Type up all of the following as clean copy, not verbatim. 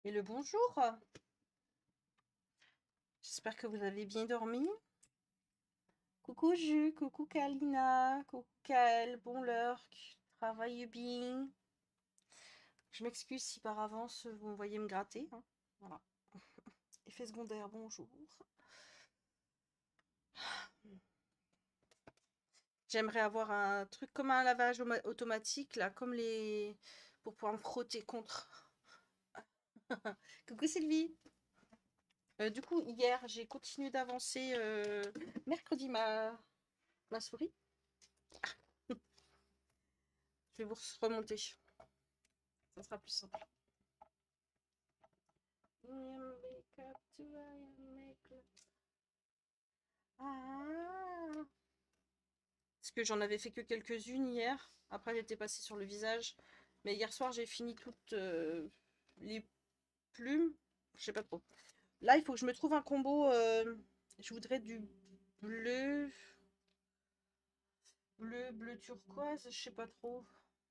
Et le bonjour. J'espère que vous avez bien dormi. Coucou Jus, coucou Kalina, coucou Kael, bon lurk, travaille bien. Je m'excuse si par avance vous me voyez me gratter, hein. Voilà. Effet secondaire, bonjour. J'aimerais avoir un truc comme un lavage automatique, là, comme les... pour pouvoir me frotter contre. Coucou Sylvie. Du coup, hier, j'ai continué d'avancer mercredi ma souris. Je vais vous remonter. Ça sera plus simple. Ah. Parce que j'en avais fait que quelques-unes hier. Après, j'étais passée sur le visage. Mais hier soir, j'ai fini toutes les plumes. Je sais pas trop. Là, il faut que je me trouve un combo. Je voudrais du bleu. Bleu turquoise. Je sais pas trop.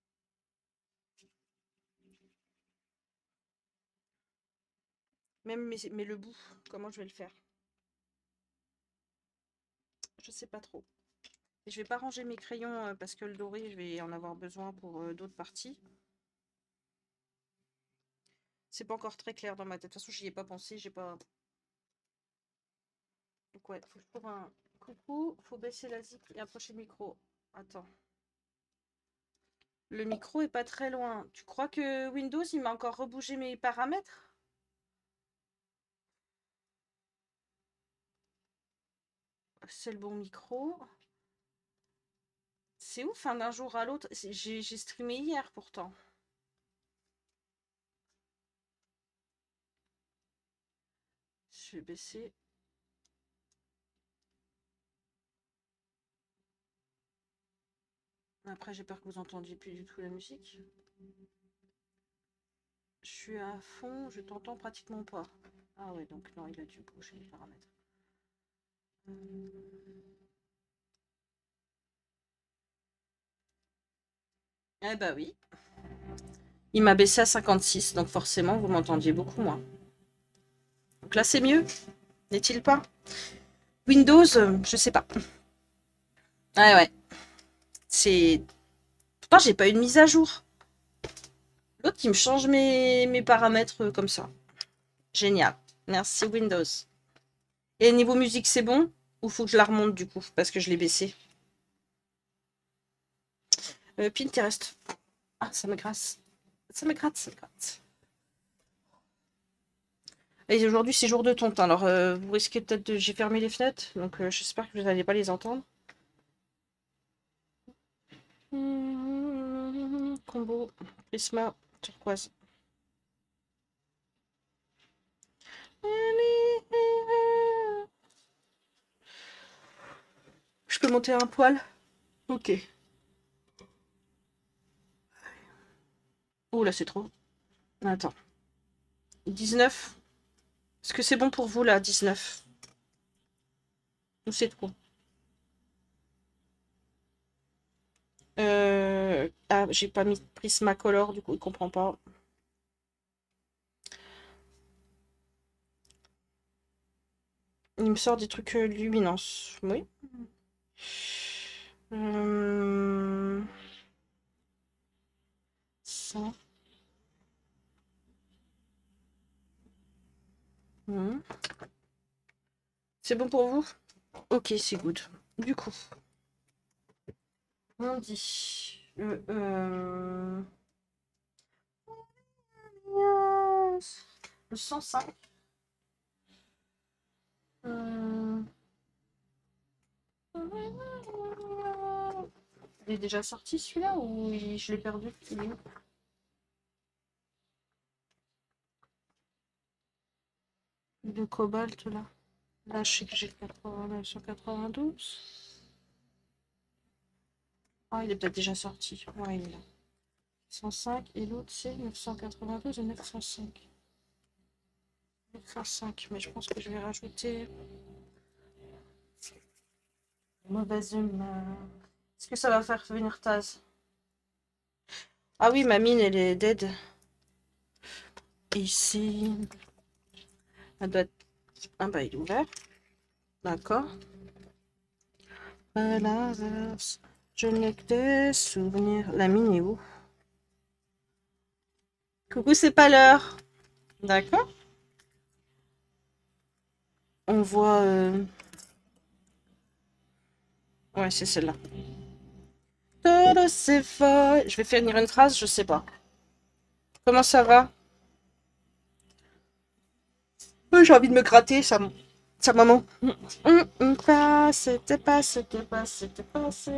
Même mais le bout. Comment je vais le faire? Je sais pas trop. Et je vais pas ranger mes crayons parce que le doré, je vais en avoir besoin pour d'autres parties. C'est pas encore très clair dans ma tête. De toute façon, j'y ai pas pensé, j'ai pas. Donc ouais, faut que je trouve un coucou. Faut baisser la zip et approcher le micro. Attends. Le micro est pas très loin. Tu crois que Windows, il m'a encore rebougé mes paramètres? C'est le bon micro. C'est ouf, hein, d'un jour à l'autre. J'ai streamé hier pourtant. Je vais baisser. Après, j'ai peur que vous entendiez plus du tout la musique. Je suis à fond, je t'entends pratiquement pas. Ah ouais, donc non, il a dû bouger les paramètres. Eh bah oui. Il m'a baissé à 56, donc forcément, vous m'entendiez beaucoup moins. Donc là, c'est mieux, n'est-il pas? Windows, je sais pas. Ouais, ouais. C'est... Pourtant, j'ai pas eu de mise à jour. L'autre, il me change mes paramètres comme ça. Génial. Merci Windows. Et niveau musique, c'est bon? Ou faut que je la remonte du coup? Parce que je l'ai baissé. Pinterest. Ah, ça me grasse. Ça me gratte, ça me gratte. Et aujourd'hui, c'est jour de tonte. Alors, vous risquez peut-être de... J'ai fermé les fenêtres, donc j'espère que vous n'allez pas les entendre. Combo, Prisma, turquoise. Je peux monter un poil? Ok. Oh là, c'est trop. Attends. 19. Est-ce que c'est bon pour vous là, 19? Ou c'est trop? Ah, j'ai pas mis Prismacolor, du coup, il comprend pas. Il me sort des trucs luminance. Oui. Ça. C'est bon pour vous? Ok, c'est good. Du coup, on dit le 105. Il est déjà sorti celui-là ou je l'ai perdu? Il est où? Le cobalt là. Là, je sais que j'ai le 80, 192. Ah, il est peut-être déjà sorti. Ouais, il est là. 105 et l'autre c'est 992 et 905. 905, mais je pense que je vais rajouter mauvaise humeur. Est-ce que ça va faire venir Taz? Ah oui, ma mine, elle est dead. ici. Elle doit être... Ah bah il est ouvert. D'accord. À l'inverse, je n'ai que des souvenirs. La mine est où? Coucou, c'est pas l'heure. D'accord. On voit... Ouais, c'est celle-là. Todo se va. Je vais finir une phrase, je sais pas. Comment ça va? J'ai envie de me gratter, sa maman. C'était pas, c'était pas, c'était pas, c'est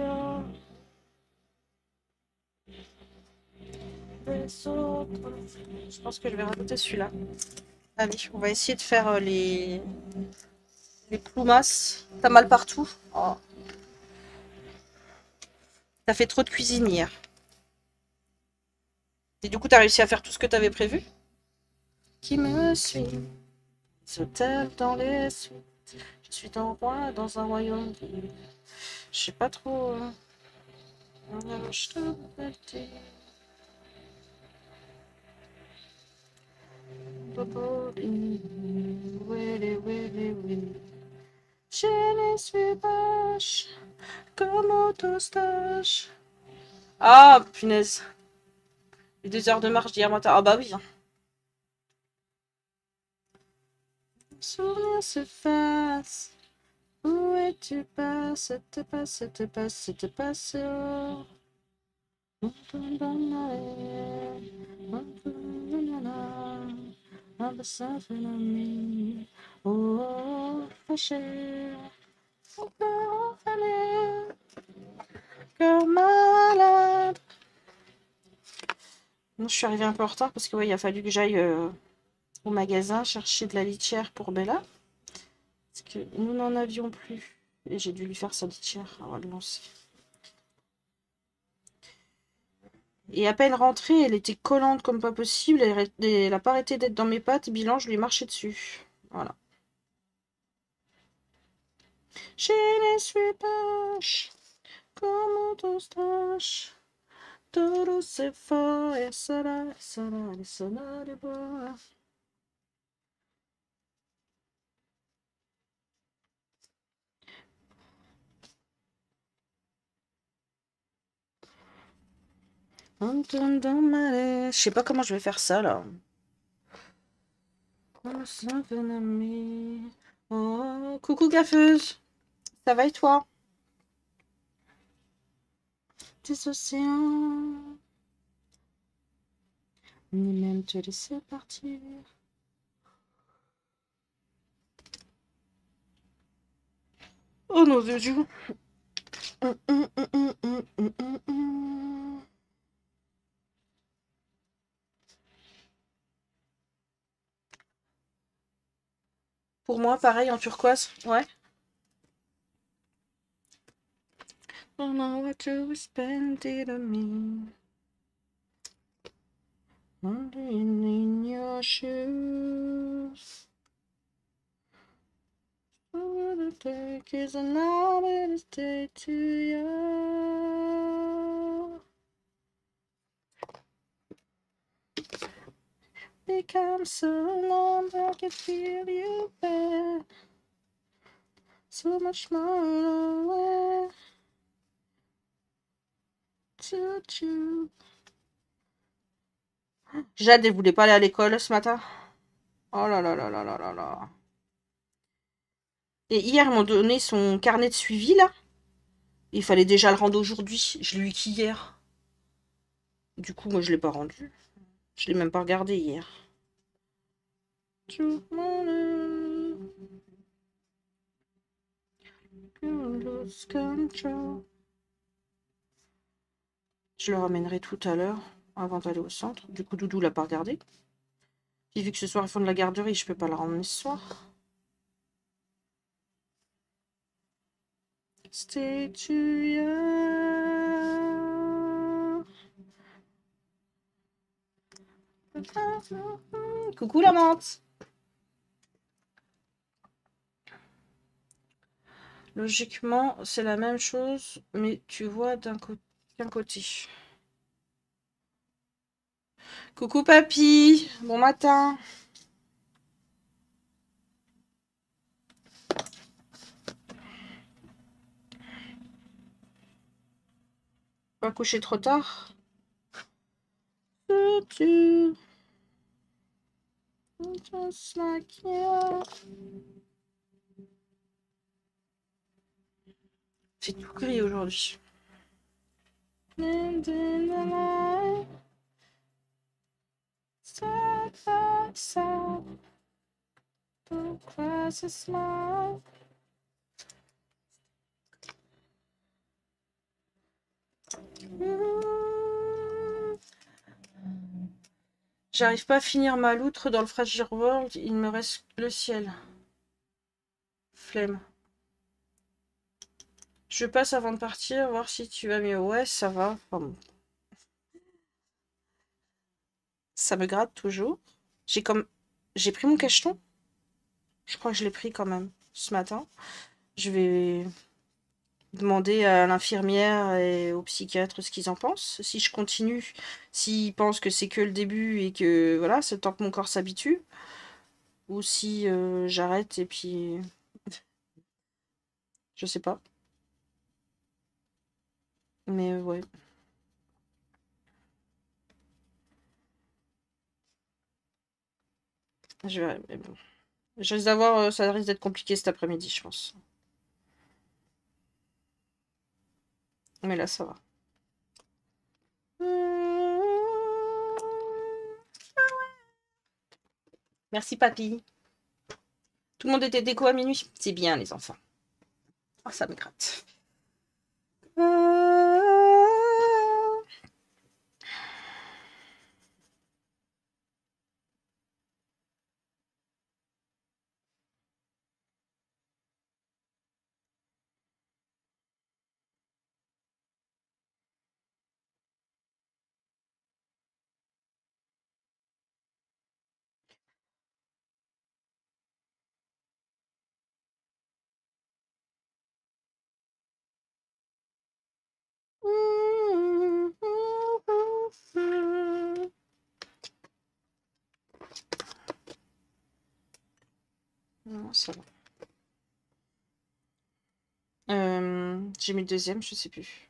des autres. Je pense que je vais rajouter celui-là. Allez, on va essayer de faire les ploumas. T'as mal partout? Oh. T'as fait trop de cuisine hier. Et du coup, t'as réussi à faire tout ce que t'avais prévu? Qui me suit? Les hôtels dans les suites. Je suis un roi dans un royaume. Je sais pas trop. Je te le dis. Willy, willy, willy. Je ne suis pas comme autostage. Ah, punaise. Les 2 heures de marche d'hier matin. Ah bah oui. Souvenir s'efface. Où es-tu passé? Te passé, te passé, te passé. Oh, fâché. On peut enfermer. Cœur malade. Non, je suis arrivée un peu en retard parce que ouais, il a fallu que j'aille au magasin chercher de la litière pour Bella. Parce que nous n'en avions plus. Et j'ai dû lui faire sa litière avant de lancer. Et à peine rentrée, elle était collante comme pas possible. Elle a pas arrêté d'être dans mes pattes. Bilan, je lui ai marché dessus. Voilà. Je ne suis pas comme ton stache. Todo se fue, et sera de bois. On tourne dans ma laisse. Je sais pas comment je vais faire ça là. Oh, coucou gaffeuse. Ça va et toi? Des océans. Ni même te laisser partir. Oh non, Dieu. Pour moi, pareil en turquoise. Ouais. Don't know what you spent it on me. Wandering in your shoes. All the take is an hour to stay to you. Become so long I can feel you there. So much more away. To you. Jade, elle voulait pas aller à l'école ce matin. Oh là là là là là là là. Et hier, ils m'ont donné son carnet de suivi, là. Il fallait déjà le rendre aujourd'hui. Je l'ai eu qu'hier. Du coup, moi, je l'ai pas rendu. Je l'ai même pas regardé hier. Je le ramènerai tout à l'heure, avant d'aller au centre. Du coup, Doudou l'a pas regardé. Puis vu que ce soir, ils font de la garderie, je peux pas la ramener ce soir. Stay to you. Coucou la menthe. Logiquement, c'est la même chose, mais tu vois d'un côté. Coucou papy, bon matin. Pas coucher trop tard. Just like you. C'est tout gris aujourd'hui. And in the night, side by side, across a smile. J'arrive pas à finir ma loutre dans le Fragile World, il me reste le ciel. Flemme. Je passe avant de partir, voir si tu vas mieux. Ouais, ça va. Enfin, bon. Ça me gratte toujours. J'ai pris mon cacheton. Je crois que je l'ai pris quand même ce matin. Je vais demander à l'infirmière et au psychiatre ce qu'ils en pensent. Si je continue, s'ils pensent que c'est que le début et que voilà, c'est le temps que mon corps s'habitue. Ou si j'arrête et puis... Je sais pas. Mais ouais. Je verrai. Mais bon. Je risque d'avoir... ça risque d'être compliqué cet après-midi, je pense. Mais là, ça va. Merci, papy. Tout le monde était déco à minuit. C'est bien, les enfants. Oh, ça me gratte. Non, ça va. J'ai mis le deuxième, je sais plus.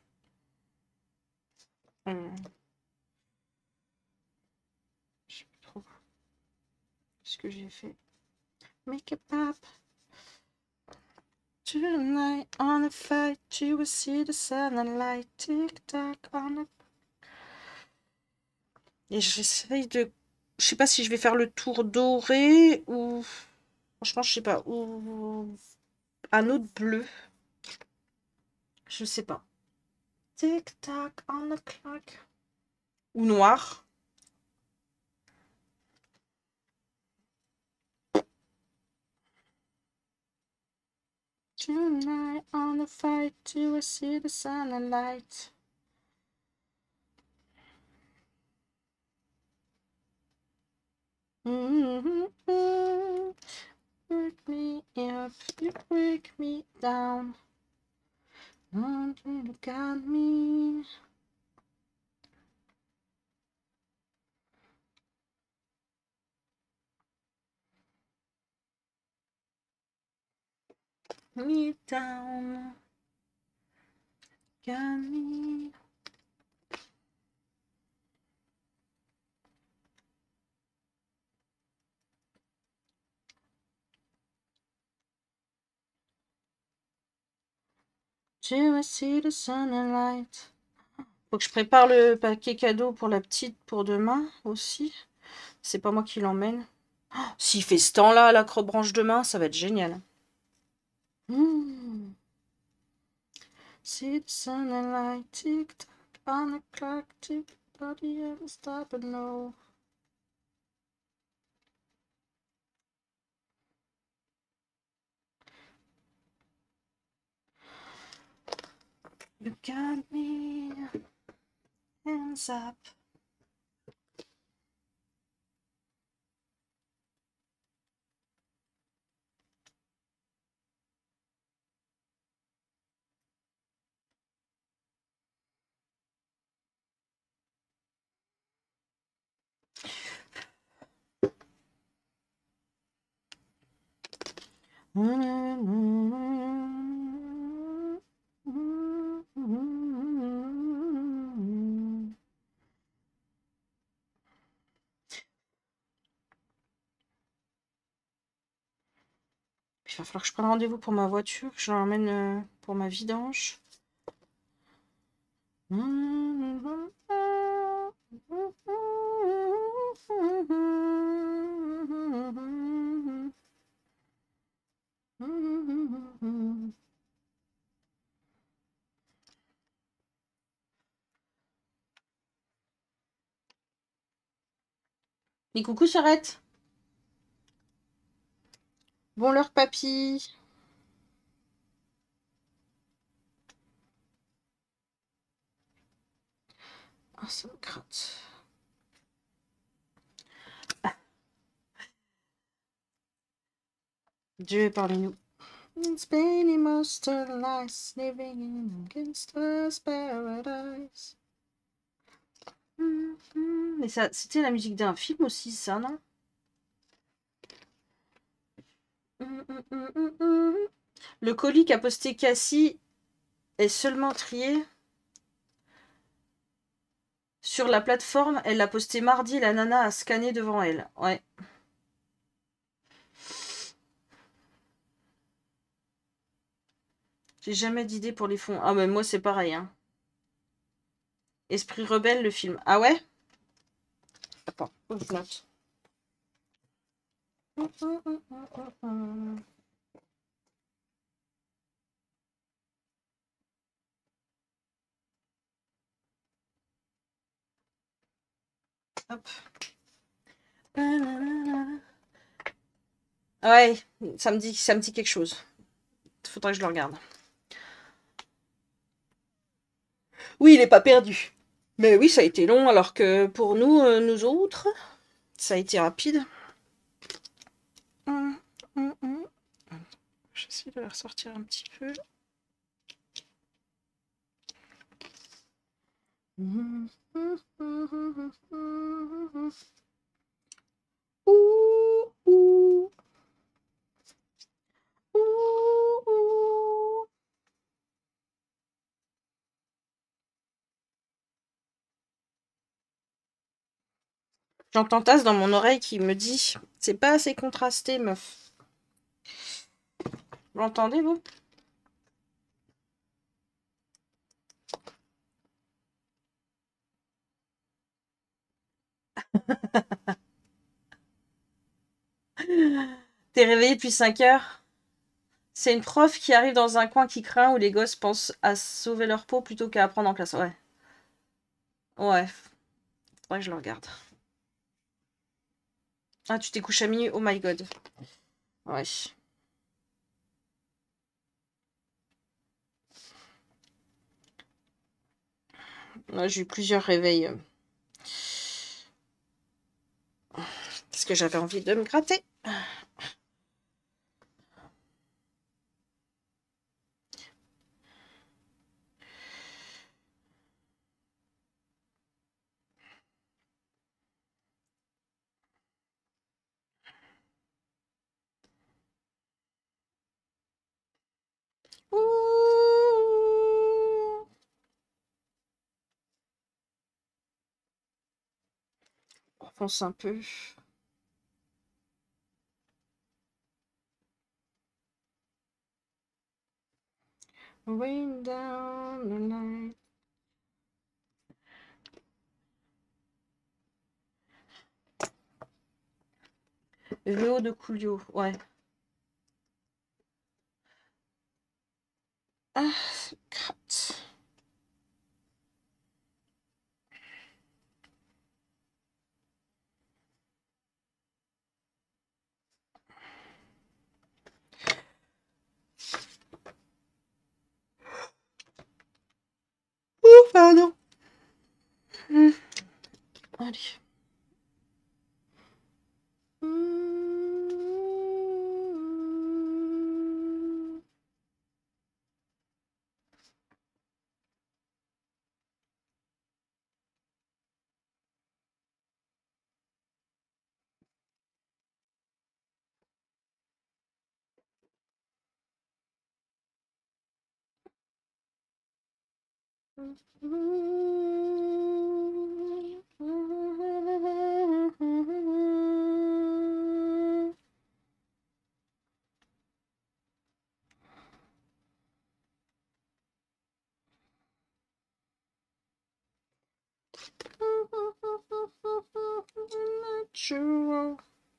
Je sais plus trop ce que j'ai fait. Make it pop. Tonight on a fight, you will see the sun and light. Tick tock on a... Et j'essaye de... Je sais pas si je vais faire le tour doré ou... Franchement, je sais pas. Ou... Un autre bleu. Je sais pas. Tick tock on the clock. Ou noir. Tonight on the fight, you will see the sun and light. Wake me up, you wake me down. Don't look at me. Me down. Got me. You will see the sun and light. Faut que je prépare le paquet cadeau pour la petite pour demain aussi. C'est pas moi qui l'emmène. Oh, s'il fait ce temps-là, l'acrobranche demain, ça va être génial. See the sun and light, tick tock on the clock, tick, body and stop and no. You got me, hands up. Il va falloir que je prenne rendez-vous pour ma voiture, que je l'emmène pour ma vidange. Mais coucou Charrette. Bon leur papy. Ah, ça me gratte. Dieu est parmi nous. Spending most of life living in a gangster's paradise. Mais ça, c'était la musique d'un film aussi, ça, non? Le colis qu'a posté Cassie est seulement trié sur la plateforme. Elle l'a posté mardi, la nana a scanné devant elle. Ouais. J'ai jamais d'idée pour les fonds. Ah, mais moi, c'est pareil, hein. Esprit rebelle, le film. Ah ouais? Attends, je note. Hop. Ouais, ça me dit quelque chose. Faudrait que je le regarde. Oui, il est pas perdu. Mais oui, ça a été long, alors que pour nous, nous autres, ça a été rapide. J'essaie de la ressortir un petit peu. J'entends Tasse dans mon oreille qui me dit « C'est pas assez contrasté, meuf. » Vous l'entendez, vous? T'es réveillé depuis 5 heures? C'est une prof qui arrive dans un coin qui craint où les gosses pensent à sauver leur peau plutôt qu'à apprendre en classe. Ouais. Ouais. Faudrait que je le regarde. Ah, tu t'es couché à minuit? Oh my god. Ouais. Ouais, j'ai eu plusieurs réveils. Parce que j'avais envie de me gratter. Ouh. On fonce un peu. Rain down the night. VO de Coolio, ouais. Ah, gratte. Ouh, pardon. Allez. Natural.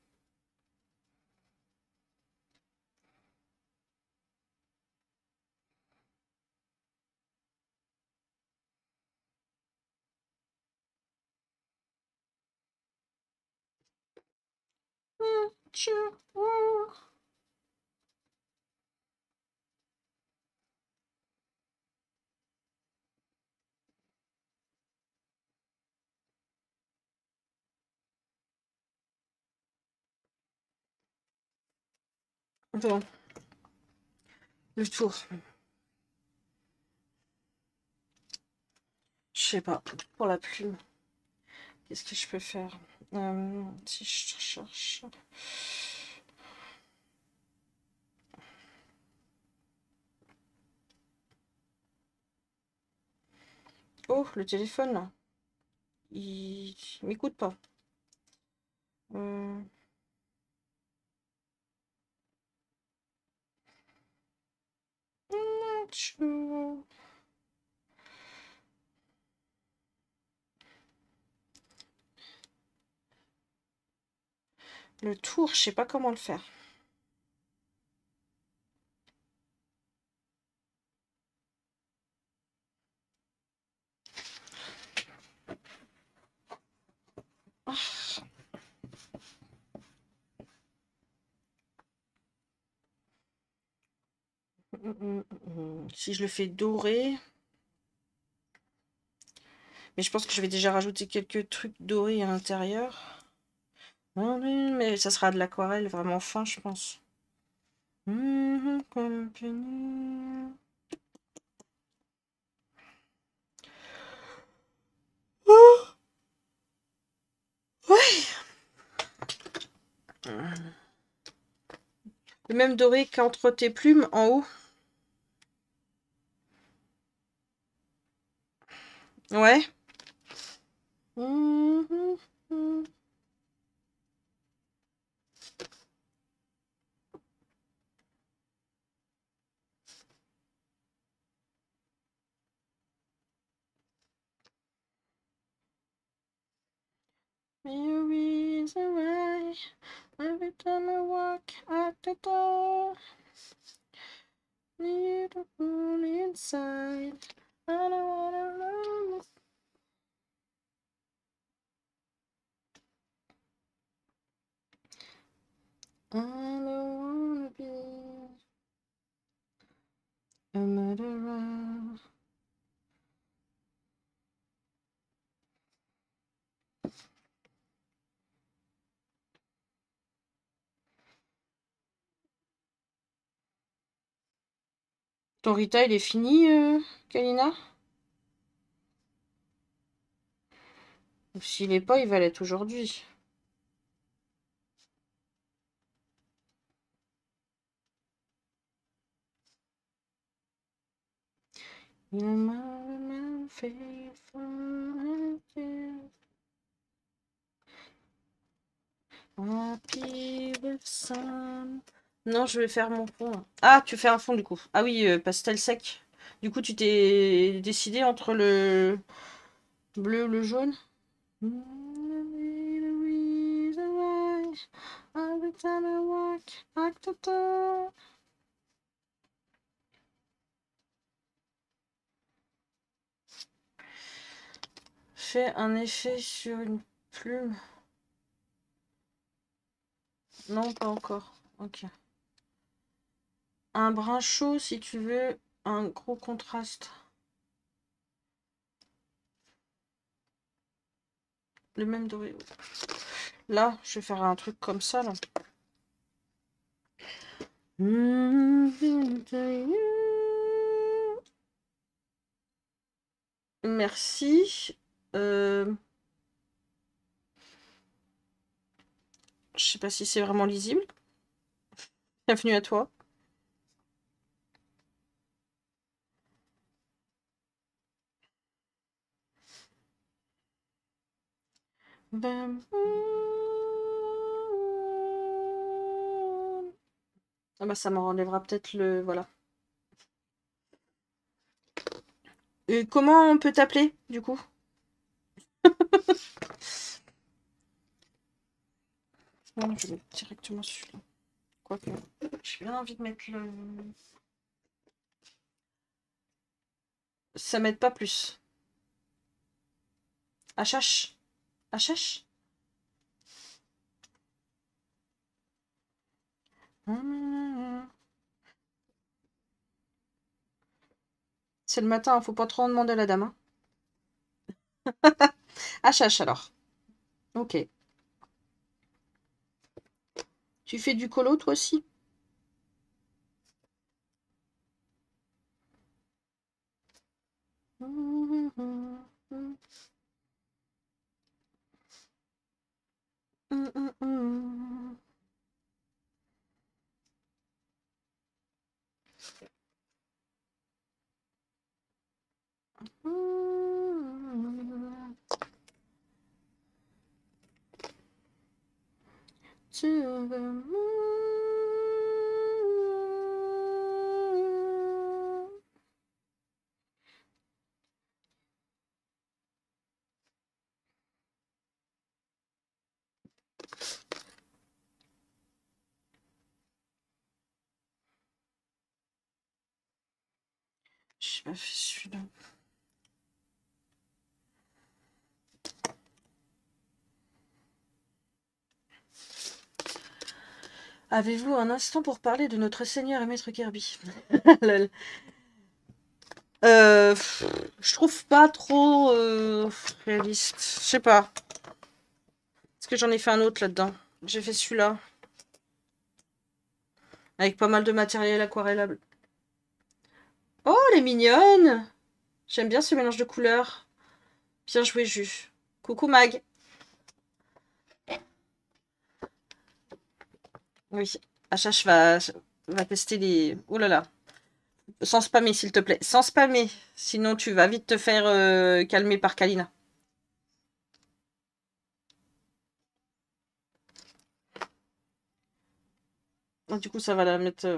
Natural. Bon, le tour. Je sais pas, pour la plume, qu'est-ce que je peux faire? Si je cherche... Oh, le téléphone, là. Il m'écoute pas. Natural. Le tour, je sais pas comment le faire. Si je le fais doré... Mais je pense que je vais déjà rajouter quelques trucs dorés à l'intérieur. Mais ça sera de l'aquarelle vraiment fin, je pense. Le même doré qu'entre tes plumes en haut. Ouais. Every time I walk out the door, need a moon inside. I don't wanna run. I don't wanna be a murderer. Ton Rita, il est fini, Kalina? S'il est pas, il va l'être aujourd'hui. Happy with sun. Non, je vais faire mon fond. Ah, tu fais un fond du coup. Ah oui, pastel sec. Du coup, tu t'es décidé entre le bleu ou le jaune? Fais un effet sur une plume. Non, pas encore. Ok. Un brun chaud si tu veux un gros contraste. Le même doré. Là, je vais faire un truc comme ça, là. Merci. Je sais pas si c'est vraiment lisible. Bienvenue à toi. Ah bah ça m'en enlèvera peut-être le... Voilà. Et comment on peut t'appeler, du coup? Non, je vais mettre directement celui-là. Quoique, j'ai bien envie de mettre le... Ça m'aide pas plus. HH. HH. C'est le matin, faut pas trop en demander à la dame. Hein. HH alors. Ok. Tu fais du colo toi aussi? Tu veux... J'ai pas fait celui-là. Avez-vous un instant pour parler de notre Seigneur et Maître Kirby? Je trouve pas trop réaliste. Je sais pas. Est-ce que j'en ai fait un autre là-dedans? J'ai fait celui-là. Avec pas mal de matériel aquarellable. Oh, elle est mignonne! J'aime bien ce mélange de couleurs. Bien joué, Jus. Coucou, Mag. Oui, HH va tester les... Oh là là. Sans spammer, s'il te plaît. Sans spammer. Sinon, tu vas vite te faire calmer par Kalina. Du coup, ça va la mettre...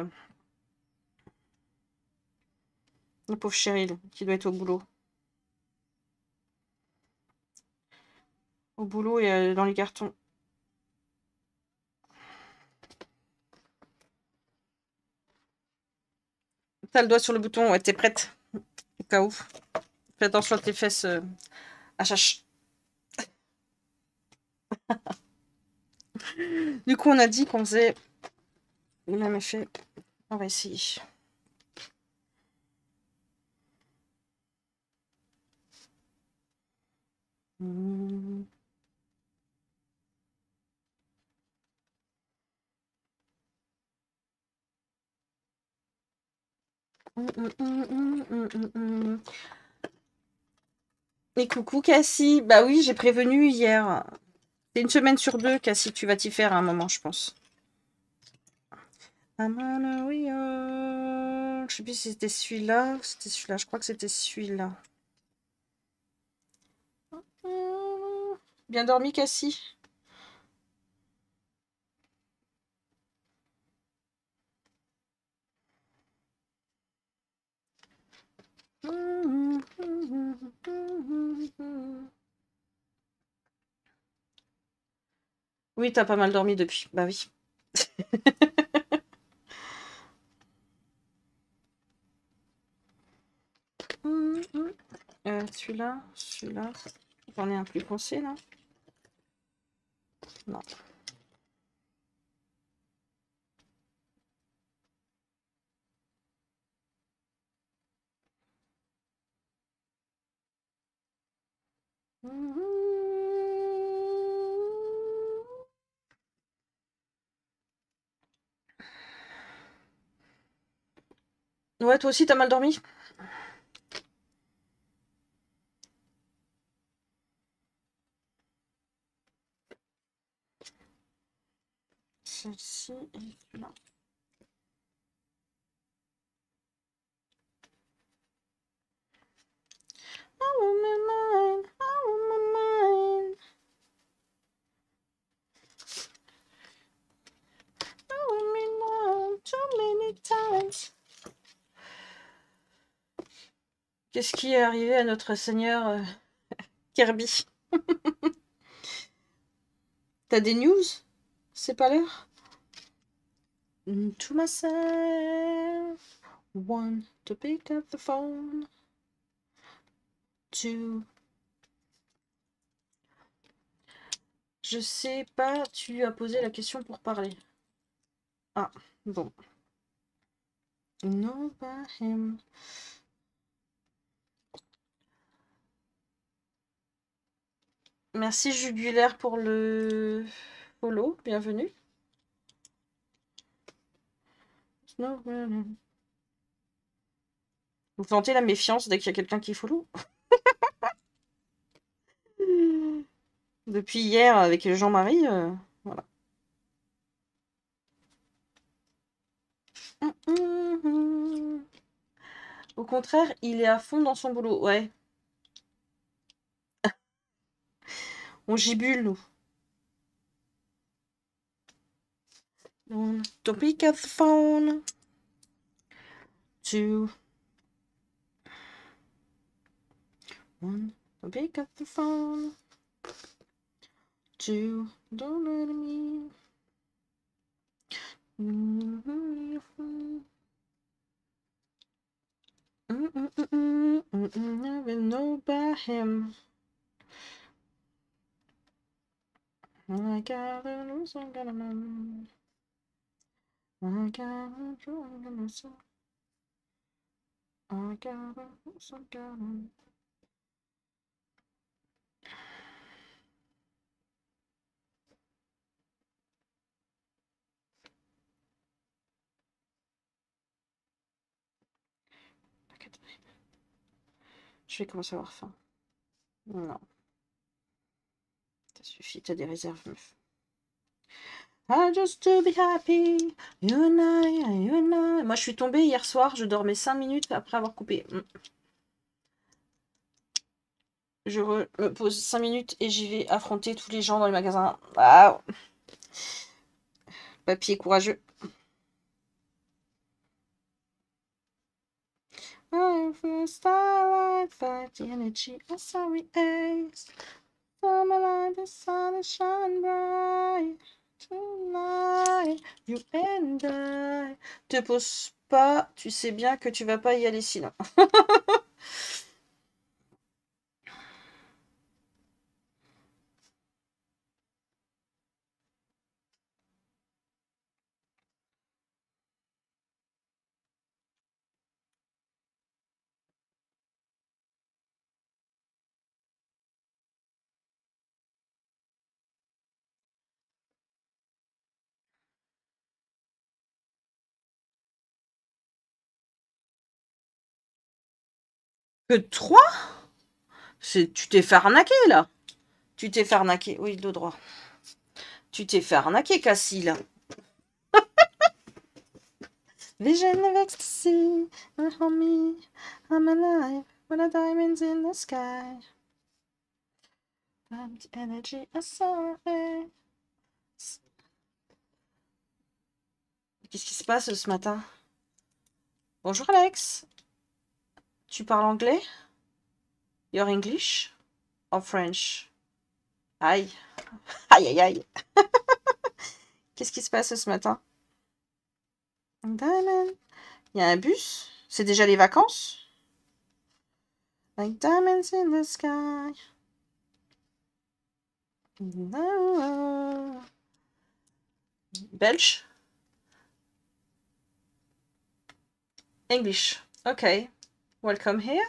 La pauvre Cheryl, qui doit être au boulot. Au boulot et dans les cartons. T'as le doigt sur le bouton, ouais, t'es prête. Au cas où. Fais attention à tes fesses, HH. Du coup, on a dit qu'on faisait le même effet. On va essayer. Et coucou Cassie. Bah oui, j'ai prévenu hier. C'est une semaine sur deux, Cassie, tu vas t'y faire à un moment, je pense. Je sais plus si c'était celui-là. C'était celui-là, je crois que c'était celui-là. Bien dormi, Cassie? Oui, t'as pas mal dormi depuis. Bah oui. Celui-là, celui-là. J'en ai un plus foncé, là. Non. Ouais, toi aussi, t'as mal dormi? Celle-ci et là. I want my mind, I want my mind. Qu'est-ce qui est arrivé à notre seigneur Kirby? T'as des news? C'est pas l'heure? To myself, one, to pick up the phone, two. Je sais pas, tu as posé la question pour parler. Ah, bon. No, pas him. Merci Jugulaire pour le follow, bienvenue. Vous sentez la méfiance dès qu'il y a quelqu'un qui follow? Depuis hier avec Jean-Marie, voilà. Au contraire, il est à fond dans son boulot, ouais. On gibule, nous. Don't pick up the phone. Two. One. Don't pick up the phone. Two. Don't let me. Never know about him. I gotta lose, I gotta know. I gotta try myself. I gotta lose, I gotta. Je vais commencer à avoir faim. Non. Ça suffit, t'as des réserves, meuf. I just to be happy, you and I. Moi, je suis tombée hier soir, je dormais 5 minutes après avoir coupé. Je me pose 5 minutes et j'y vais affronter tous les gens dans les magasins. Waouh! Papier courageux. Starlight, fight the energy, I'm sorry, ace. Summer light, the sun is shining bright. Tonight, you and I. Te pose pas, tu sais bien que tu vas pas y aller sinon. Que 3? Tu t'es fait arnaquer là. Tu t'es fait arnaquer. Oui, de droit. Tu t'es fait arnaquer, Cassie, là. Vision of ecstasy, on me, I'm alive, when the diamonds in the sky. I'm the energy, I saw it. Qu'est-ce qui se passe ce matin? Bonjour Alex. Tu parles anglais? You're English? Or French? Aïe. Aïe aïe aïe. Qu'est-ce qui se passe ce matin? Diamond. Il y a un bus? C'est déjà les vacances? Like diamonds in the sky. No. Belge? English. Okay. Welcome here.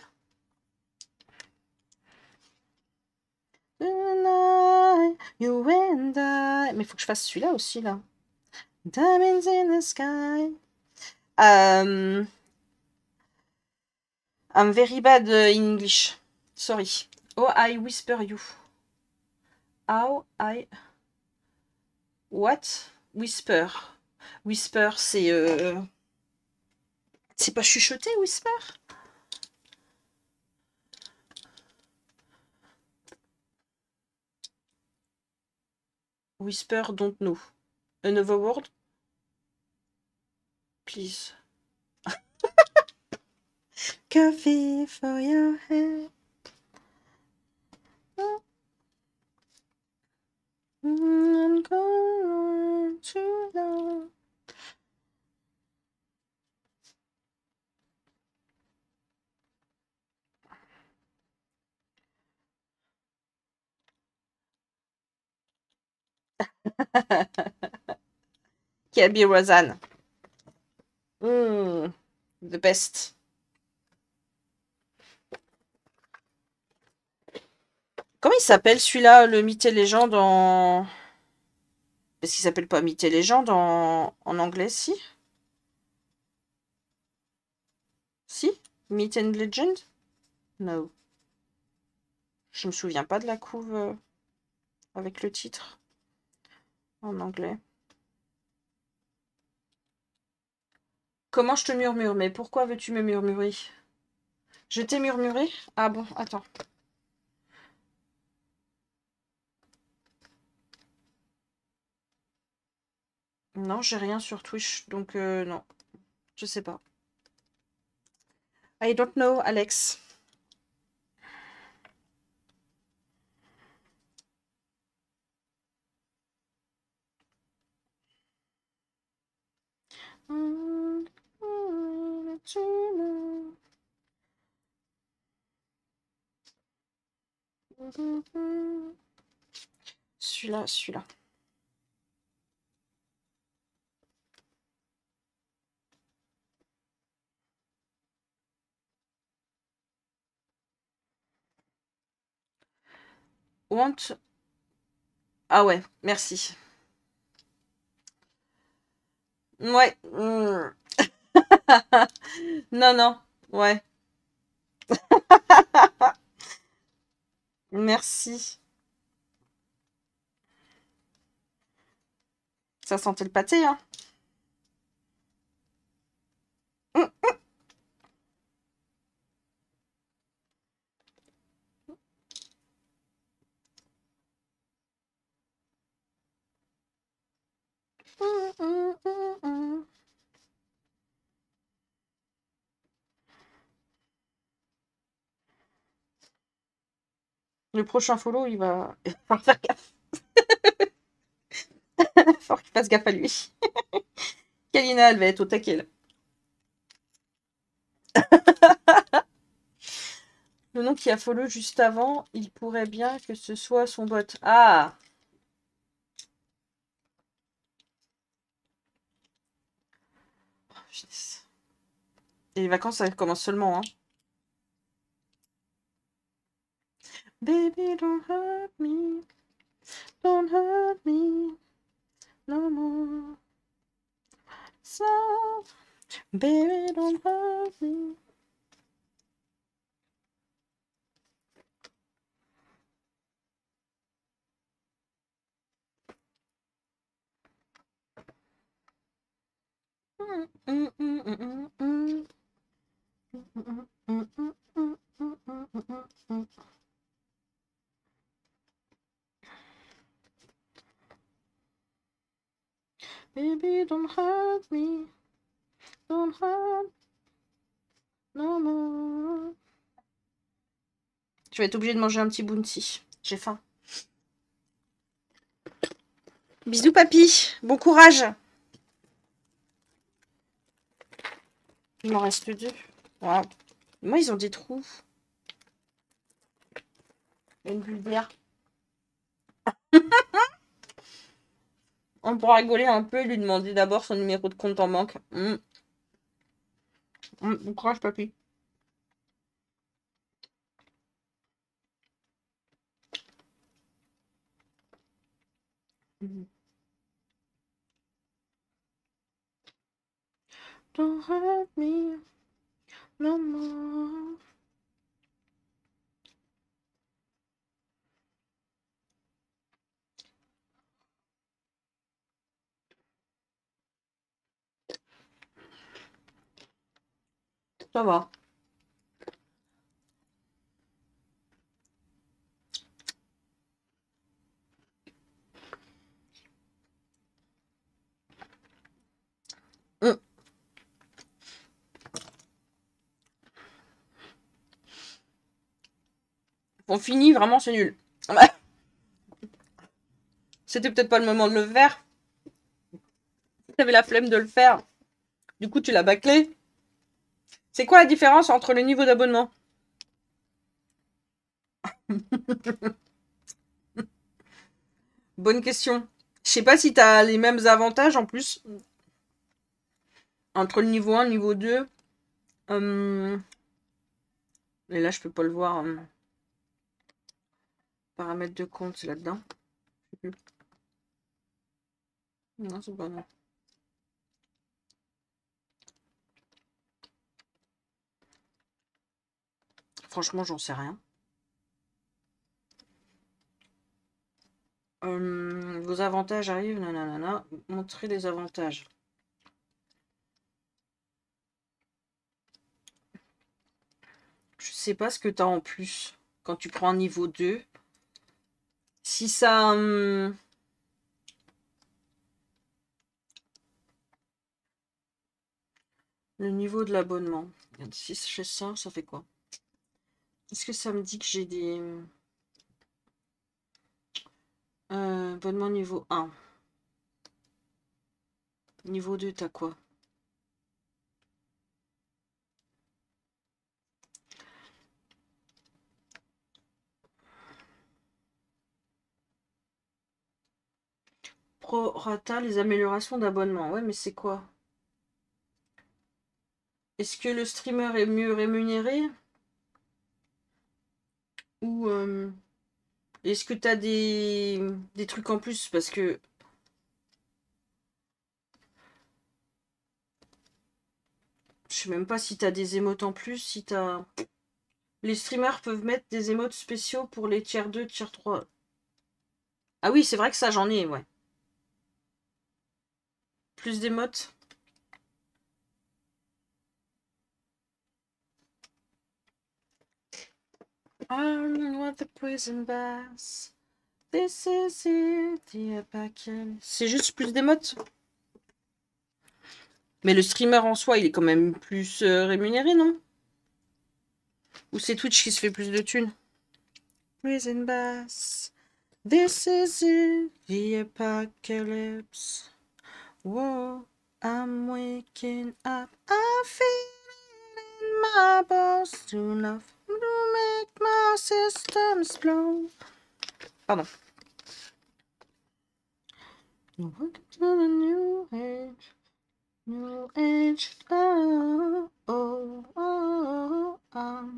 You and I. Mais il faut que je fasse celui-là aussi, là. Diamonds in the sky. I'm very bad in English. Sorry. Oh, I whisper you. How I... What? Whisper. Whisper, c'est... C'est pas chuchoter, whisper? Whisper, don't know. Another word? Please. Coffee for your head. I'm going too long. Kelby Rosanne. The best. Comment il s'appelle celui-là, le mythe et légende en... Parce qu'il s'appelle pas mythe et légende en anglais, si? Si? Myth and Legend? No. Je me souviens pas de la couve avec le titre en anglais. Comment je te murmure? Mais pourquoi veux-tu me murmurer? Je t'ai murmuré? Ah bon, attends. Non, j'ai rien sur Twitch, donc non. Je sais pas. I don't know, Alex. Celui-là, celui-là. Want... Ah ouais, merci. Ouais. Non, non. Ouais. Merci. Ça sentait le pâté, hein. Le prochain follow, il va faire gaffe. Faut qu'il fasse gaffe à lui. Kalina, elle va être au taquet, là. Le nom qui a follow juste avant, il pourrait bien que ce soit son bot. Ah! Oh, et les vacances, ça commence seulement, hein. Baby, don't hurt me. Don't hurt me. No more. So, baby, don't hurt me. Baby, don't hurt me. Don't hurt no more. Tu vas être obligé de manger un petit bounty. J'ai faim. Bisous, papy. Bon courage. Il m'en reste deux. Wow. Moi, ils ont des trous. Une bulle d'air. On pourra rigoler un peu et lui demander d'abord son numéro de compte en banque. Bon courage, papy. Don't hurt me no more. Ça va. On finit, vraiment, c'est nul. Ouais. C'était peut-être pas le moment de le faire. T'avais la flemme de le faire. Du coup, tu l'as bâclé. C'est quoi la différence entre le niveau d'abonnement? Bonne question. Je sais pas si t'as les mêmes avantages en plus. Entre le niveau 1 et le niveau 2. Et là, je peux pas le voir. Paramètres de compte, c'est là-dedans. Non, c'est pas non. Franchement, j'en sais rien. Vos avantages arrivent, nanana. Montrer les avantages. Je sais pas ce que t'as en plus quand tu prends un niveau 2. Si ça... le niveau de l'abonnement. Si je fais ça, ça fait quoi? Est-ce que ça me dit que j'ai des... abonnement niveau 1. Niveau 2, t'as quoi? Prorata, les améliorations d'abonnement. Ouais, mais c'est quoi? Est-ce que le streamer est mieux rémunéré? Ou est-ce que t'as des trucs en plus? Parce que je sais même pas si t'as des émotes en plus, si t'as... Les streamers peuvent mettre des émotes spéciaux pour les tiers 2, tiers 3. Ah oui, c'est vrai que ça, j'en ai, ouais. Plus d'émotes. I want the prison bus. This is it, the package. C'est juste plus d'émotes. Mais le streamer en soi, il est quand même plus rémunéré, non? Ou c'est Twitch qui se fait plus de thunes? Prison bus. This is it, the apocalypse. Whoa, I'm waking up. I feel it in my bones to love to make my system explode. Pardon. Welcome to the new age. New age. Oh, oh, oh, oh.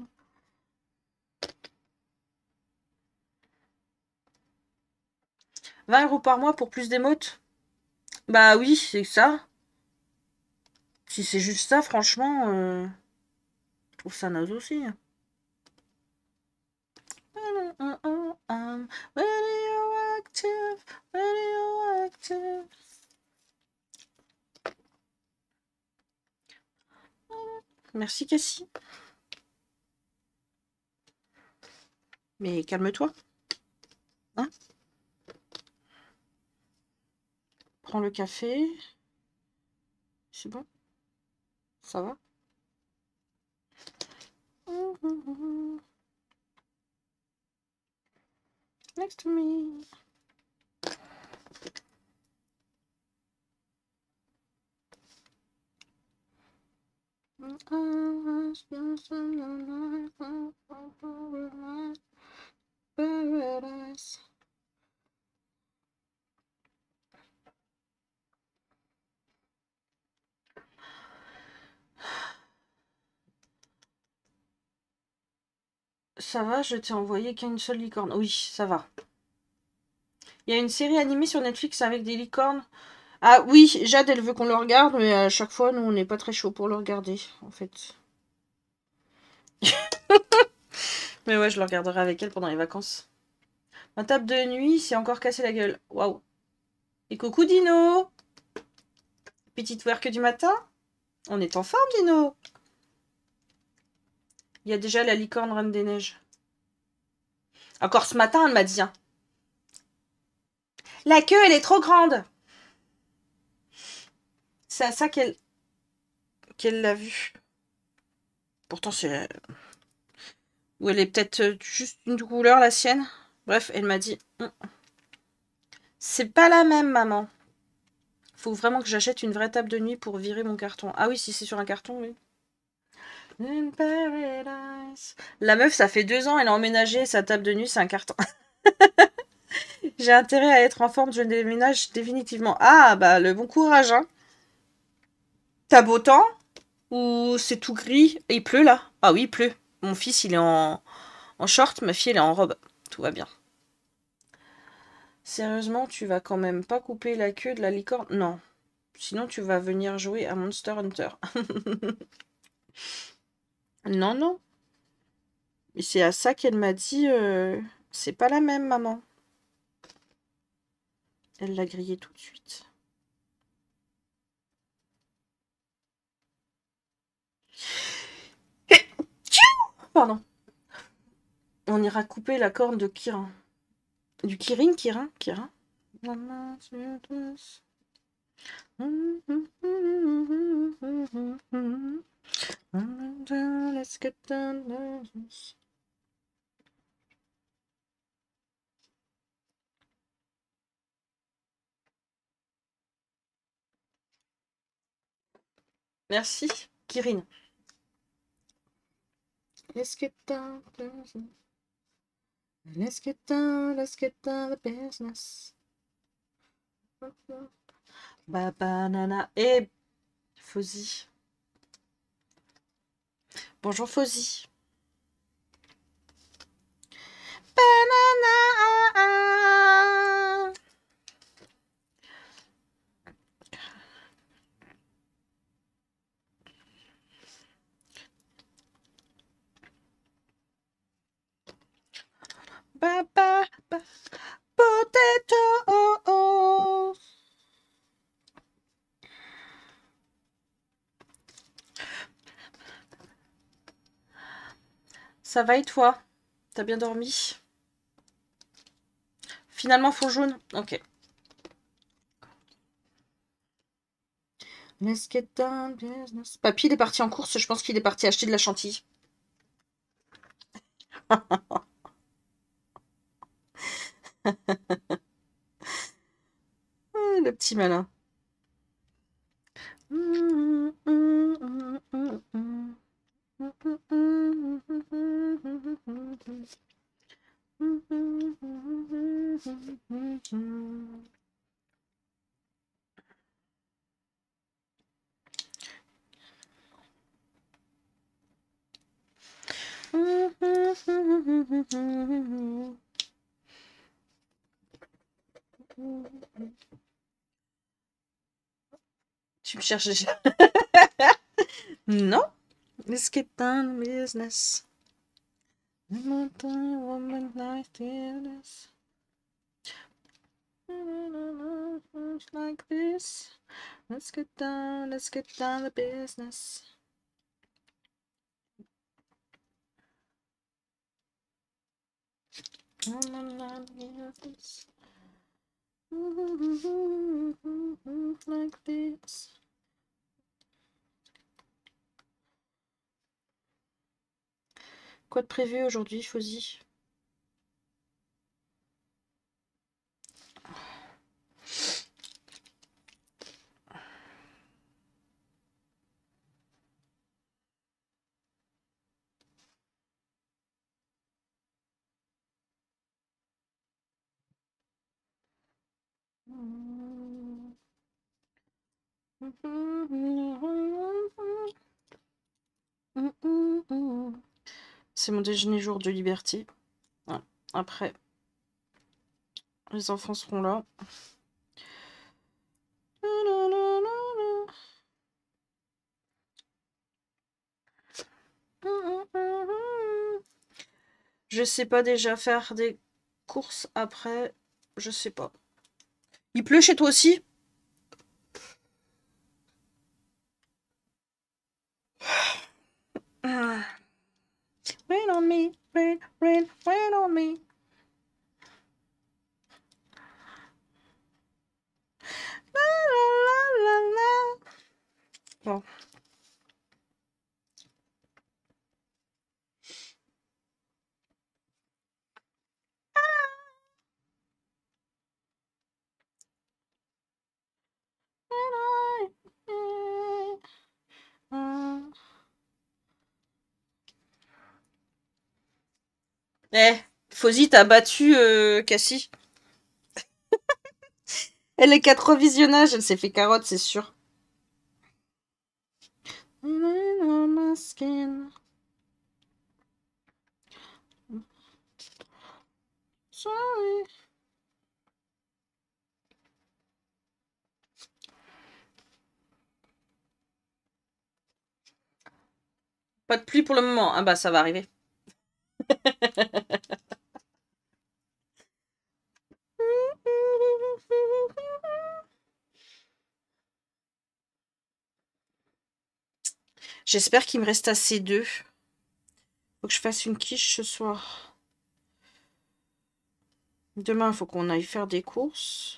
20 € par mois pour plus d'émotes? Bah oui, c'est ça. Si c'est juste ça, franchement, je trouve ça naze aussi. Radioactive, radioactive. Merci Cassie. Mais calme-toi. Hein? Prends le café. C'est bon? Ça va? Next to me. Paradise. Ça va, je t'ai envoyé qu'une seule licorne. Oui, ça va. Il y a une série animée sur Netflix avec des licornes. Ah oui, Jade, elle veut qu'on le regarde, mais à chaque fois, nous, on n'est pas très chaud pour le regarder, en fait. Mais ouais, je le regarderai avec elle pendant les vacances. Ma table de nuit s'est encore cassé la gueule. Waouh. Et coucou Dino. Petite work du matin. On est en forme, Dino. Il y a déjà la licorne Reine des Neiges. Encore ce matin, elle m'a dit. Hein. La queue, elle est trop grande. C'est à ça qu'elle l'a vu. Pourtant, c'est... Ou elle est peut-être juste une couleur, la sienne. Bref, elle m'a dit, c'est pas la même, maman. Faut vraiment que j'achète une vraie table de nuit pour virer mon carton. Ah oui, si c'est sur un carton, oui. In paradise. La meuf, ça fait 2 ans, elle a emménagé, sa table de nuit, c'est un carton. J'ai intérêt à être en forme, je déménage définitivement. Ah, bah, le bon courage, hein. T'as beau temps? Ou c'est tout gris? Et il pleut, là? Ah oui, il pleut. Mon fils, il est en short, ma fille, elle est en robe. Tout va bien. Sérieusement, tu vas quand même pas couper la queue de la licorne? Non. Sinon, tu vas venir jouer à Monster Hunter. Non, non. Et c'est à ça qu'elle m'a dit, c'est pas la même, maman. Elle l'a grillé tout de suite. Pardon. On ira couper la corne de Kirin. Du Kirin? Let's get done. Merci, Kirin. Let's get down. Let's get down the business. Banana et Fozzy. Bonjour Fozzy. Banana. Potato. Ça va et toi? T'as bien dormi? Finalement, faux jaune? Ok. Let's get down business. Papy, il est parti en course. Je pense qu'il est parti acheter de la chantilly. Le petit malin. Tu me cherches déjà? Non. Let's get down business. Woman like this. Like this. Let's get down the business. Like this. Quoi de prévu aujourd'hui, Fozzy? C'est mon déjeuner jour de liberté. Voilà. Après, les enfants seront là. Je sais pas déjà faire des courses après. Je sais pas. Il pleut chez toi aussi? Rain on me, rain, rain, rain on me. La, la, la, la. Bon. Eh, Fauzi, t'as battu Cassie. Elle est 4 visionnages, elle s'est fait carotte, c'est sûr. Sorry. Pas de pluie pour le moment. Ah bah ça va arriver. J'espère qu'il me reste assez d'œufs. Faut que je fasse une quiche ce soir. Demain, il faut qu'on aille faire des courses.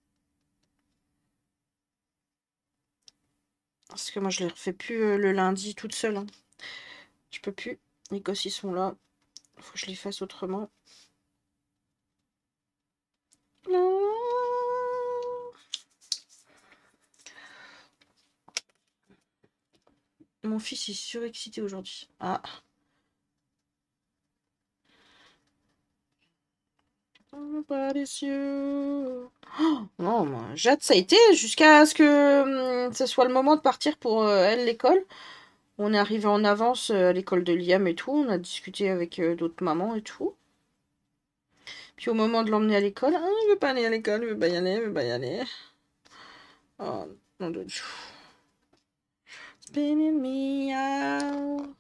Parce que moi, je les refais plus le lundi toute seule. Hein. Je peux plus. Les gosses, ils sont là. Faut que je les fasse autrement. Mon fils est surexcité aujourd'hui. Ah. Oh, non, moi, Jade, ça a été jusqu'à ce que ce soit le moment de partir pour elle, l'école. On est arrivé en avance à l'école de Liam et tout. On a discuté avec d'autres mamans et tout. Puis au moment de l'emmener à l'école, ah, il veut pas aller à l'école, il veut pas y aller, il veut pas y aller. Oh, non de Dieu. Spinning me out.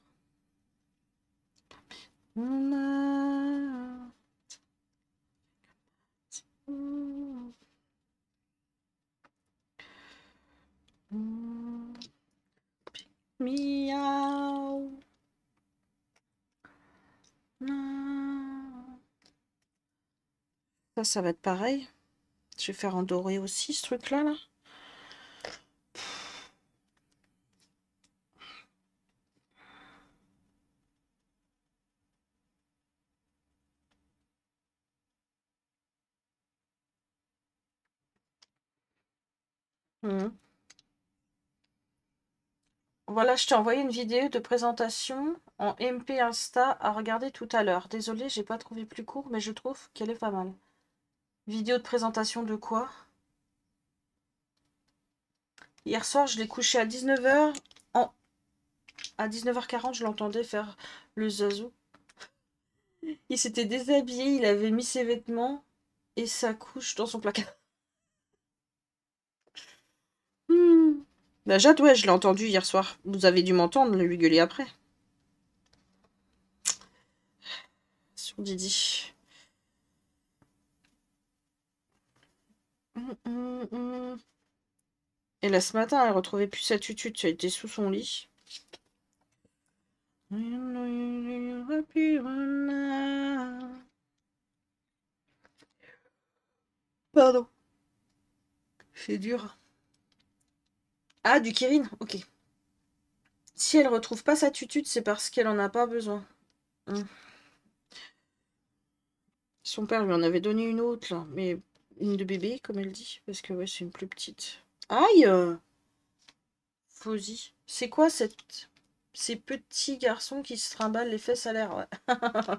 Miaou. Ça va être pareil. Je vais faire en doré aussi, ce truc-là, là. Mhm. Voilà, je t'ai envoyé une vidéo de présentation en MP Insta à regarder tout à l'heure. Désolée, j'ai pas trouvé plus court, mais je trouve qu'elle est pas mal. Vidéo de présentation de quoi? Hier soir, je l'ai couché à 19h. À 19h40, je l'entendais faire le zazou. Il s'était déshabillé, il avait mis ses vêtements et sa couche dans son placard. Bah, Jade, ouais, je l'ai entendu hier soir. Vous avez dû m'entendre lui gueuler après. Sur Didi. Et là, ce matin, elle retrouvait plus sa tutute. Elle était sous son lit. Pardon. C'est dur. Ah, du Kirin, ok. Si elle retrouve pas sa tutute, c'est parce qu'elle en a pas besoin. Son père lui en avait donné une autre, là. Mais une de bébé, comme elle dit. Parce que, ouais, c'est une plus petite. Aïe Fauzi. C'est quoi ces petits garçons qui se trimballent les fesses à l'air, ouais.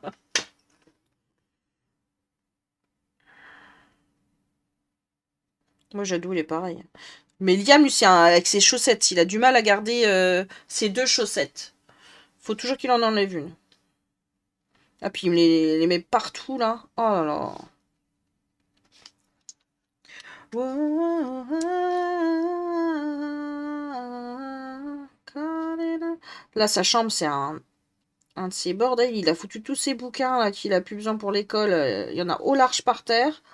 Moi, Jadou, il est pareil. Mais Liam, lui, avec ses chaussettes. Il a du mal à garder ses 2 chaussettes. Faut toujours qu'il en enlève une. Ah, puis il me les met partout, là. Oh là là. Là, sa chambre, c'est un de ses bordels. Il a foutu tous ses bouquins là qu'il a plus besoin pour l'école. Il y en a au large par terre.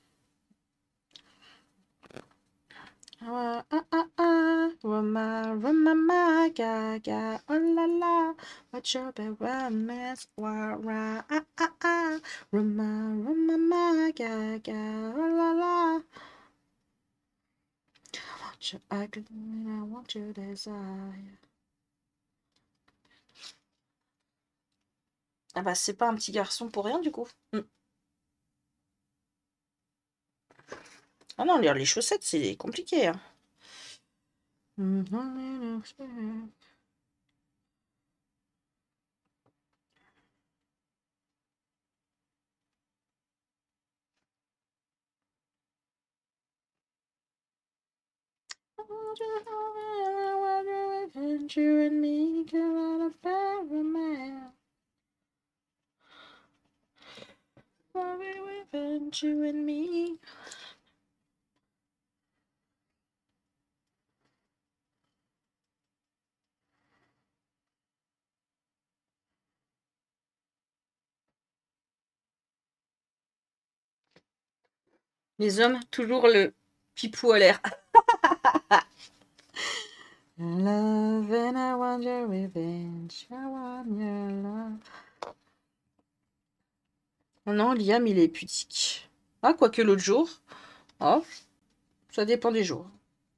Ah, ah, ah, ah. Roma, Roma, ma, gaga, oh la la. Watch your romance, wa, ra, ah, ah, ah. Roma, Roma, ma, gaga, oh la la. I want your ugly, I want your desire. Ah bah c'est pas un petit garçon pour rien du coup. Ah non, lire les chaussettes c'est compliqué. Hein. You and me can run a parallel. You and me. Les hommes, toujours le pipou à l'air. Love and I want your revenge. I want your love. Oh non, Liam, il est pudique. Ah, quoique l'autre jour. Oh, ça dépend des jours.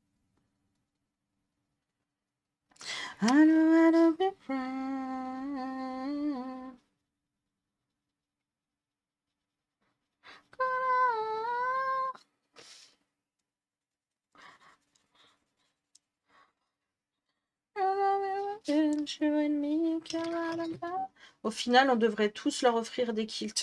I don't be friend. Au final, on devrait tous leur offrir des kilts.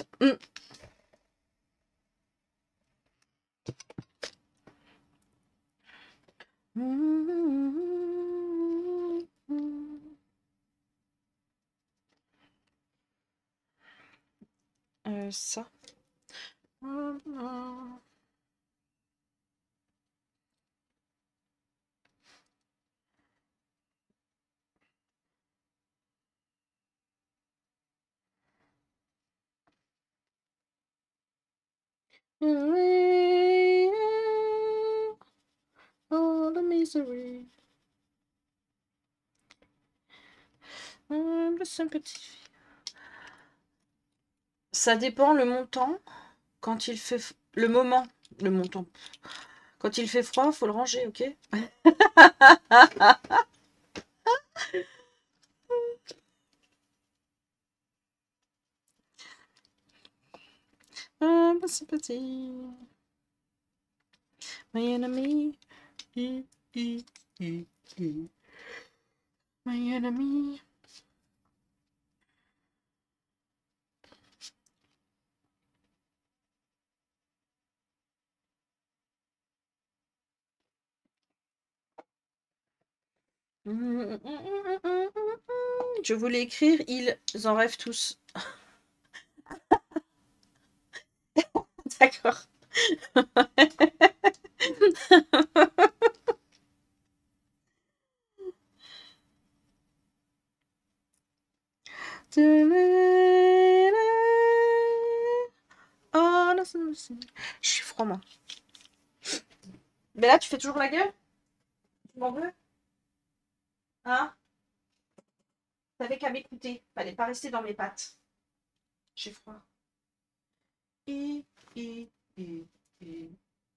Ça. Oh, the misery. The sympathy. Ça dépend le montant. Quand il fait... Le moment. Le montant. Quand il fait froid, faut le ranger, ok? The sympathy. My enemy. My enemy. Je voulais écrire, ils en rêvent tous. D'accord. Oh non, je suis froid, moi. Mais là, tu fais toujours la gueule? Tu m'en veux? Hein? T'avais qu'à m'écouter. Fallait pas rester dans mes pattes. J'ai froid. Et, et, et, et.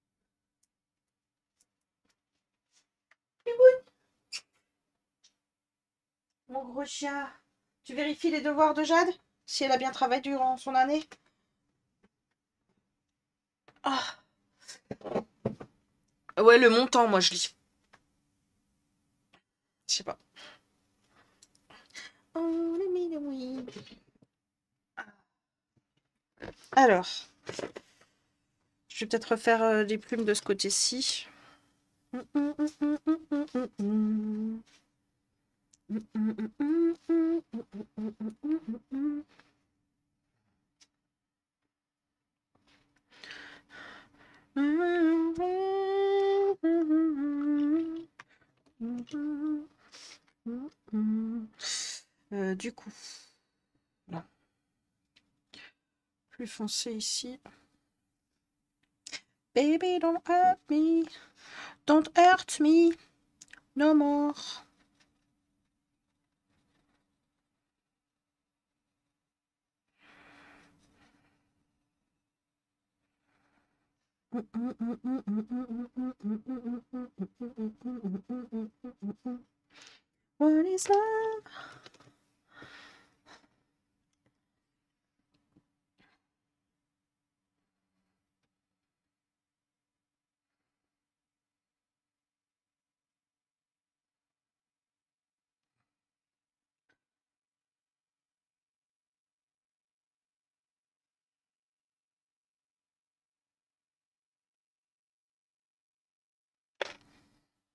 Mon gros chien. Tu vérifies les devoirs de Jade? Si elle a bien travaillé durant son année? Ah. Ouais, le montant, moi, je lis. Je sais pas. Alors, je vais peut-être refaire les plumes de ce côté-ci. Du coup, non. Plus foncé ici. Baby, don't hurt me. Don't hurt me. No more. What is love?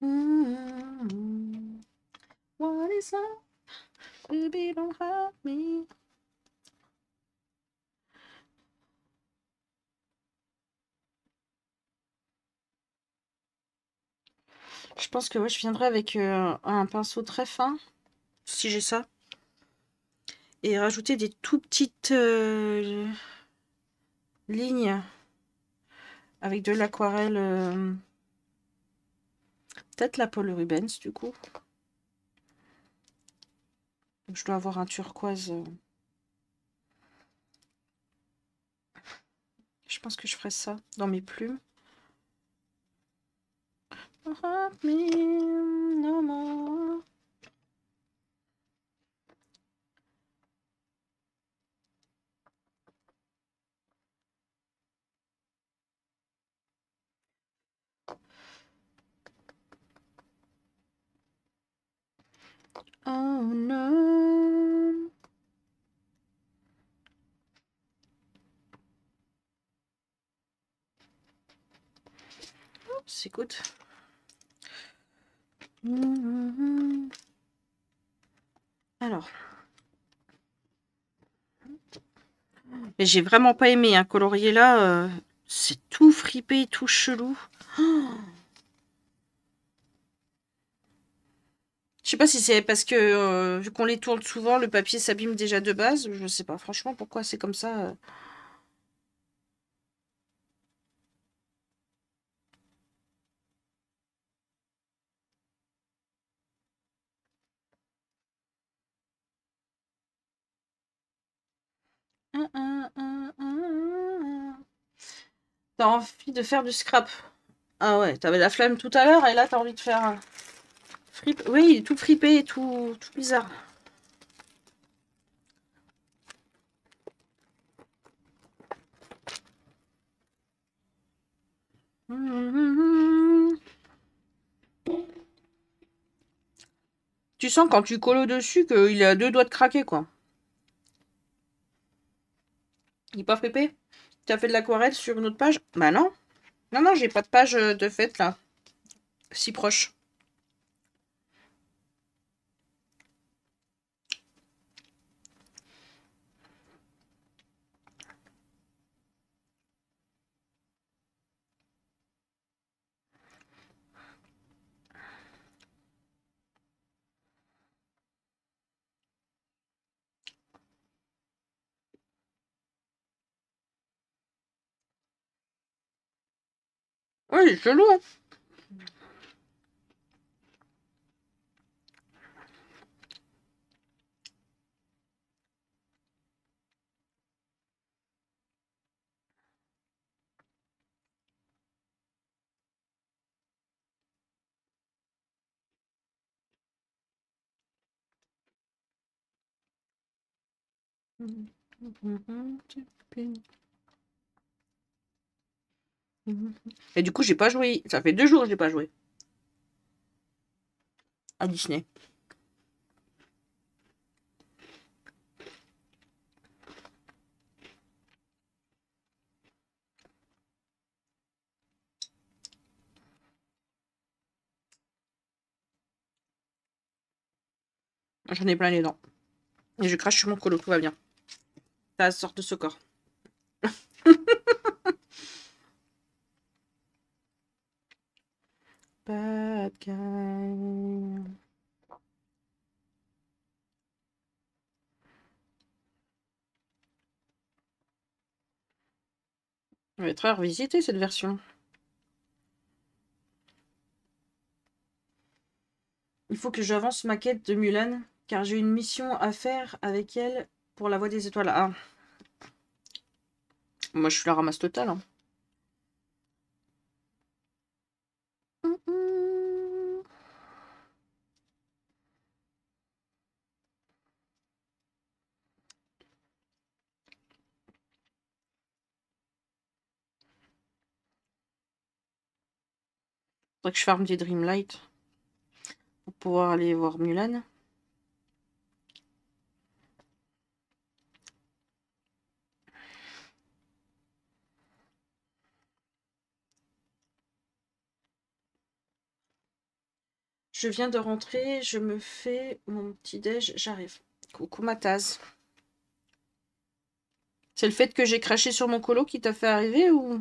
What is up? Baby, don't hurt me. Je pense que ouais, je viendrai avec un pinceau très fin, si j'ai ça. Et rajouter des tout petites lignes avec de l'aquarelle. Peut-être la Paul Rubens, du coup. Donc, je dois avoir un turquoise. Je pense que je ferai ça dans mes plumes. Hurt me no more. Oh no. Oups, écoute. Alors. Mais j'ai vraiment pas aimé, hein, colorier là. C'est tout fripé, tout chelou. Je sais pas si c'est parce que vu qu'on les tourne souvent, le papier s'abîme déjà de base. Je sais pas franchement pourquoi c'est comme ça. T'as envie de faire du scrap. Ah ouais, t'avais la flemme tout à l'heure et là t'as envie de faire un frip. Oui, tout fripé, tout bizarre. Tu sens quand tu colles au-dessus qu'il a deux doigts de craquer, quoi. Il est pas fripé? Tu as fait de l'aquarelle sur une autre page? Bah non. Non, non, j'ai pas de page de fait là. Si proche. Ouais, c'est chelou, hein. Et du coup, j'ai pas joué. Ça fait 2 jours que j'ai pas joué à Disney. J'en ai plein les dents. Et je crache sur mon colo, tout va bien. Ça sort de ce corps. Bad guy. On va être revisiter cette version. Il faut que j'avance ma quête de Mulan, car j'ai une mission à faire avec elle pour la Voie des Étoiles. Ah, moi je suis la ramasse totale, hein. Faudrait que je farme des Dreamlight pour pouvoir aller voir Mulan. Je viens de rentrer, je me fais mon petit déj, j'arrive. Coucou ma tasse. C'est le fait que j'ai craché sur mon colo qui t'a fait arriver ou...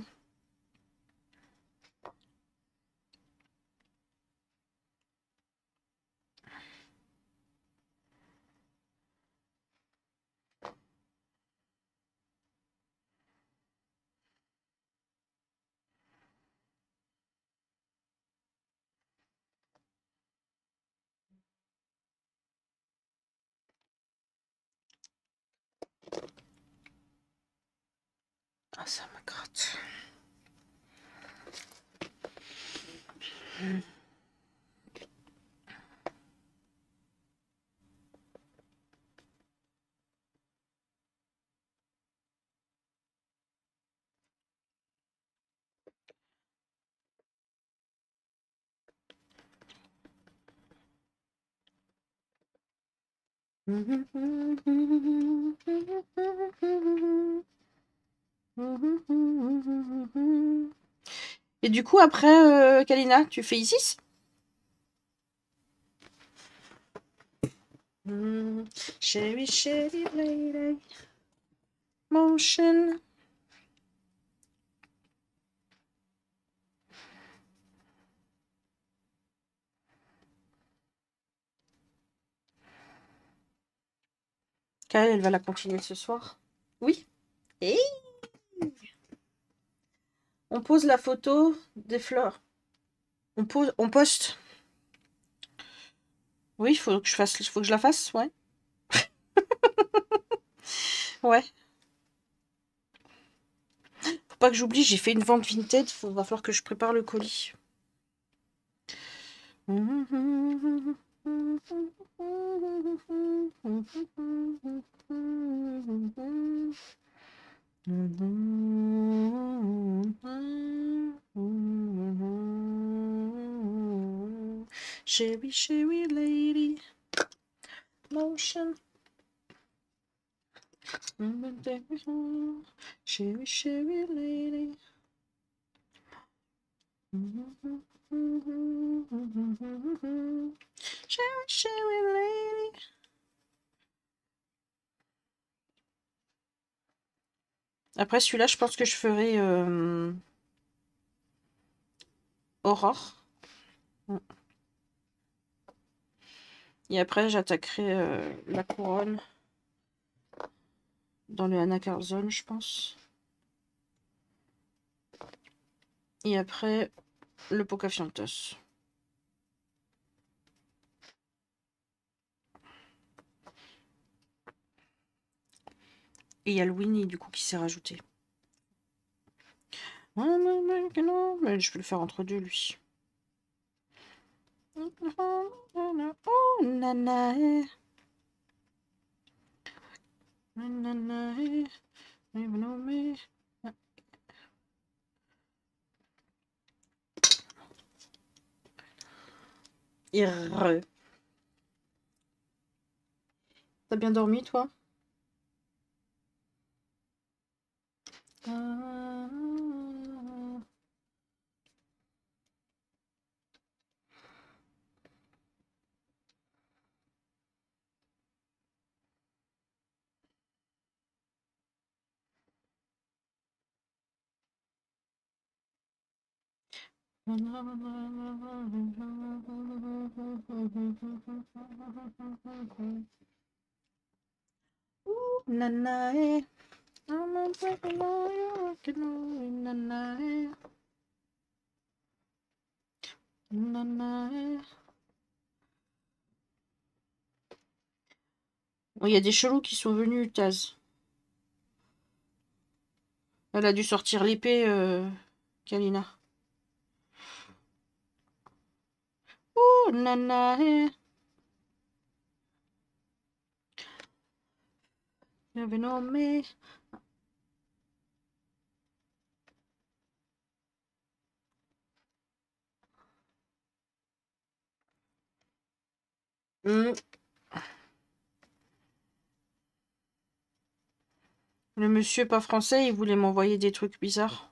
Ah, ça me gratte. Et du coup, après, Kalina, tu fais Isis? Chérie, chérie, lady, motion. Kyle, elle va la continuer ce soir. Oui. Et on pose la photo des fleurs. On poste. Oui, il faut que je la fasse, ouais. Ouais. Faut pas que j'oublie, j'ai fait une vente Vinted, va falloir que je prépare le colis. Chérie, chérie, lady, motion. Chérie, chérie, lady. Chérie, chérie, lady. Après celui-là, je pense que je ferai Aurore. Et après, j'attaquerai la couronne dans le Anna Carzon, je pense. Et après, le Pocahontas. Et il y a le Winnie, du coup, qui s'est rajouté. Mais je peux le faire entre deux, lui. Oh, nana. Irre. T'as bien dormi, toi? Nanae. Il y a des chelous qui sont venus, Taz. Elle a dû sortir l'épée, Kalina. Oh, nanae. J'avais nommé. Le monsieur pas français, il voulait m'envoyer des trucs bizarres.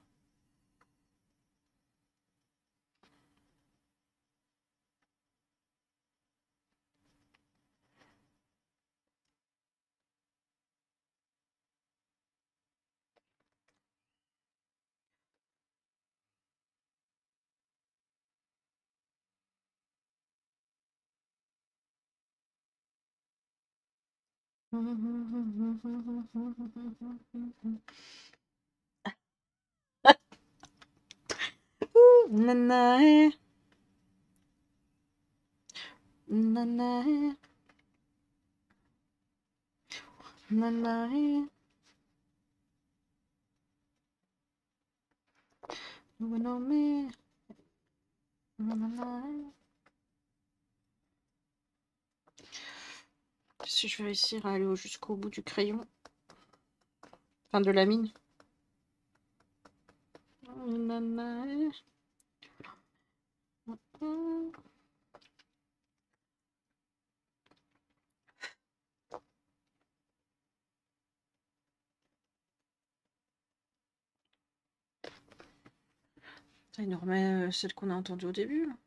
Nanae. Nanae. Nanae. Nanae. Nanae. Si je vais réussir à aller jusqu'au bout du crayon. Enfin, de la mine. Nanae. Il nous remet celle qu'on a entendue au début. Là.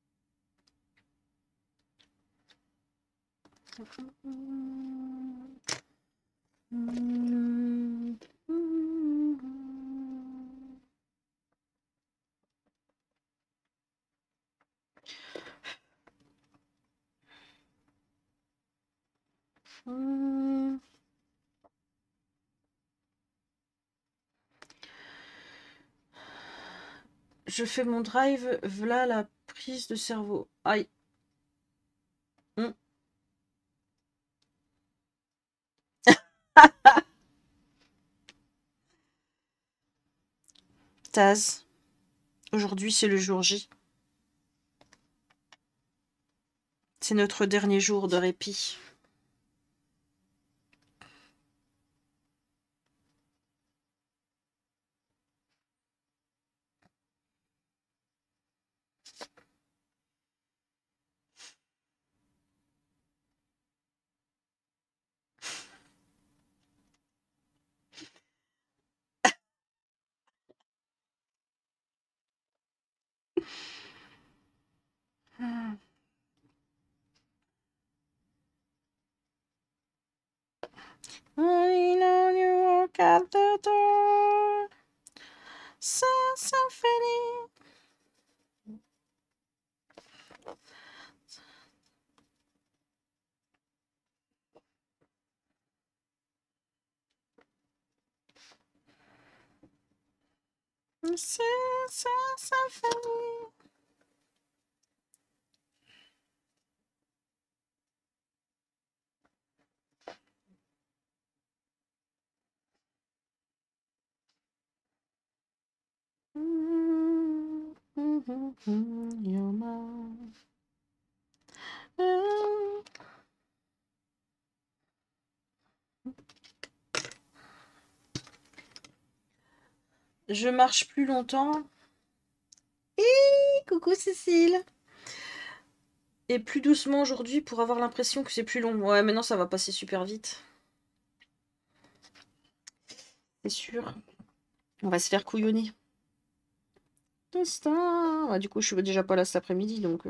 Je fais mon drive, voilà la prise de cerveau. Aïe. Taz, aujourd'hui c'est le jour J. C'est notre dernier jour de répit. I know you walk out the door. Symphony. Symphony. You're mine. Je marche plus longtemps. Coucou Cécile. Et plus doucement aujourd'hui pour avoir l'impression que c'est plus long. Ouais, maintenant ça va passer super vite. C'est sûr. On va se faire couillonner. Ouais, du coup, je suis déjà pas là cet après-midi, donc...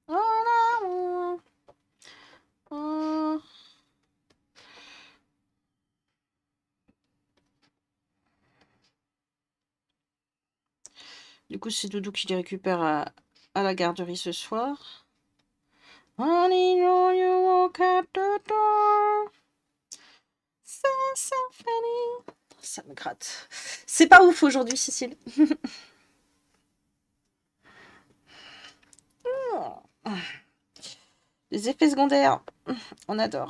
Du coup, c'est Doudou qui les récupère à la garderie ce soir. Honey, know you walk out the door. Ça me gratte. C'est pas ouf aujourd'hui, Cécile. Les effets secondaires, on adore.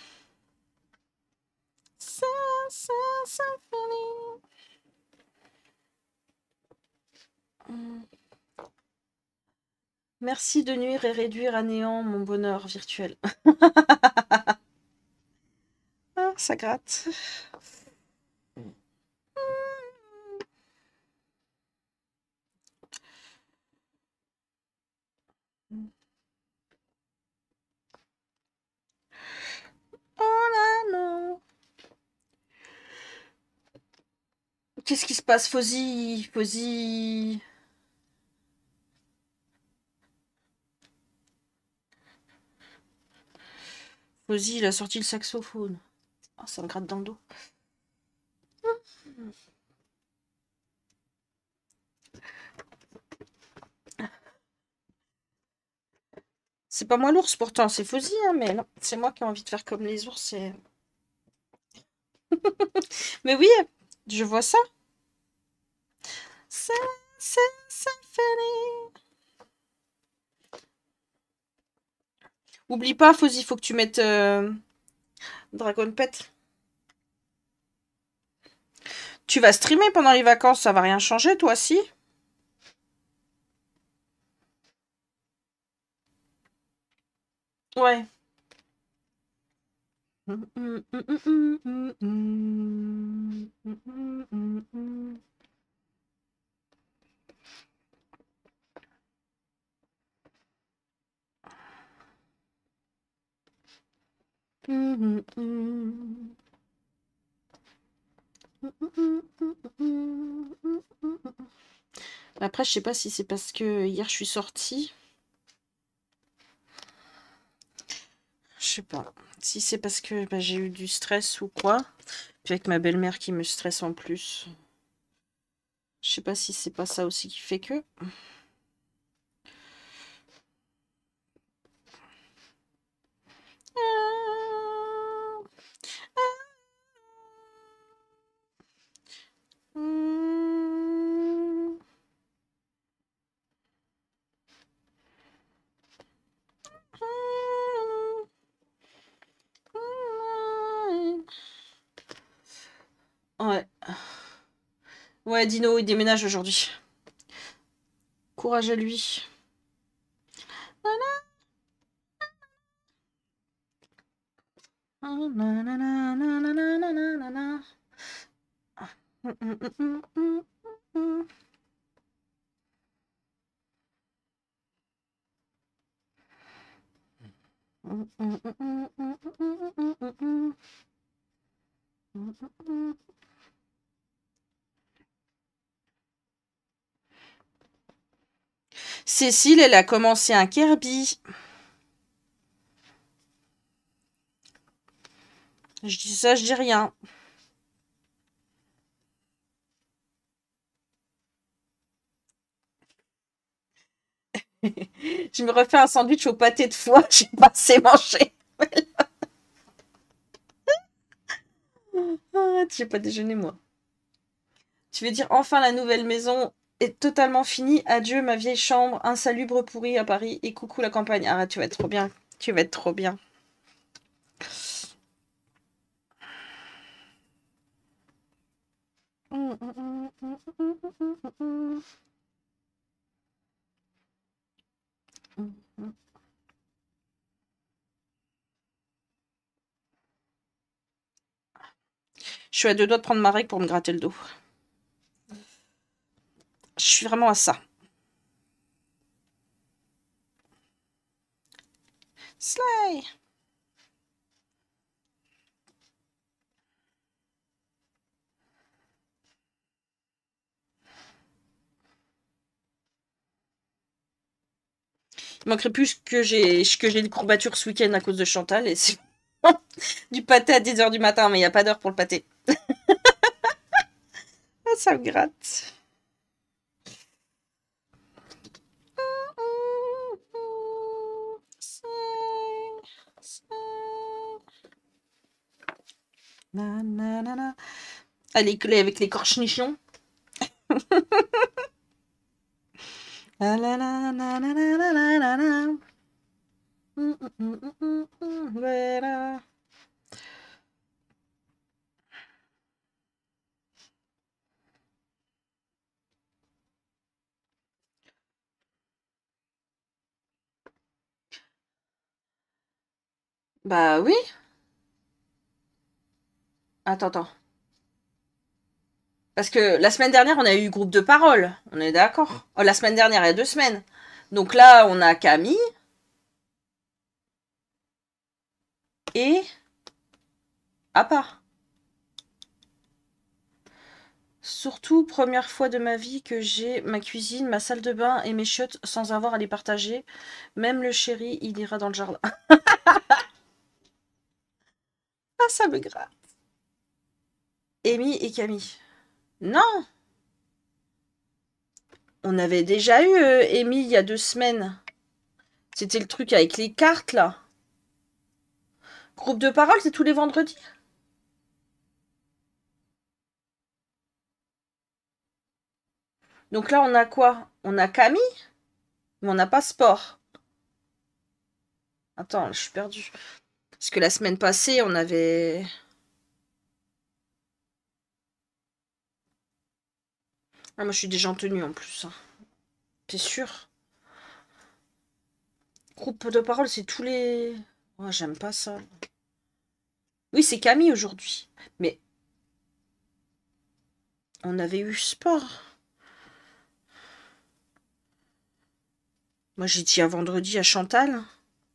Merci de nuire et réduire à néant mon bonheur virtuel. Ah, ça gratte. Oh là non. Qu'est-ce qui se passe, Fozzy? Fozzy. Fozzy, il a sorti le saxophone. Oh, ça me gratte dans le dos. C'est pas moi l'ours pourtant, c'est Fozzy, hein, mais non, c'est moi qui ai envie de faire comme les ours et Mais oui, je vois ça. Ça fini. Oublie pas, Fozzy, faut que tu mettes Dragon Pet. Tu vas streamer pendant les vacances, ça va rien changer, toi, si? Ouais. Après, je sais pas si c'est parce que hier je suis sortie. Je sais pas. Si c'est parce que bah, j'ai eu du stress ou quoi. Puis avec ma belle-mère qui me stresse en plus. Je sais pas si c'est pas ça aussi qui fait que. Ouais. Ouais, Dino, il déménage aujourd'hui. Courage à lui. Cécile, elle a commencé un Kirby. Je dis ça, je dis rien. Je me refais un sandwich au pâté de foie, j'ai pas assez mangé. Arrête, j'ai pas déjeuné moi. Tu veux dire enfin la nouvelle maison est totalement finie. Adieu ma vieille chambre, insalubre pourrie à Paris et coucou la campagne. Arrête, tu vas être trop bien. Tu vas être trop bien. Je suis à deux doigts de prendre ma règle pour me gratter le dos. Je suis vraiment à ça. Slay. Il manquerait plus que j'ai des courbatures ce week-end à cause de Chantal et c'est du pâté à 10h du matin, mais il n'y a pas d'heure pour le pâté. Ah, ça me gratte. Allez, avec les cornichons. Bah oui. Attends. Parce que la semaine dernière, on a eu groupe de parole. On est d'accord. Oh, la semaine dernière, il y a 2 semaines. Donc là, on a Camille. Et à part. Surtout, première fois de ma vie que j'ai ma cuisine, ma salle de bain et mes chiottes sans avoir à les partager. Même le chéri, il ira dans le jardin. Ah, ça me gratte. Amy et Camille. Non. On avait déjà eu Amy il y a 2 semaines. C'était le truc avec les cartes, là. Groupe de parole, c'est tous les vendredis. Donc là, on a quoi? On a Camille, mais on n'a pas Sport. Attends, je suis perdue. Parce que la semaine passée, on avait... Ah, moi, je suis déjà en tenue en plus. Hein. T'es sûr? Groupe de parole, c'est tous les... Oh, j'aime pas ça. Oui, c'est Camille aujourd'hui. Mais on avait eu Sport. Moi, j'ai dit à vendredi à Chantal.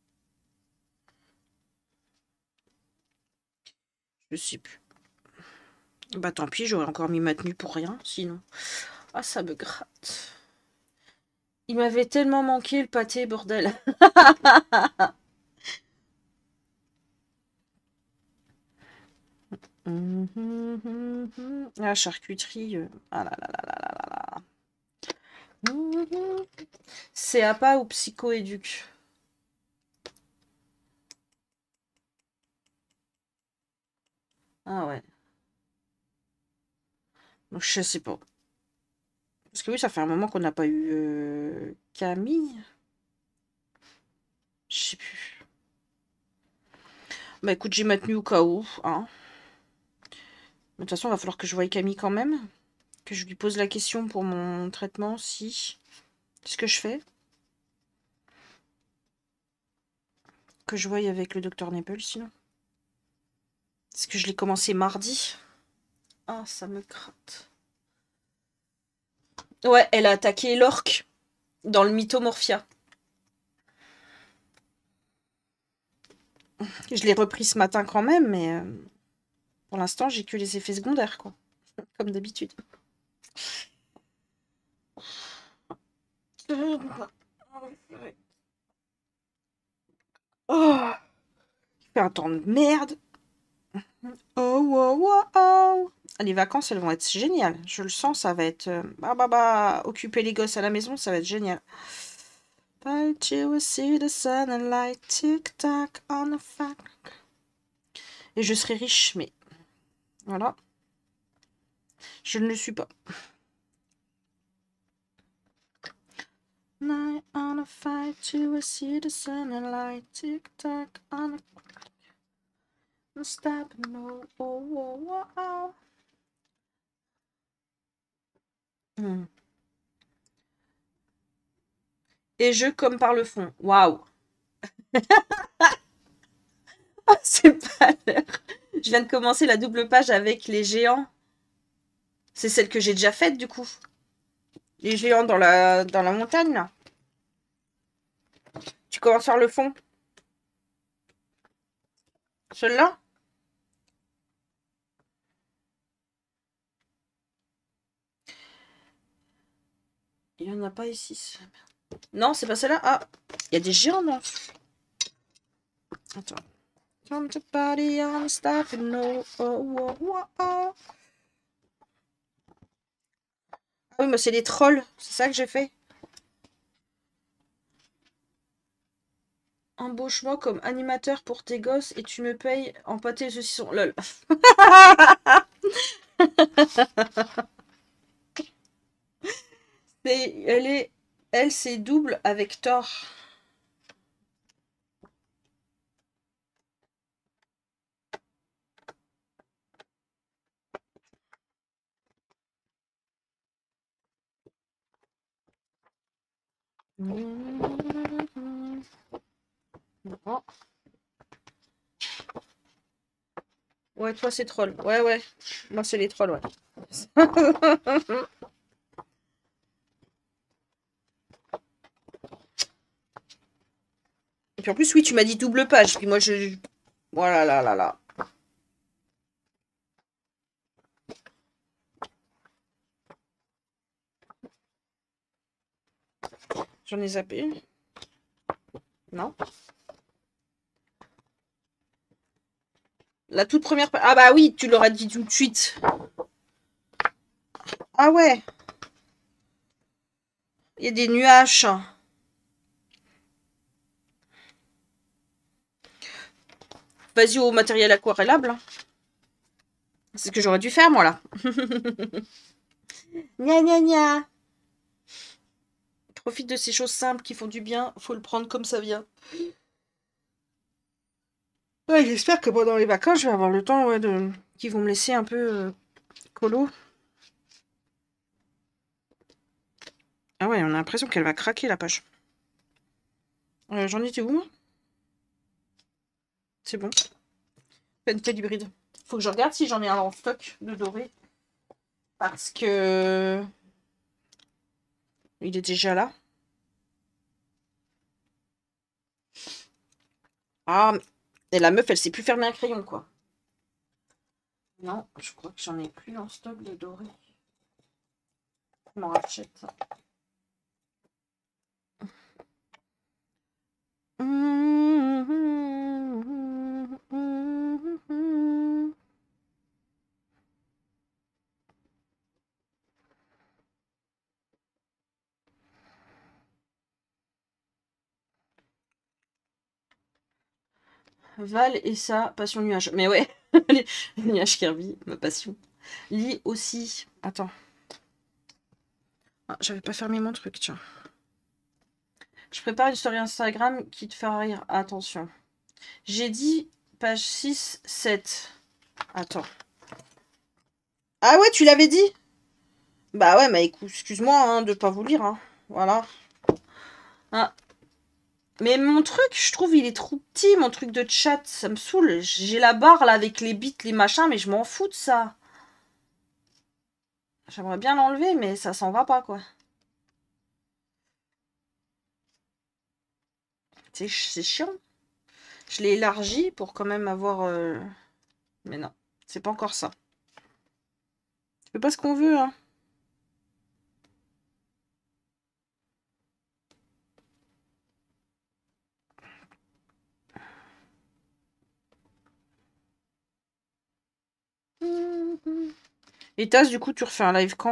Je sais plus. Bah tant pis, j'aurais encore mis ma tenue pour rien, sinon. Ah, ça me gratte. Il m'avait tellement manqué le pâté, bordel. La charcuterie. Ah là là là là là là là. C'est APA ou psychoéduc? Ah ouais. Donc je sais pas. Parce que oui, ça fait un moment qu'on n'a pas eu Camille. Je sais plus. Bah écoute, j'ai ma tenue au cas où. Hein. De toute façon, il va falloir que je voie Camille quand même. Que je lui pose la question pour mon traitement, si. Qu'est-ce que je fais? Que je voie avec le docteur Nepal, sinon. Est-ce que je l'ai commencé mardi? Ah, ça me gratte. Ouais, elle a attaqué l'orque dans le Mythomorphia. Je l'ai repris ce matin quand même, mais pour l'instant, j'ai que les effets secondaires, quoi. Comme d'habitude. Oh, il fait un temps de merde. Oh, oh, oh, oh. Les vacances, elles vont être géniales. Je le sens, ça va être... occuper les gosses à la maison, ça va être génial. But you will see the sunlight tick-tack on the fact. Et je serai riche, mais... Voilà. Je ne le suis pas. Night on a fight, you will see the sunlight tick-tack on the... Stop, no, oh, oh, oh, oh. Et je comme par le fond. Waouh. C'est pas l'heure. Je viens de commencer la double page avec les géants. C'est celle que j'ai déjà faite, du coup. Les géants dans la montagne, là. Tu commences par le fond. Celle-là? Il n'y en a pas ici. Non, c'est pas celle-là. Ah, il y a des géants, non? Attends. Come to party on stuff and no. Oh, oh, oh, oh. Ah oui, moi, c'est les trolls. C'est ça que j'ai fait. Embauche-moi comme animateur pour tes gosses et tu me payes en pâté et saucisson. Lol. Elle, c'est double avec Thor. Oh. Ouais, toi, c'est troll. Ouais, ouais. Moi, c'est les trolls, ouais. Et puis en plus, oui, tu m'as dit double page. Puis moi, je... Voilà, là, là, là. J'en ai zappé une. Non. La toute première page. Ah bah oui, tu l'aurais dit tout de suite. Ah ouais. Il y a des nuages. Vas-y au matériel aquarellable. C'est ce que j'aurais dû faire, moi, là. Gna gna gna. Profite de ces choses simples qui font du bien. Faut le prendre comme ça vient. Ouais, j'espère que pendant les vacances, je vais avoir le temps ouais, qu'ils vont me laisser un peu colo. Ah ouais, on a l'impression qu'elle va craquer la page. J'en étais où? C'est bon. Pentel hybride. Faut que je regarde si j'en ai un en stock de doré. Parce que... Il est déjà là. Ah, et la meuf, elle sait plus fermer un crayon, quoi. Non, je crois que j'en ai plus en stock de doré. Je m'en rachète. Val et sa passion nuage. Mais ouais, les nuages Kirby, ma passion. Lit aussi. Attends. Ah, j'avais pas fermé mon truc, tiens. Je prépare une story Instagram qui te fera rire. Attention. J'ai dit page 6, 7. Attends. Ah ouais, tu l'avais dit? Bah ouais, mais écoute, excuse-moi hein, de pas vous lire. Hein. Voilà. Ah. Mais mon truc, je trouve, il est trop petit, mon truc de chat. Ça me saoule. J'ai la barre là avec les bits, les machins, mais je m'en fous de ça. J'aimerais bien l'enlever, mais ça s'en va pas, quoi. C'est chiant. Je l'ai élargi pour quand même avoir... Mais non, c'est pas encore ça. Tu fais pas ce qu'on veut, hein. Et Taz, du coup, tu refais un live quand?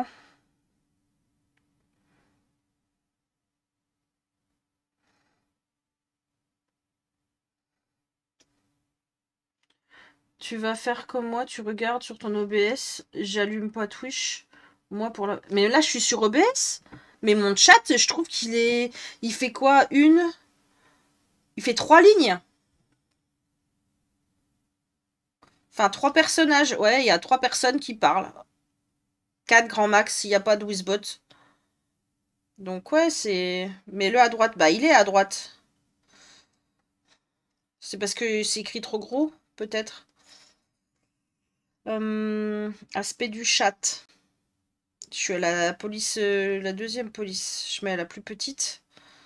Tu vas faire comme moi, tu regardes sur ton OBS, j'allume pas Twitch. Moi pour la... Mais là, je suis sur OBS. Mais mon chat, je trouve qu'il est... Il fait quoi? Il fait 3 lignes. Enfin, 3 personnages. Ouais, il y a 3 personnes qui parlent. 4 grand max s'il n'y a pas de Wizbot. Donc ouais, c'est... Mets-le à droite. Bah, il est à droite. C'est parce que c'est écrit trop gros, peut-être. Aspect du chat. Je suis à la police, la deuxième police. Je mets à la plus petite.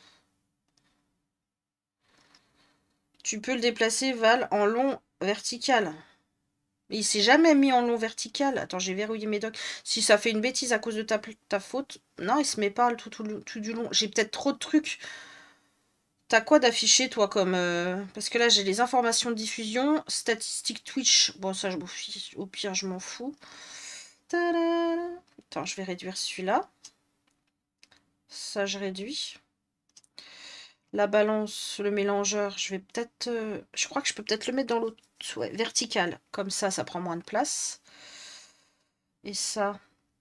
Tu peux le déplacer, Val, en long vertical. Mais il s'est jamais mis en long vertical. Attends, j'ai verrouillé mes docs. Si ça fait une bêtise à cause de ta faute. Non, il se met pas tout du long. J'ai peut-être trop de trucs. T'as quoi d'affiché, toi, comme... Parce que là, j'ai les informations de diffusion. Statistiques Twitch. Bon, ça, au pire, je m'en fous. Tadam. Attends, je vais réduire celui-là. Ça, je réduis. La balance, le mélangeur, je vais peut-être... je crois que je peux peut-être le mettre dans l'autre... Ouais, vertical. Comme ça prend moins de place. Et ça...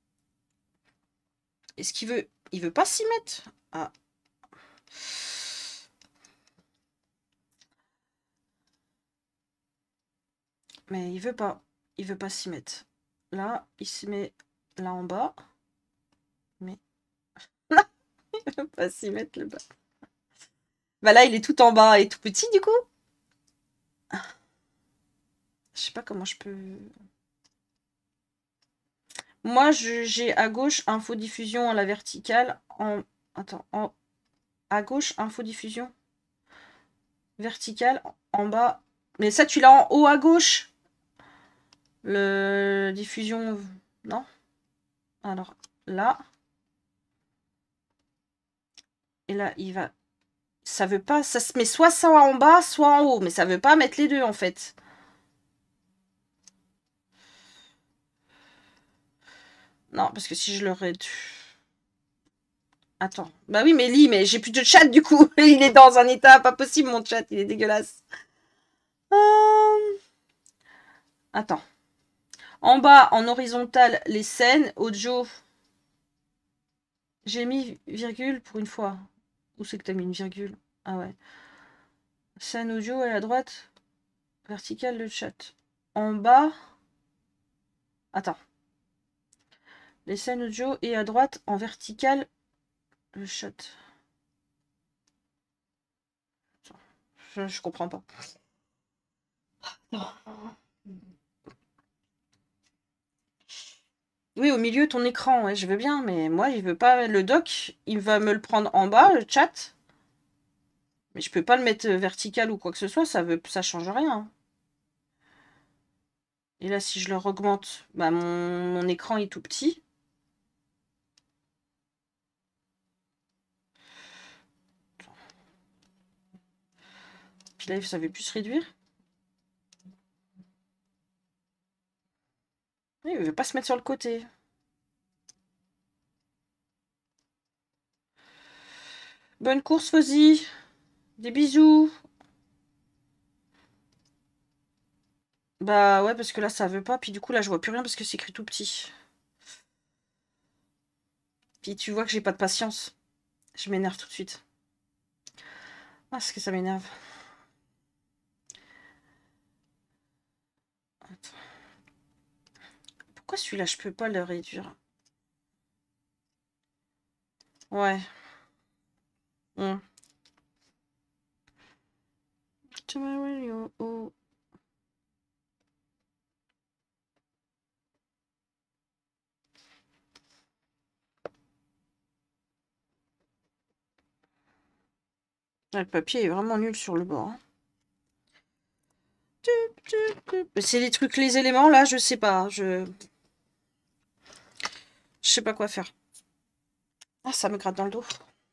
Est-ce qu'il veut... Il veut pas s'y mettre? Ah. Mais il veut pas. Il veut pas s'y mettre. Là, il se met là en bas. Mais... il veut pas s'y mettre le bas. Bah là, il est tout en bas et tout petit, du coup. Je sais pas comment je peux... Moi, j'ai à gauche infodiffusion à la verticale. Attends, à gauche infodiffusion. Verticale, en bas. Mais ça, tu l'as en haut à gauche. Le diffusion... Non. Alors, là. Et là, il va... Ça veut pas... Ça se met soit ça en bas, soit en haut. Mais ça veut pas mettre les deux, en fait. Non, parce que si je le réduis... Attends. Bah oui, mais mais j'ai plus de chat, du coup. Il est dans un état pas possible, mon chat. Il est dégueulasse. Attends. En bas, en horizontal, les scènes. Audio. J'ai mis virgule pour une fois. Où c'est que t'as mis une virgule? Ah ouais. Scène audio est à droite. Verticale le chat. En bas. Attends. Les scènes audio et à droite en verticale le chat. Je comprends pas. Non. Oui, au milieu ton écran, ouais, je veux bien, mais moi il veut pas le doc, il va me le prendre en bas, le chat. Mais je peux pas le mettre vertical ou quoi que ce soit, ça change rien. Et là, si je leur augmente, bah mon écran est tout petit. Puis là, ça veut plus se réduire. Oui, il veut pas se mettre sur le côté. Bonne course, Fozzy. Des bisous. Bah ouais, parce que là, ça veut pas. Puis du coup, là, je vois plus rien parce que c'est écrit tout petit. Puis tu vois que j'ai pas de patience. Je m'énerve tout de suite. Ah, ce que ça m'énerve. Attends. Pourquoi celui-là, je peux pas le réduire? Ouais. Hmm. Le papier est vraiment nul sur le bord. C'est les trucs, les éléments, là, je sais pas. Je sais pas quoi faire. Ah, ça me gratte dans le dos.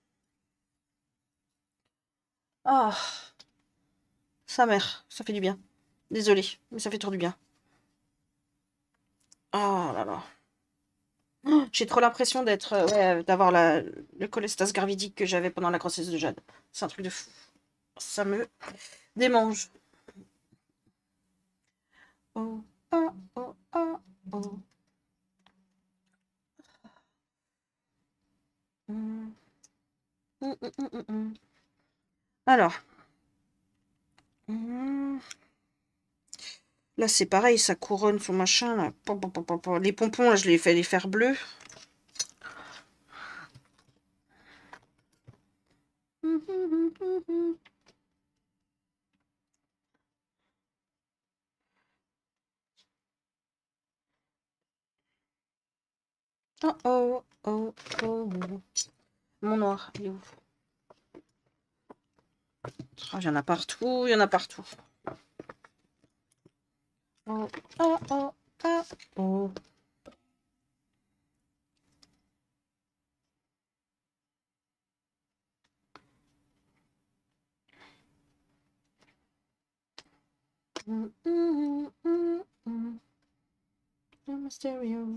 Ah, sa mère, ça fait du bien. Désolée, mais ça fait trop du bien. Oh là là. J'ai trop l'impression d'être, d'avoir le cholestase gravidique que j'avais pendant la grossesse de Jade. C'est un truc de fou. Ça me démange. Oh, oh, oh, oh, oh. Alors. Là, c'est pareil, ça couronne son machin. Là. Les pompons, là, je les fais les faire bleus. Oh oh oh oh. Mon noir, il est où? Oh, il y en a partout, il y en a partout. Oh oh oh oh oh. Stereo.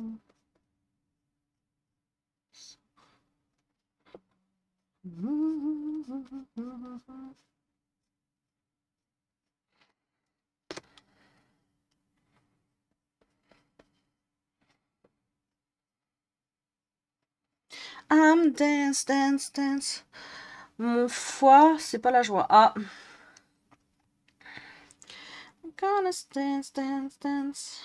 I'm dance, dance, dance. Mon foie, c'est pas la joie. Ah. I'm gonna dance, dance, dance.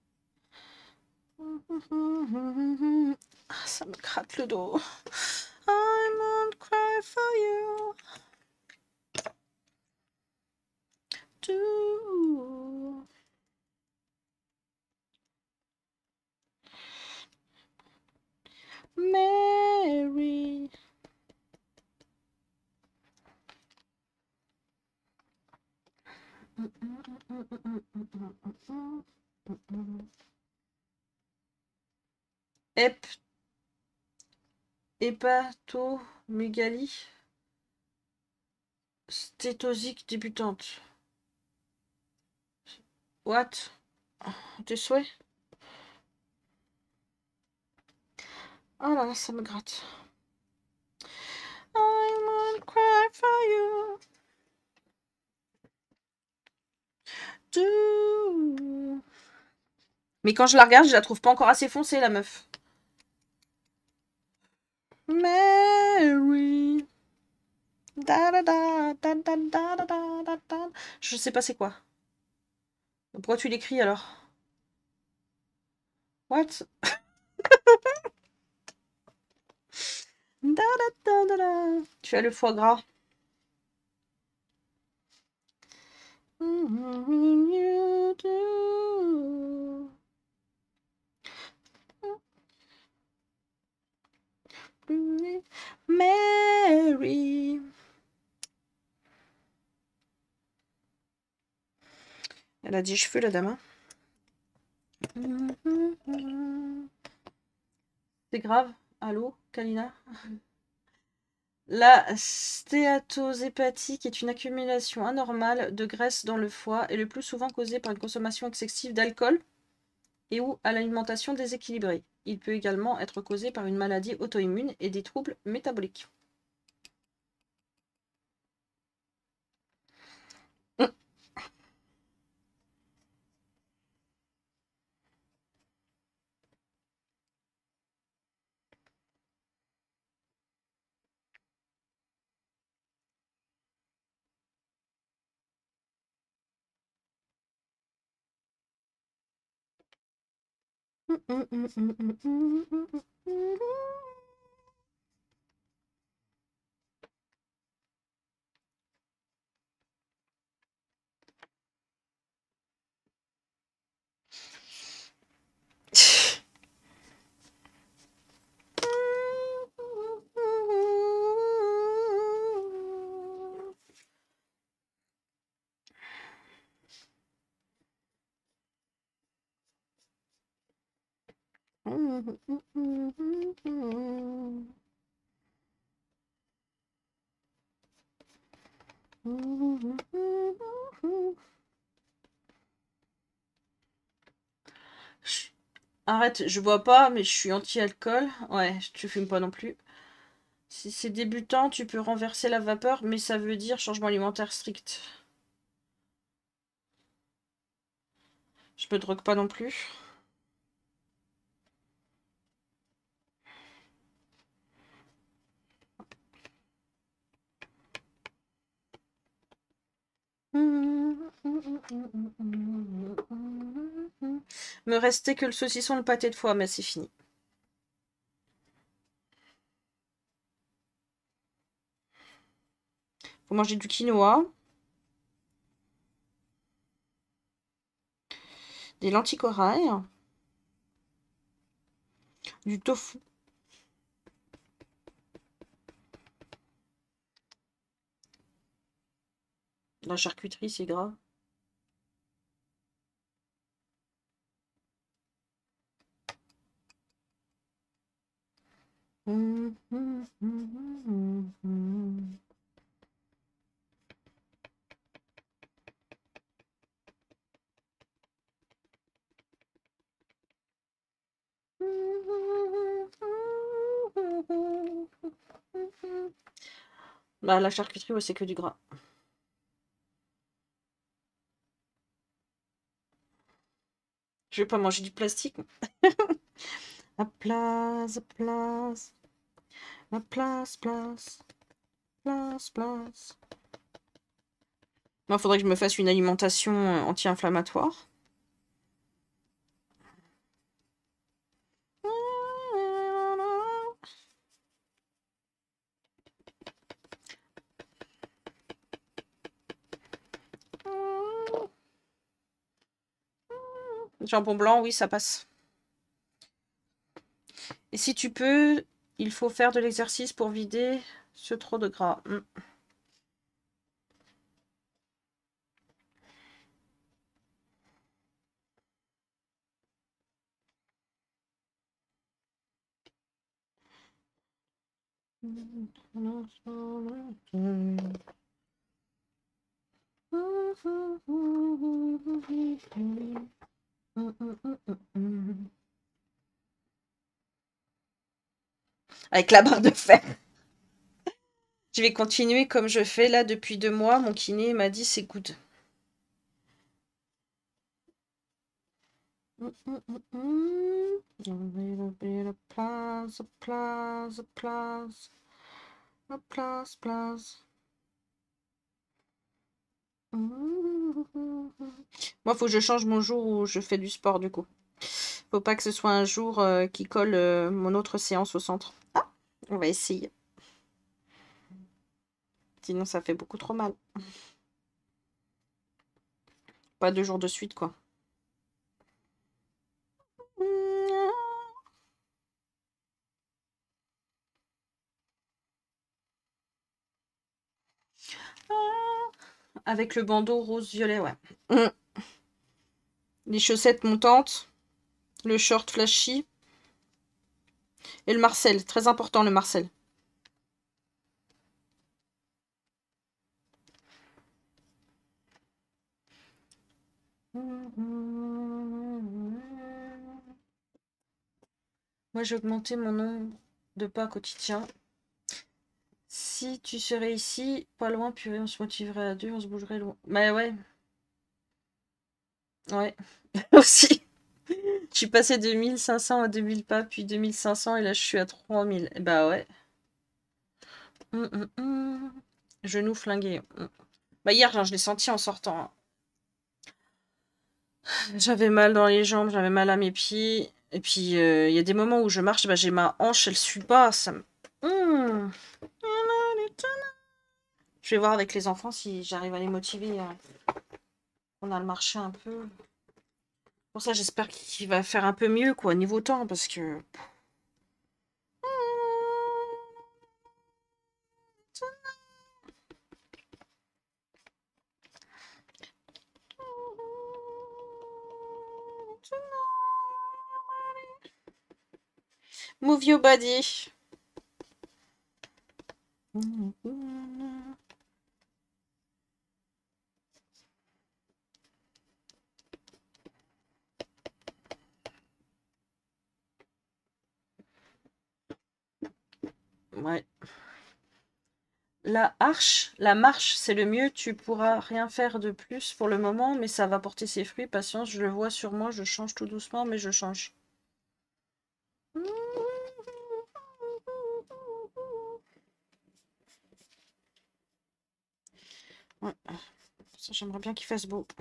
Ah, ça me gratte le dos. I won't cry for you. Do. Mary. Hépatomégalie. Stétosique débutante. What? Tes souhaits? Oh là là, ça me gratte. I won't cry for you. Do. Mais quand je la regarde, je la trouve pas encore assez foncée, la meuf. Mary. Da, da, da, da, da, da, da, da, da. Je sais pas c'est quoi. Pourquoi tu l'écris alors? What? Da, da, da, da, da. Tu as le foie gras. You do. Mary. Elle a 10 cheveux, la dame. C'est grave. Allô, Kalina? La stéatose hépatique est une accumulation anormale de graisse dans le foie et le plus souvent causée par une consommation excessive d'alcool et ou à l'alimentation déséquilibrée. Il peut également être causé par une maladie auto-immune et des troubles métaboliques. Arrête, je bois pas, mais je suis anti-alcool. Ouais, tu fumes pas non plus. Si c'est débutant, tu peux renverser la vapeur, mais ça veut dire changement alimentaire strict. Je me drogue pas non plus. Me restait que le saucisson et le pâté de foie, mais c'est fini. Faut manger du quinoa. Des lentilles corail. Du tofu. La charcuterie, c'est gras. Bah, la charcuterie, ouais, c'est que du gras. Je vais pas manger du plastique. La place, place. La place, place. Place, place. Moi, faudrait que je me fasse une alimentation anti-inflammatoire. Jambon blanc, oui, ça passe. Et si tu peux, il faut faire de l'exercice pour vider ce trop de gras. Avec la barre de fer. Je vais continuer comme je fais là depuis 2 mois. Mon kiné m'a dit c'est good. Moi, faut que je change mon jour où je fais du sport, du coup. Faut pas que ce soit un jour qui colle mon autre séance au centre. Ah, on va essayer. Sinon, ça fait beaucoup trop mal. Pas 2 jours de suite, quoi. Avec le bandeau rose-violet, ouais. Les chaussettes montantes. Le short flashy. Et le Marcel. Très important, le Marcel. Moi, j'ai augmenté mon nombre de pas quotidien. Si tu serais ici, pas loin, purée, on se motiverait à 2, on se bougerait loin. Mais ouais. Ouais. Aussi. Je suis passée de 1500 à 2000 pas, puis 2500, et là, je suis à 3000. Bah ouais. Genou flingué. Bah hier, genre, je l'ai senti en sortant. J'avais mal dans les jambes, j'avais mal à mes pieds. Et puis, il y a des moments où je marche, bah, j'ai ma hanche, elle suit pas. Ça me... Je vais voir avec les enfants si j'arrive à les motiver. On a le marché un peu. Pour ça, j'espère qu'il va faire un peu mieux, quoi, niveau temps, parce que... Move your body. Ouais. La marche, c'est le mieux. Tu pourras rien faire de plus pour le moment, mais ça va porter ses fruits. Patience, je le vois sur moi. Je change tout doucement, mais je change. Ouais. Ça, j'aimerais bien qu'il fasse beau.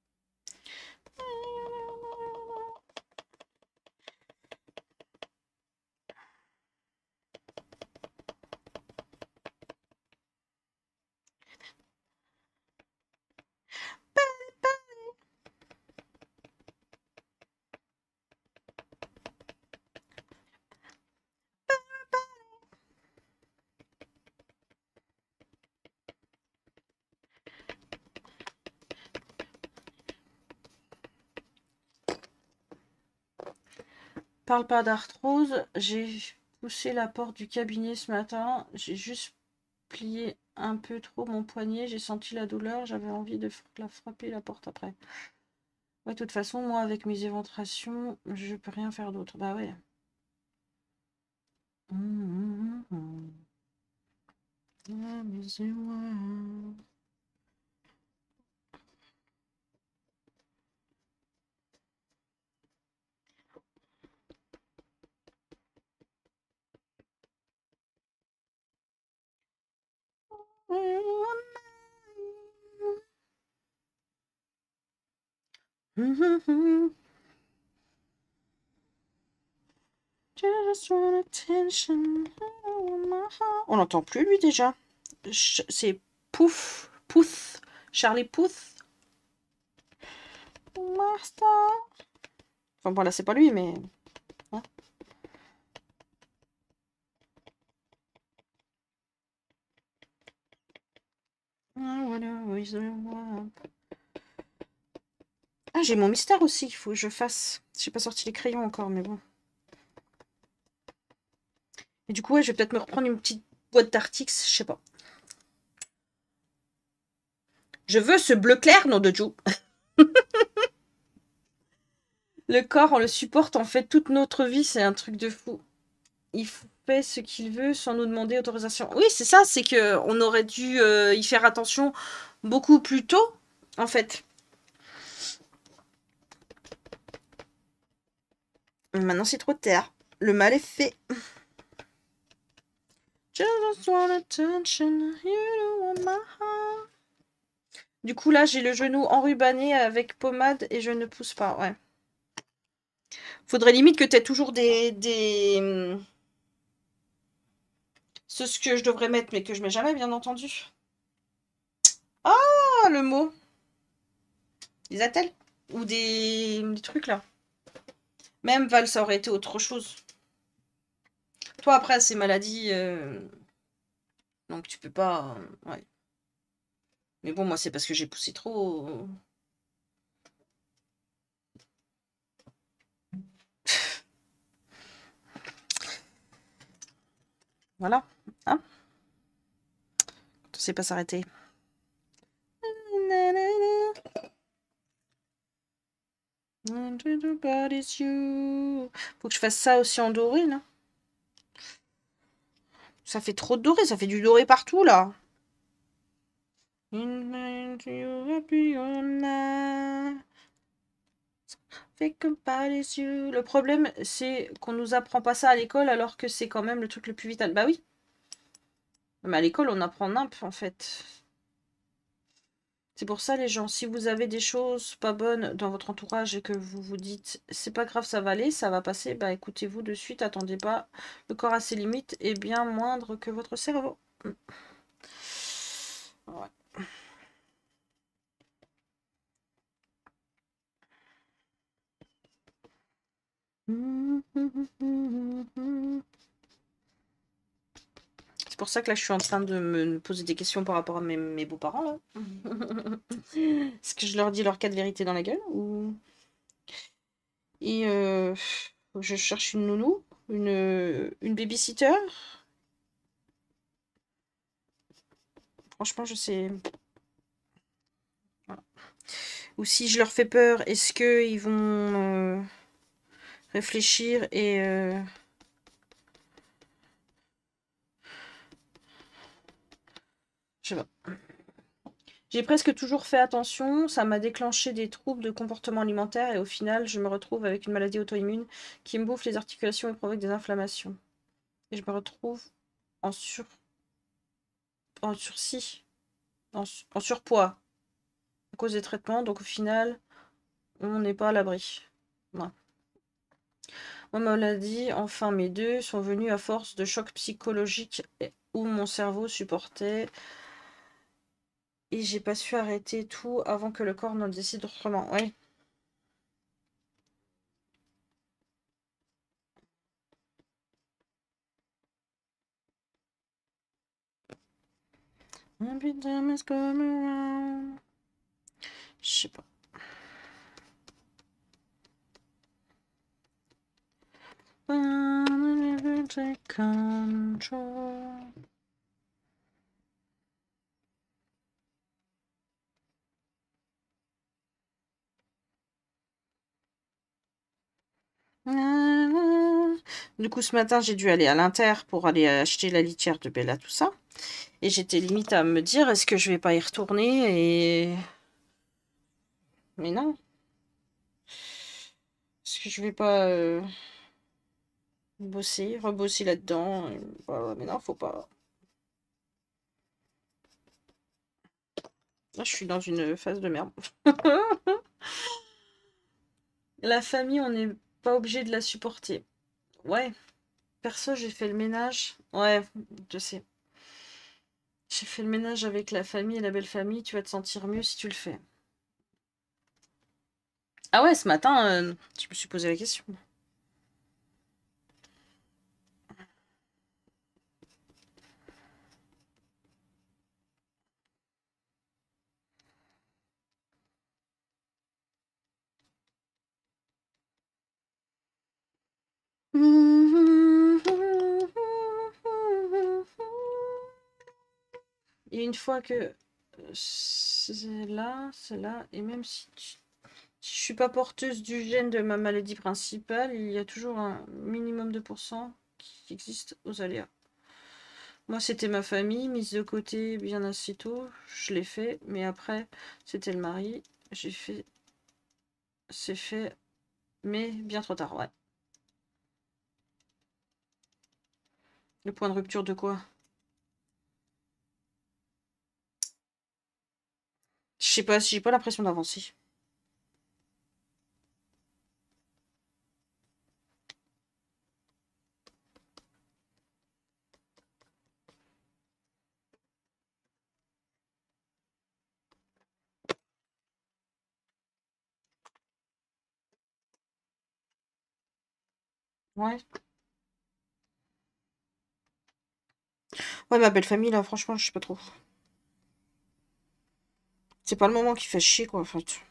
Parle pas d'arthrose. J'ai poussé la porte du cabinet ce matin. J'ai juste plié un peu trop mon poignet. J'ai senti la douleur. J'avais envie de la frapper la porte après. Ouais, de toute façon, moi, avec mes éventrations, je peux rien faire d'autre. Bah ouais. On l'entend plus lui déjà. C'est Pouf, Pouth, Charlie Pouth. Master. Enfin bon là c'est pas lui mais. Hein. Ah j'ai mon mystère aussi, il faut que je fasse. J'ai pas sorti les crayons encore mais bon. Et du coup ouais, je vais peut-être me reprendre une petite boîte d'Artix, je sais pas. Je veux ce bleu clair, nom de Dieu. Le corps, on le supporte en fait toute notre vie, c'est un truc de fou. Il fait ce qu'il veut sans nous demander autorisation. Oui, c'est ça, c'est que on aurait dû y faire attention beaucoup plus tôt, en fait. Maintenant, c'est trop tard. Le mal est fait. Just want attention, you don't want my heart. Du coup, là, j'ai le genou enrubanné avec pommade et je ne pousse pas, ouais. Faudrait limite que t'aies toujours des... ce que je devrais mettre, mais que je mets jamais, bien entendu. Ah, le mot. Des attelles. Ou des trucs, là. Même Val, ça aurait été autre chose. Toi, après, ces maladies... Donc, tu peux pas... Ouais. Mais bon, moi, c'est parce que j'ai poussé trop... Voilà. Hein? On sait pas s'arrêter. Faut que je fasse ça aussi en doré, là. Ça fait trop de doré, ça fait du doré partout, là. Le problème, c'est qu'on nous apprend pas ça à l'école alors que c'est quand même le truc le plus vital. Bah oui. Mais à l'école, on apprend nimp, en fait. C'est pour ça, les gens, si vous avez des choses pas bonnes dans votre entourage et que vous vous dites c'est pas grave, ça va aller, ça va passer, bah écoutez-vous de suite, attendez pas. Le corps a ses limites est bien moindre que votre cerveau. Ouais. C'est pour ça que là, je suis en train de me poser des questions par rapport à mes beaux-parents, là. Est-ce que je leur dis leur cas de vérité dans la gueule ou... Et je cherche une nounou, une babysitter. Franchement, je sais. Voilà. Ou si je leur fais peur, est-ce qu'ils vont réfléchir et... Je sais pas. J'ai presque toujours fait attention, ça m'a déclenché des troubles de comportement alimentaire et au final, je me retrouve avec une maladie auto-immune qui me bouffe les articulations et provoque des inflammations. Et je me retrouve en en sursis, en surpoids à cause des traitements, donc au final, on n'est pas à l'abri. Ouais. Moi, ma maladie, enfin mes deux, sont venus à force de chocs psychologiques où mon cerveau supportait et j'ai pas su arrêter tout avant que le corps ne le décide autrement. Ouais. Every time it's come around. Je sais pas. Never take control. Du coup, ce matin, j'ai dû aller à l'Inter pour aller acheter la litière de Bella, tout ça. Et j'étais limite à me dire, est-ce que je vais pas y retourner et... Mais non. Est-ce que je vais pas rebosser là-dedans? Voilà, mais non, faut pas. Là, je suis dans une phase de merde. La famille, on n'est pas obligé de la supporter. Ouais. Perso, j'ai fait le ménage. Ouais, je sais. J'ai fait le ménage avec la famille et la belle famille. Tu vas te sentir mieux si tu le fais. Ah ouais, ce matin, je me suis posé la question. Et une fois que c'est là, et même si je suis pas porteuse du gène de ma maladie principale, il y a toujours un minimum de pourcents qui existe aux aléas. Moi, c'était ma famille, mise de côté bien assez tôt, je l'ai fait, mais après, c'était le mari, j'ai fait, c'est fait, mais bien trop tard, ouais. Le point de rupture de quoi? Je sais pas, j'ai pas l'impression d'avancer. Ouais. Ouais, ma belle famille, là, franchement, je sais pas trop. C'est pas le moment qui fait chier, quoi, en fait.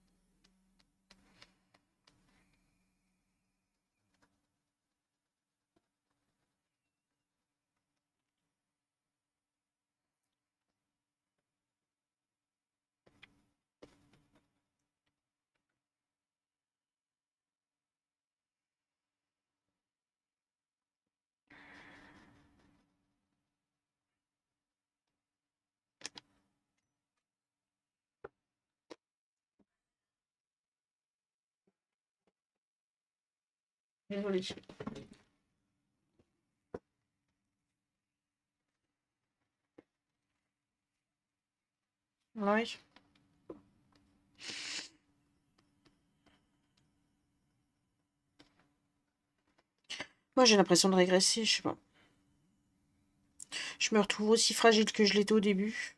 Désolée. Ouais. Moi, j'ai l'impression de régresser, je sais pas. Je me retrouve aussi fragile que je l'étais au début.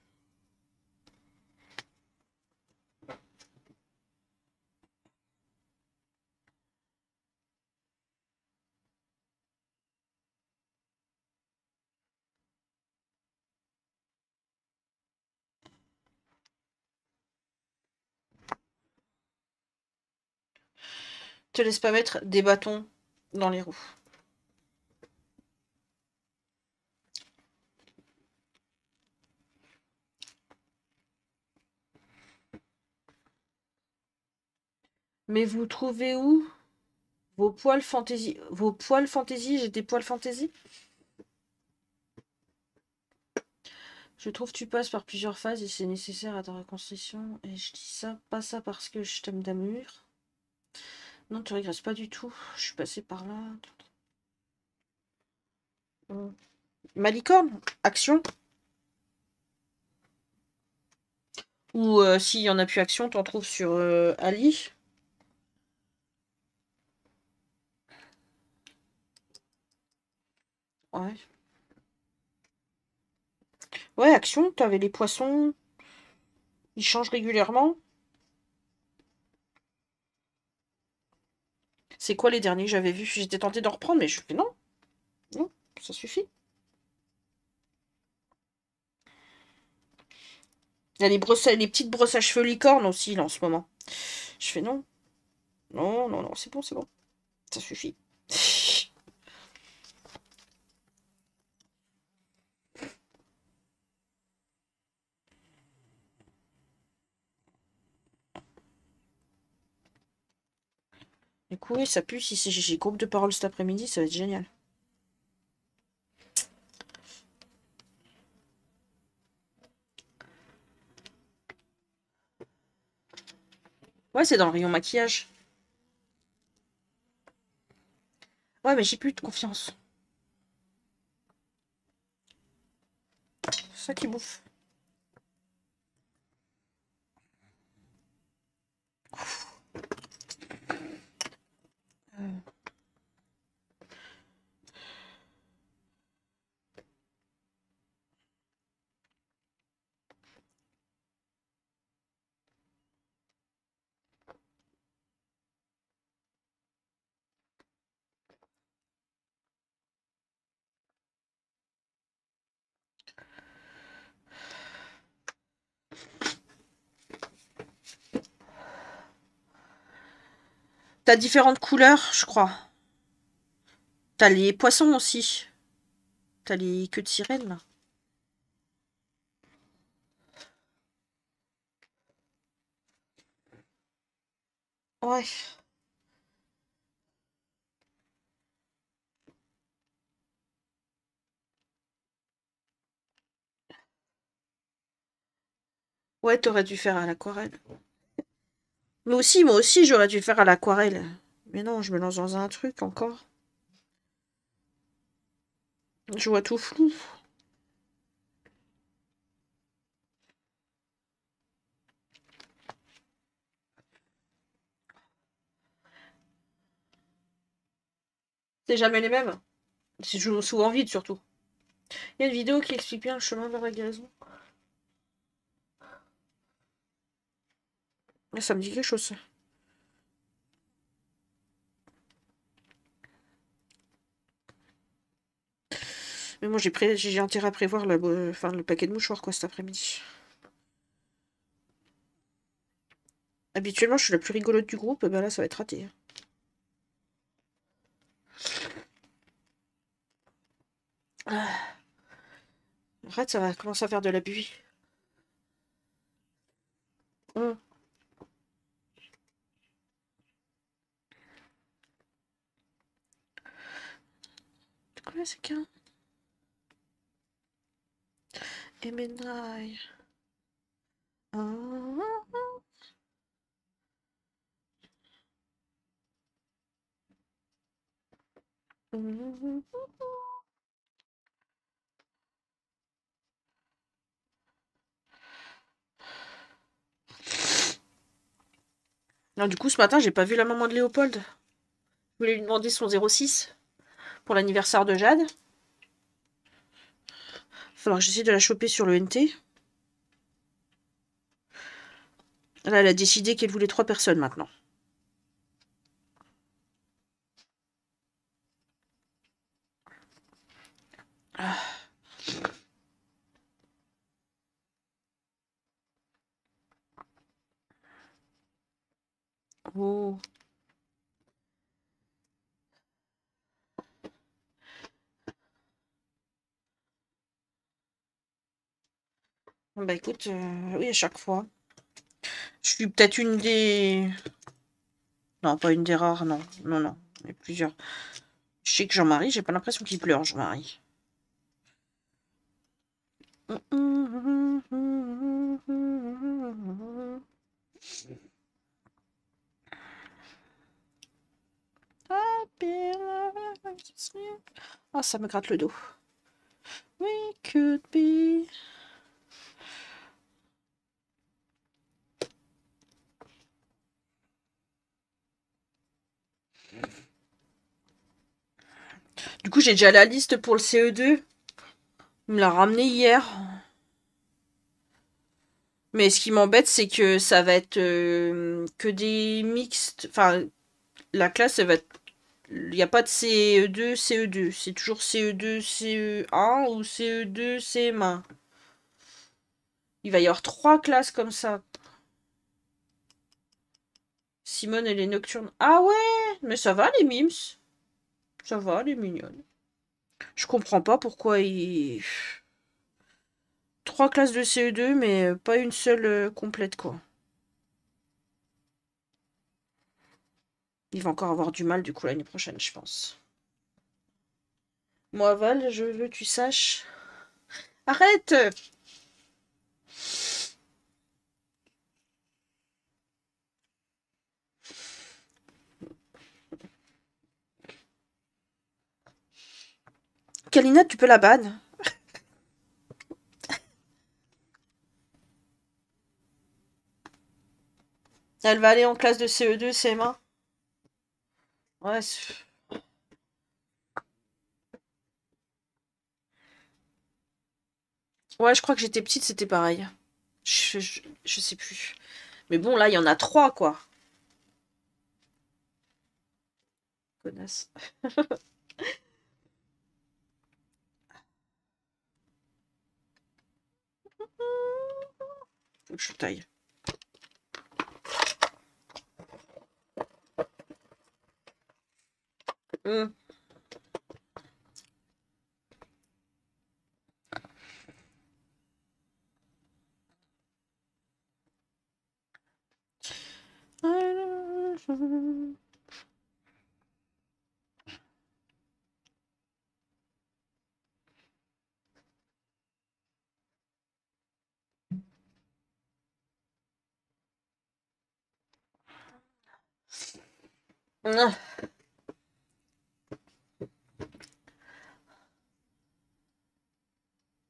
Te laisse pas mettre des bâtons dans les roues. Mais vous trouvez où vos poils fantaisie? Vos poils fantaisie? J'ai des poils fantaisie? Je trouve que tu passes par plusieurs phases et c'est nécessaire à ta reconstruction. Et je dis ça, pas ça parce que je t'aime d'amour. Non, tu régresses pas du tout. Je suis passée par là. Ma licorne, action. Ou s'il y en a plus action, t'en trouves sur Ali. Ouais. Ouais, action, t'avais les poissons. Ils changent régulièrement. C'est quoi les derniers que j'avais vus? J'étais tentée d'en reprendre, mais je fais non. Non, ça suffit. Il y a les petites brosses à cheveux licorne aussi, là, en ce moment. Je fais non. Non, non, non, c'est bon, c'est bon. Ça suffit. Du coup, oui, ça pue. Si j'ai groupe de parole cet après-midi, ça va être génial. Ouais, c'est dans le rayon maquillage. Ouais, mais j'ai plus de confiance. C'est ça qui bouffe. T'as différentes couleurs, je crois. T'as les poissons aussi. T'as les queues de sirène, là. Ouais. Ouais, t'aurais dû faire à l'aquarelle. Moi aussi, j'aurais dû faire à l'aquarelle. Mais non, je me lance dans un truc encore. Je vois tout flou. C'est jamais les mêmes. C'est souvent vide surtout. Il y a une vidéo qui explique bien le chemin vers la guérison. Ça me dit quelque chose. Mais moi j'ai intérêt à prévoir le paquet de mouchoirs quoi cet après-midi. Habituellement je suis la plus rigolote du groupe, bah là ça va être raté. Arrête, ça va commencer à faire de la buée. Hum. Quoi c'est qu'un Emenai. Non, du coup, ce matin, j'ai pas vu la maman de Léopold. Je voulais lui demander son 06 pour l'anniversaire de Jade. Falloir que j'essaie de la choper sur le NT. Là, elle a décidé qu'elle voulait 3 personnes maintenant. Ah. Oh. Bah écoute, oui, à chaque fois. Je suis peut-être une des... Non, pas une des rares, non. Non, non. Il y a plusieurs. Je sais que Jean-Marie, j'ai pas l'impression qu'il pleure, Jean-Marie. Ah, ça me gratte le dos. We could be... Du coup, j'ai déjà la liste pour le CE2. Il me l'a ramené hier. Mais ce qui m'embête, c'est que ça va être que des mixtes. Enfin, la classe, elle va être... Il n'y a pas de CE2, CE2. C'est toujours CE2, CE1 ou CE2, CM1. Il va y avoir 3 classes comme ça. Simone, elle est nocturne. Ah ouais, mais ça va les mimes. Ça va, elle est mignonne. Je comprends pas pourquoi il... 3 classes de CE2, mais pas une seule complète, quoi. Il va encore avoir du mal, du coup, l'année prochaine, je pense. Moi, Val, je veux que tu saches... Arrête! Kalina, tu peux la ban. Elle va aller en classe de CE2, CM1. Ouais, ouais, je crois que j'étais petite, c'était pareil. Je sais plus. Mais bon, là, il y en a 3, quoi. Connasse. Faut que je taille. Hum.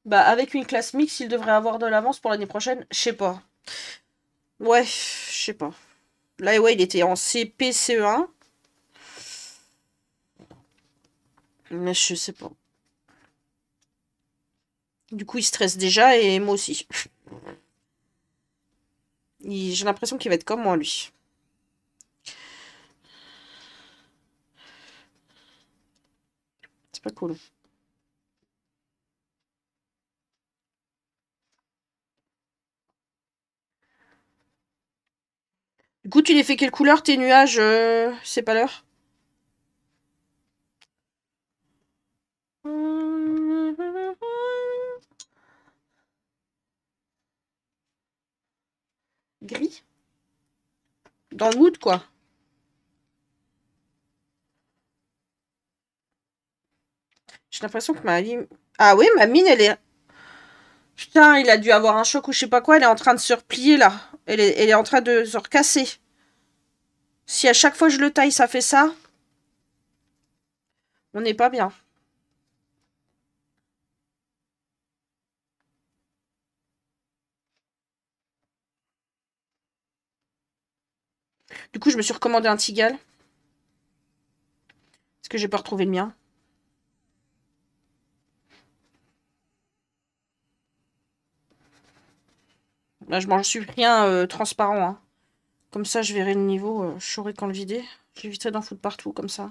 Bah, avec une classe mixte, il devrait avoir de l'avance pour l'année prochaine. Je sais pas. Ouais, je sais pas. Là, ouais, il était en CP, CE1. Mais je sais pas. Du coup, il stresse déjà et moi aussi. J'ai l'impression qu'il va être comme moi, lui. C'est pas cool. Du coup, tu les fais quelle couleur, tes nuages c'est pas l'heure? Gris? Dans le wood, quoi. J'ai l'impression que ma ligne... Ah oui, ma mine, elle est... Putain, il a dû avoir un choc ou je sais pas quoi. Elle est en train de se replier, là. Elle est en train de se recasser. Si à chaque fois je le taille, ça fait ça, on n'est pas bien. Du coup, je me suis recommandé un Tigal. Parce que j'ai pas retrouvé le mien. Là, je m'en suis rien transparent. Hein. Comme ça, je verrai le niveau. Je saurai quand le vider. J'éviterai d'en foutre partout, comme ça.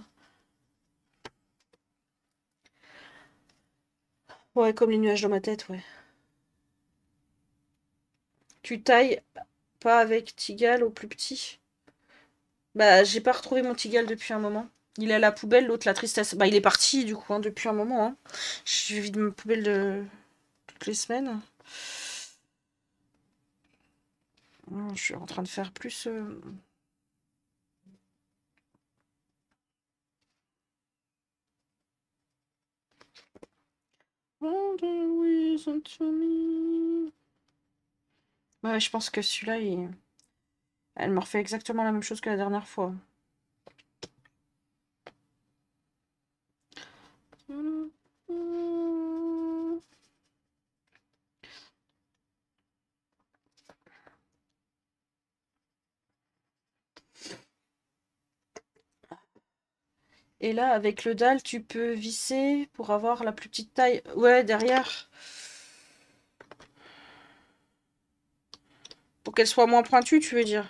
Ouais, comme les nuages dans ma tête, ouais. Tu tailles pas avec Tigal au plus petit? Bah, j'ai pas retrouvé mon Tigal depuis un moment. Il est à la poubelle, l'autre, la tristesse. Bah, il est parti, du coup, hein, depuis un moment. Hein. Je vide ma poubelle de... toutes les semaines. Je suis en train de faire plus... Ouais, je pense que celui-là, elle me refait exactement la même chose que la dernière fois. Et là, avec le dalle, tu peux visser pour avoir la plus petite taille. Ouais, derrière. Pour qu'elle soit moins pointue, tu veux dire?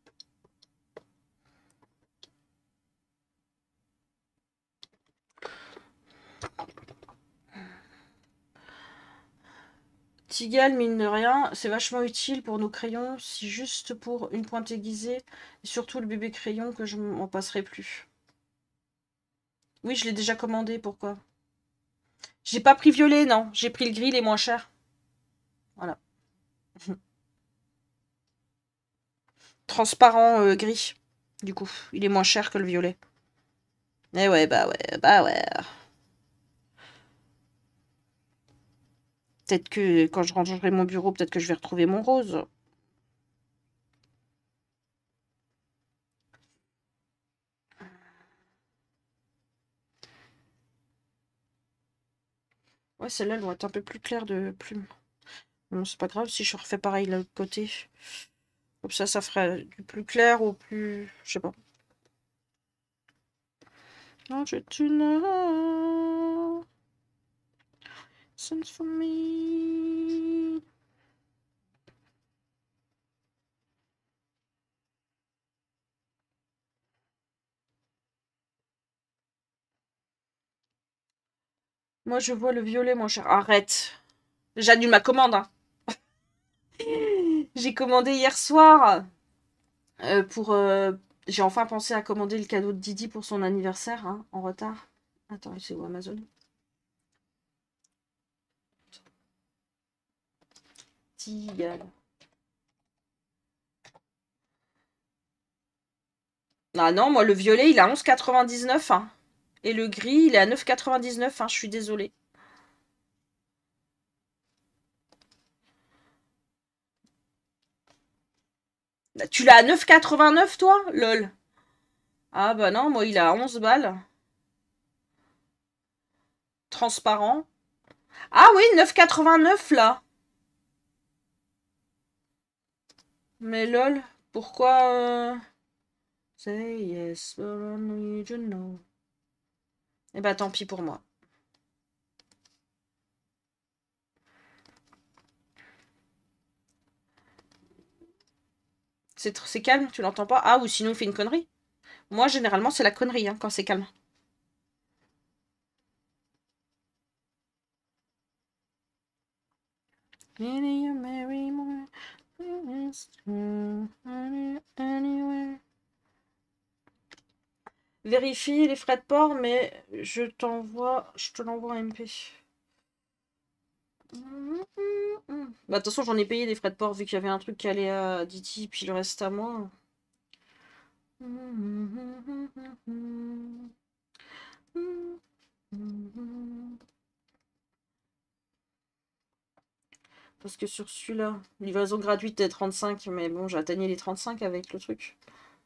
Tigal, mine de rien, c'est vachement utile pour nos crayons, si juste pour une pointe aiguisée, et surtout le bébé crayon que je m'en passerai plus. Oui, je l'ai déjà commandé, pourquoi? J'ai pas pris violet, non, j'ai pris le gris, les moins chers. Voilà. Transparent gris, du coup, il est moins cher que le violet. Eh ouais, bah ouais, bah ouais. Peut-être que quand je rangerai mon bureau, peut-être que je vais retrouver mon rose. Ouais, celle-là, elle doit être un peu plus claire de plume. Non, c'est pas grave si je refais pareil de l'autre côté. Comme ça ferait du plus clair ou plus... Je sais pas. Non, je Send for me. Moi, je vois le violet, mon cher. Arrête. J'annule ma commande. Hein. J'ai commandé hier soir pour... J'ai enfin pensé à commander le cadeau de Didi pour son anniversaire, hein, en retard. Attends, c'est où Amazon? Tigal. Ah non, moi, le violet, il est à 11,99. Hein. Et le gris, il est à 9,99. Hein, je suis désolée. Tu l'as à 9,89 toi? Lol. Ah bah non, moi, il est à 11 balles. Transparent. Ah oui, 9,89 là. Mais lol, pourquoi Say yes, but I need you know. Eh bah tant pis pour moi. C'est calme, tu l'entends pas? Ah, ou sinon il fait une connerie. Moi, généralement, c'est la connerie hein, quand c'est calme. Vérifie les frais de port, mais je te l'envoie en MP. Bah, de toute façon, j'en ai payé des frais de port vu qu'il y avait un truc qui allait à Didi, puis le reste à moi. Parce que sur celui-là, livraison gratuite est 35, mais bon, j'ai atteigné les 35 avec le truc.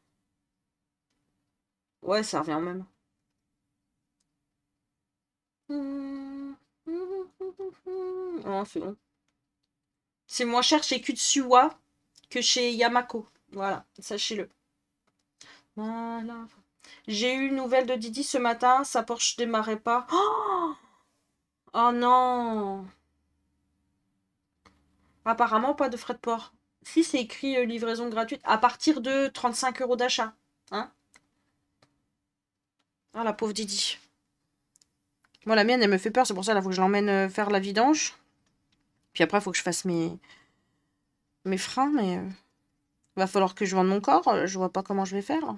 Ouais, ça revient même. Oh, c'est bon. C'est moins cher chez Kutsuwa que chez Yamako. Voilà, sachez-le. Voilà. J'ai eu une nouvelle de Didi ce matin, sa Porsche démarrait pas. Oh, oh non! Apparemment, pas de frais de port. Si, c'est écrit livraison gratuite à partir de 35 € d'achat. Hein? Ah, la pauvre Didi. Moi, la mienne, elle me fait peur, c'est pour ça qu'il faut que je l'emmène faire la vidange. Puis après, il faut que je fasse mes freins, mais va falloir que je vende mon corps. Je vois pas comment je vais faire.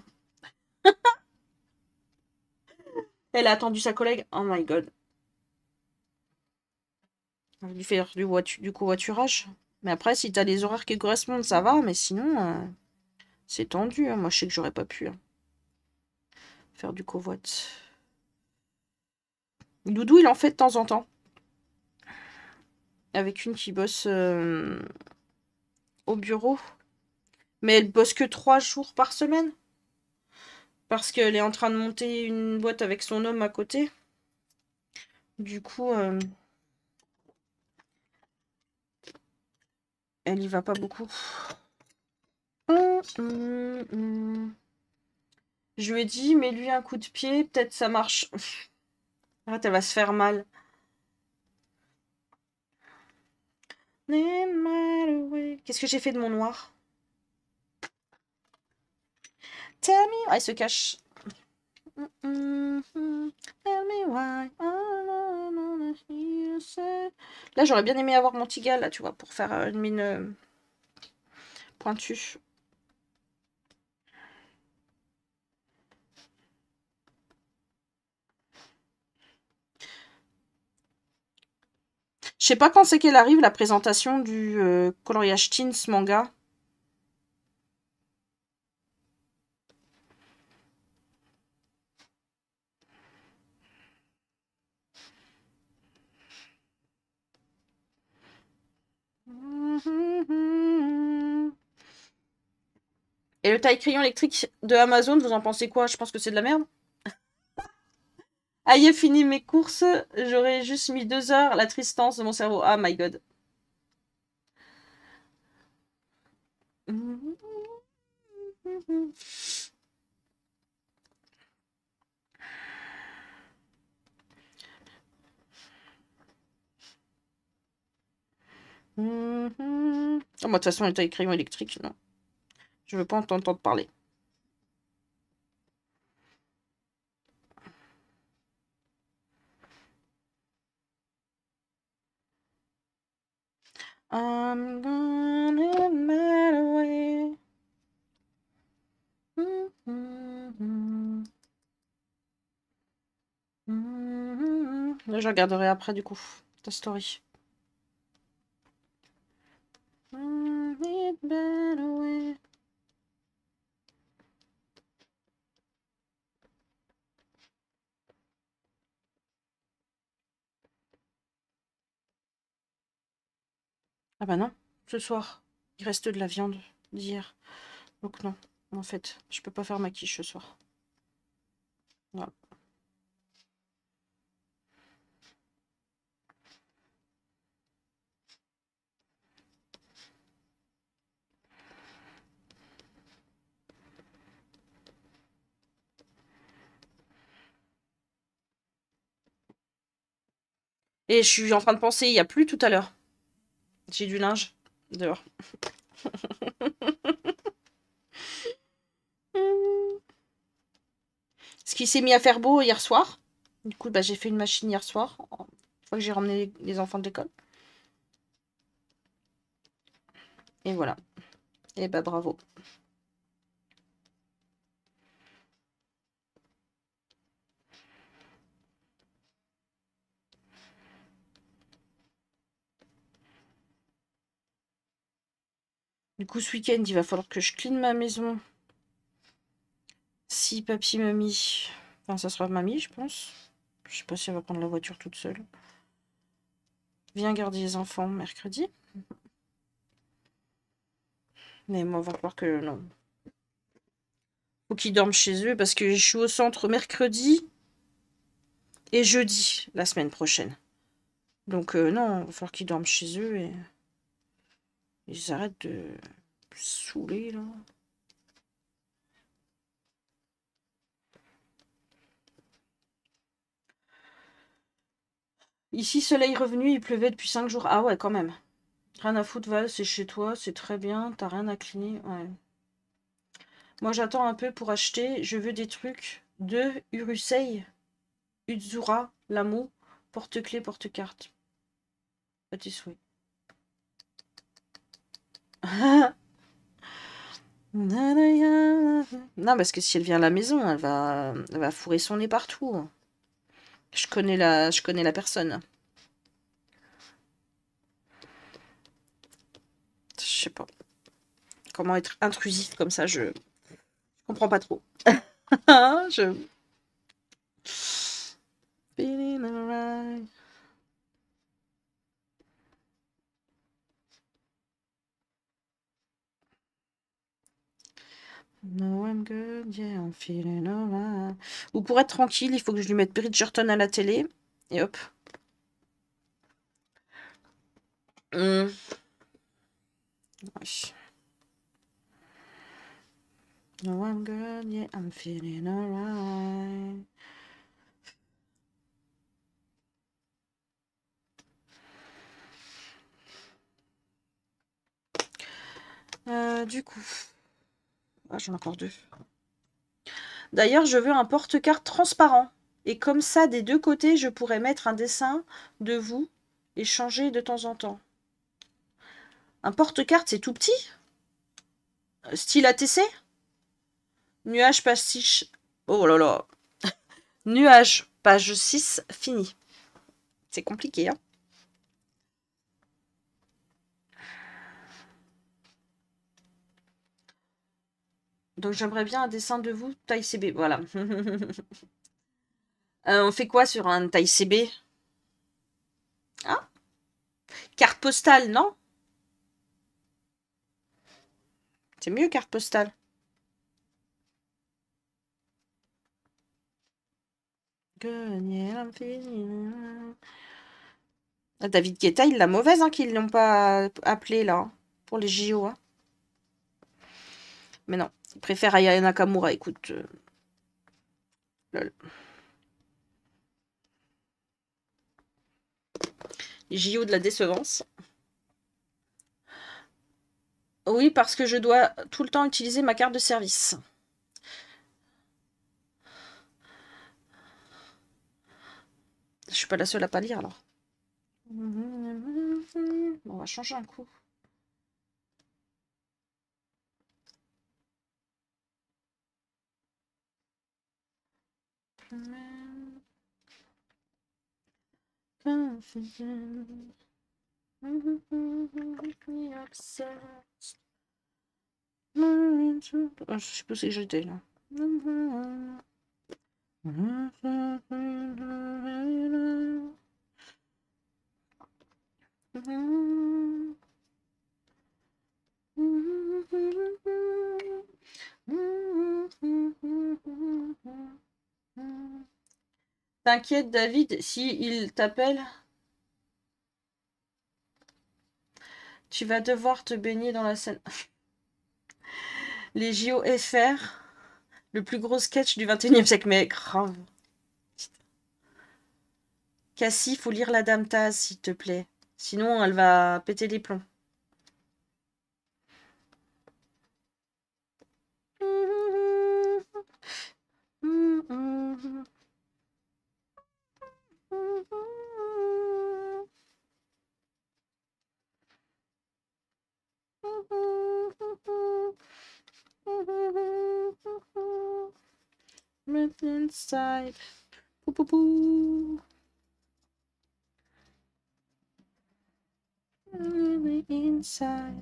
Elle a attendu sa collègue. Oh my god. On va lui faire du covoiturage. Mais après, si t'as les horaires qui correspondent, ça va. Mais sinon, c'est tendu. Hein. Moi, je sais que j'aurais pas pu faire du covoit. Doudou, il en fait de temps en temps. Avec une qui bosse au bureau. Mais elle bosse que 3 jours par semaine. Parce qu'elle est en train de monter une boîte avec son homme à côté. Du coup, elle y va pas beaucoup. Je lui ai dit, mets-lui un coup de pied, peut-être ça marche. Arrête, elle va se faire mal. Qu'est-ce que j'ai fait de mon noir? Tell me. Ah, il se cache. Tell me why. Là, j'aurais bien aimé avoir mon petit gars, là, tu vois, pour faire une mine pointue. Je sais pas quand c'est qu'elle arrive, la présentation du coloriage Teens manga. Et le taille-crayon électrique de Amazon, vous en pensez quoi? Je pense que c'est de la merde. Ayez fini mes courses, j'aurais juste mis 2 heures, la tristesse de mon cerveau. Ah my god. Oh, moi, de toute façon, les taille-crayon électrique, non. Je veux pas en t'entendre parler. I'm gonna mad away. Là, je regarderai après, du coup, ta story. Ah bah non, ce soir, il reste de la viande d'hier. Donc non, en fait, je peux pas faire ma quiche ce soir. Voilà. Et je suis en train de penser, il n'y a plus tout à l'heure. J'ai du linge dehors. Ce qui s'est mis à faire beau hier soir. Du coup, bah, j'ai fait une machine hier soir. Une fois que j'ai ramené les enfants de l'école. Et voilà. Et bah bravo. Du coup, ce week-end, il va falloir que je clean ma maison. Si papy, mamie... Enfin, ça sera mamie, je pense. Je sais pas si elle va prendre la voiture toute seule. Viens garder les enfants mercredi. Mais moi, on va voir que non. Faut qu'ils dorment chez eux parce que je suis au centre mercredi et jeudi la semaine prochaine. Donc non, il va falloir qu'ils dorment chez eux et ils arrêtent de me saouler là. Ici, soleil revenu, il pleuvait depuis 5 jours. Ah ouais, quand même. Rien à foutre, Val, c'est chez toi, c'est très bien, t'as rien à cleaner. Ouais. Moi, j'attends un peu pour acheter. Je veux des trucs de Urusei, Uzura, Lamo, porte-clés, porte-carte. À tes souhaits. Non, parce que si elle vient à la maison, elle va fourrer son nez partout. Je connais la personne. Je sais pas. Comment être intrusif comme ça, je comprends pas trop. je... Feeling alright. No, I'm good, yeah, I'm feeling alright. Ou pour être tranquille, il faut que je lui mette Bridgerton à la télé. Et hop. Ouais. No, I'm good, yeah, I'm feeling alright. Du coup... Ah, j'en ai encore 2. D'ailleurs, je veux un porte-carte transparent. Et comme ça, des deux côtés, je pourrais mettre un dessin de vous et changer de temps en temps. Un porte-carte, c'est tout petit. Style ATC. Nuage pastiche. Oh là là. Nuage, page 6, fini. C'est compliqué, hein. Donc j'aimerais bien un dessin de vous, taille CB. Voilà. On fait quoi sur un taille CB? Hein? Carte postale, non? C'est mieux carte postale. David Guetta, il l'a mauvaise hein, qu'ils l'ont pas appelé là, hein, pour les JO. Hein. Mais non, il préfère Aya Nakamura, écoute. Lol. Les JO de la décevance. Oui, parce que je dois tout le temps utiliser ma carte de service. Je suis pas la seule à pas lire alors. Bon, on va changer un coup. Ah, je sais pas si j'étais là. T'inquiète, David, si il t'appelle, tu vas devoir te baigner dans la Seine. Les JOFR, le plus gros sketch du 21e siècle, mais grave. Cassie, faut lire la Dame Taz, s'il te plaît. Sinon, elle va péter les plombs. Inside. Pou, pou, pou. Inside.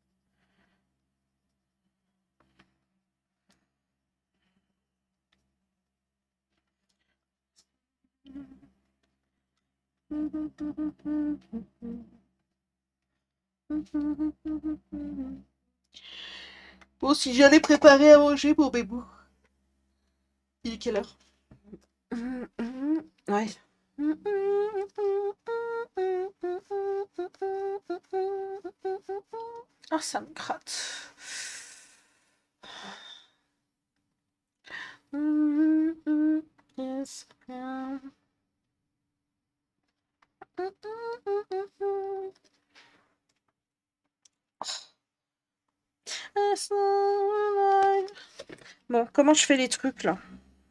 Bon, si j'allais préparer à manger pour Bébou. Il est quelle heure? Ouais. Ah, ça me gratte. Yes. Bon, comment je fais les trucs là?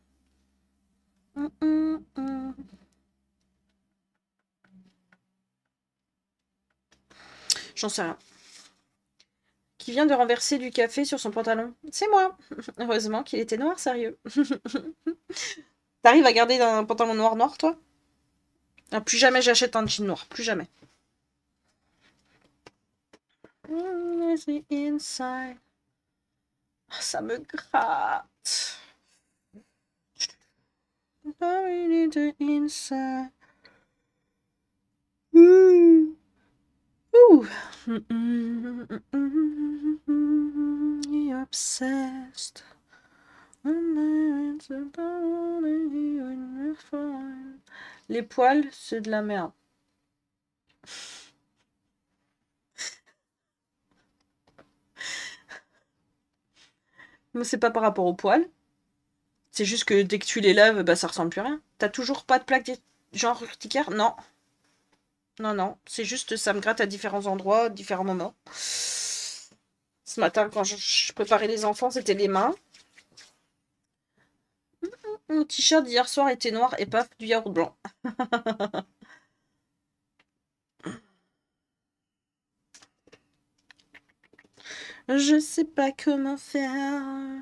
J'en sais rien. Qui vient de renverser du café sur son pantalon? C'est moi. Heureusement qu'il était noir, sérieux. T'arrives à garder un pantalon noir, toi? Ah, plus jamais j'achète un jean noir, plus jamais. Inside. Oh, ça me gratte. Inside. Ouh. You're obsessed. Les poils, c'est de la merde. Mais c'est pas par rapport aux poils. C'est juste que dès que tu les laves, bah ça ressemble plus à rien. T'as toujours pas de plaque genre urticaire? Non. Non, non. C'est juste ça me gratte à différents endroits, différents moments. Ce matin, quand je préparais les enfants, c'était les mains. Mon t-shirt d'hier soir était noir et paf, du yaourt blanc. Je sais pas comment faire.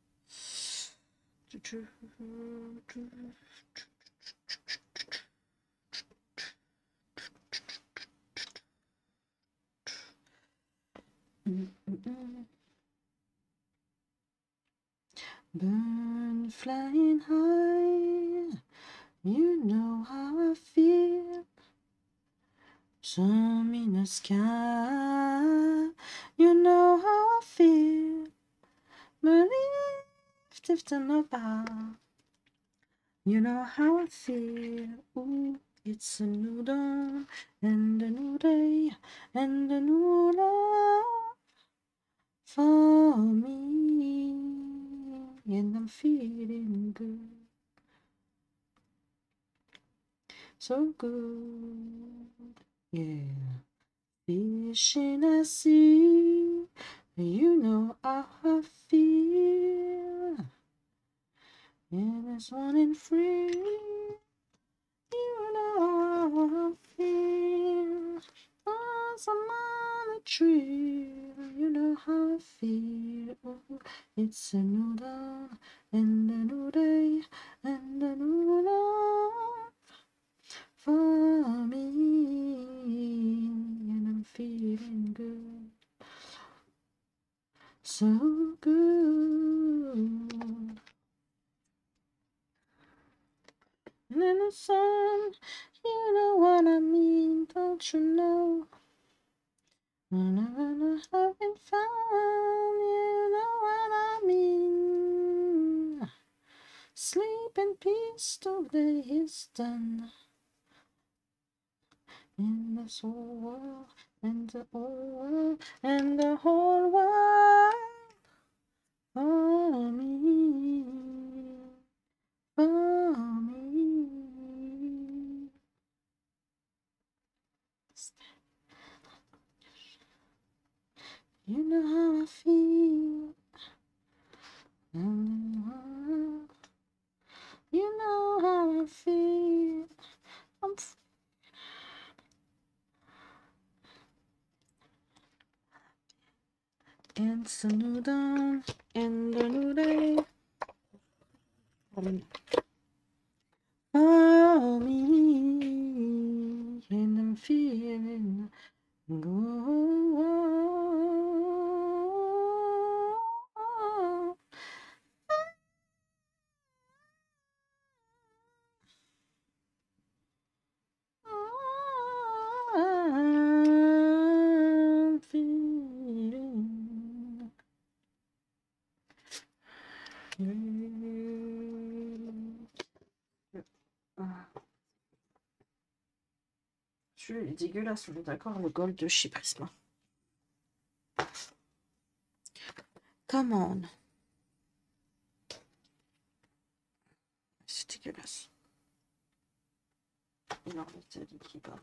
Burn flying high, you know how I feel. Sun in the sky, you know how I feel. Believe if them apart, you know how I feel. Ooh, it's a new dawn and a new day and a new love for me, and I'm feeling good, so good, yeah. Fish in a sea, you know how I feel. And it's one in free, you know how I feel. As I'm on a tree, you know how I feel. It's a new dawn and a new day and a new love for me, and I'm feeling good, so good. And in the sun, you know what I mean, don't you know? Whenever I'm having fun, you know what I mean. Sleep in peace till the day is done. In this whole world, and the whole world, and the whole world for me, for me. You know how I feel. You know how I feel. I'm It's a new dawn and a new day. Oh, me and I'm feeling good. I'm feeling celui-là, il est dégueulasse, on est d'accord, le gold de chez Prisma. Come on. C'est dégueulasse. Il en reste des qui parlent.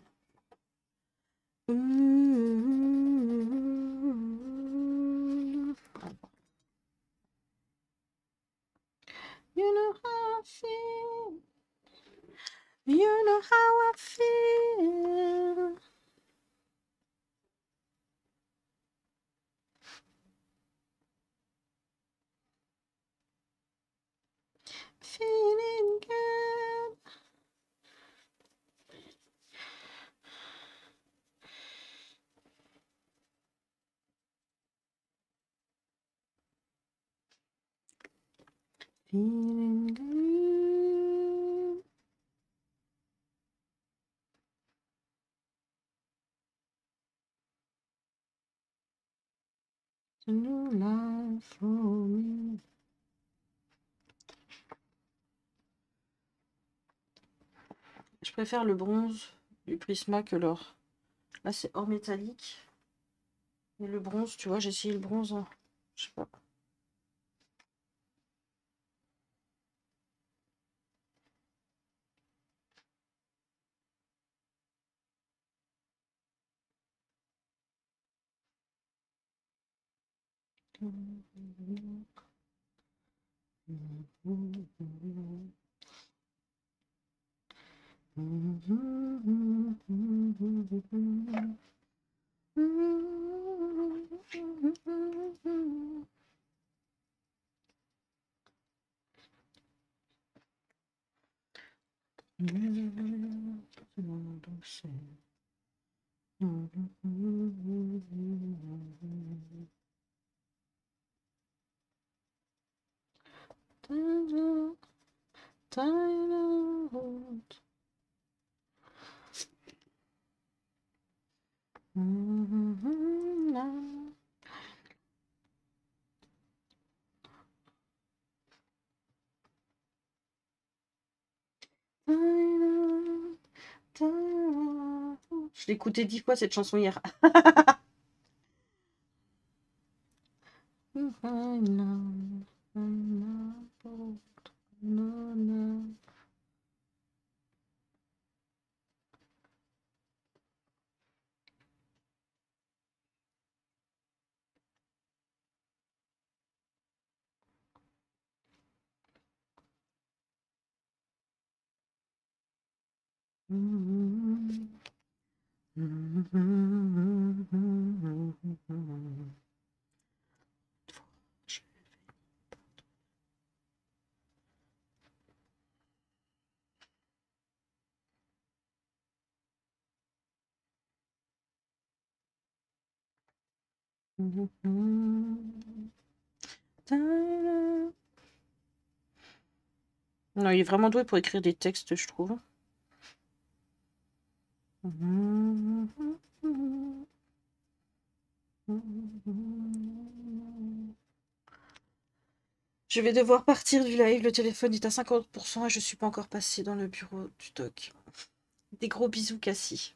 You know how I feel. You know how I feel. Feeling good. Feeling good. It's a new life for me. Je préfère le bronze du Prisma que l'or. Là, c'est or métallique. Et le bronze, tu vois, j'ai essayé le bronze. Hein. Je sais pas. Je l'ai écouté 10 fois cette chanson hier. Non, il est vraiment doué pour écrire des textes, je trouve. Je vais devoir partir du live, le téléphone est à 50% et je suis pas encore passée dans le bureau du doc. Des gros bisous, Cassie.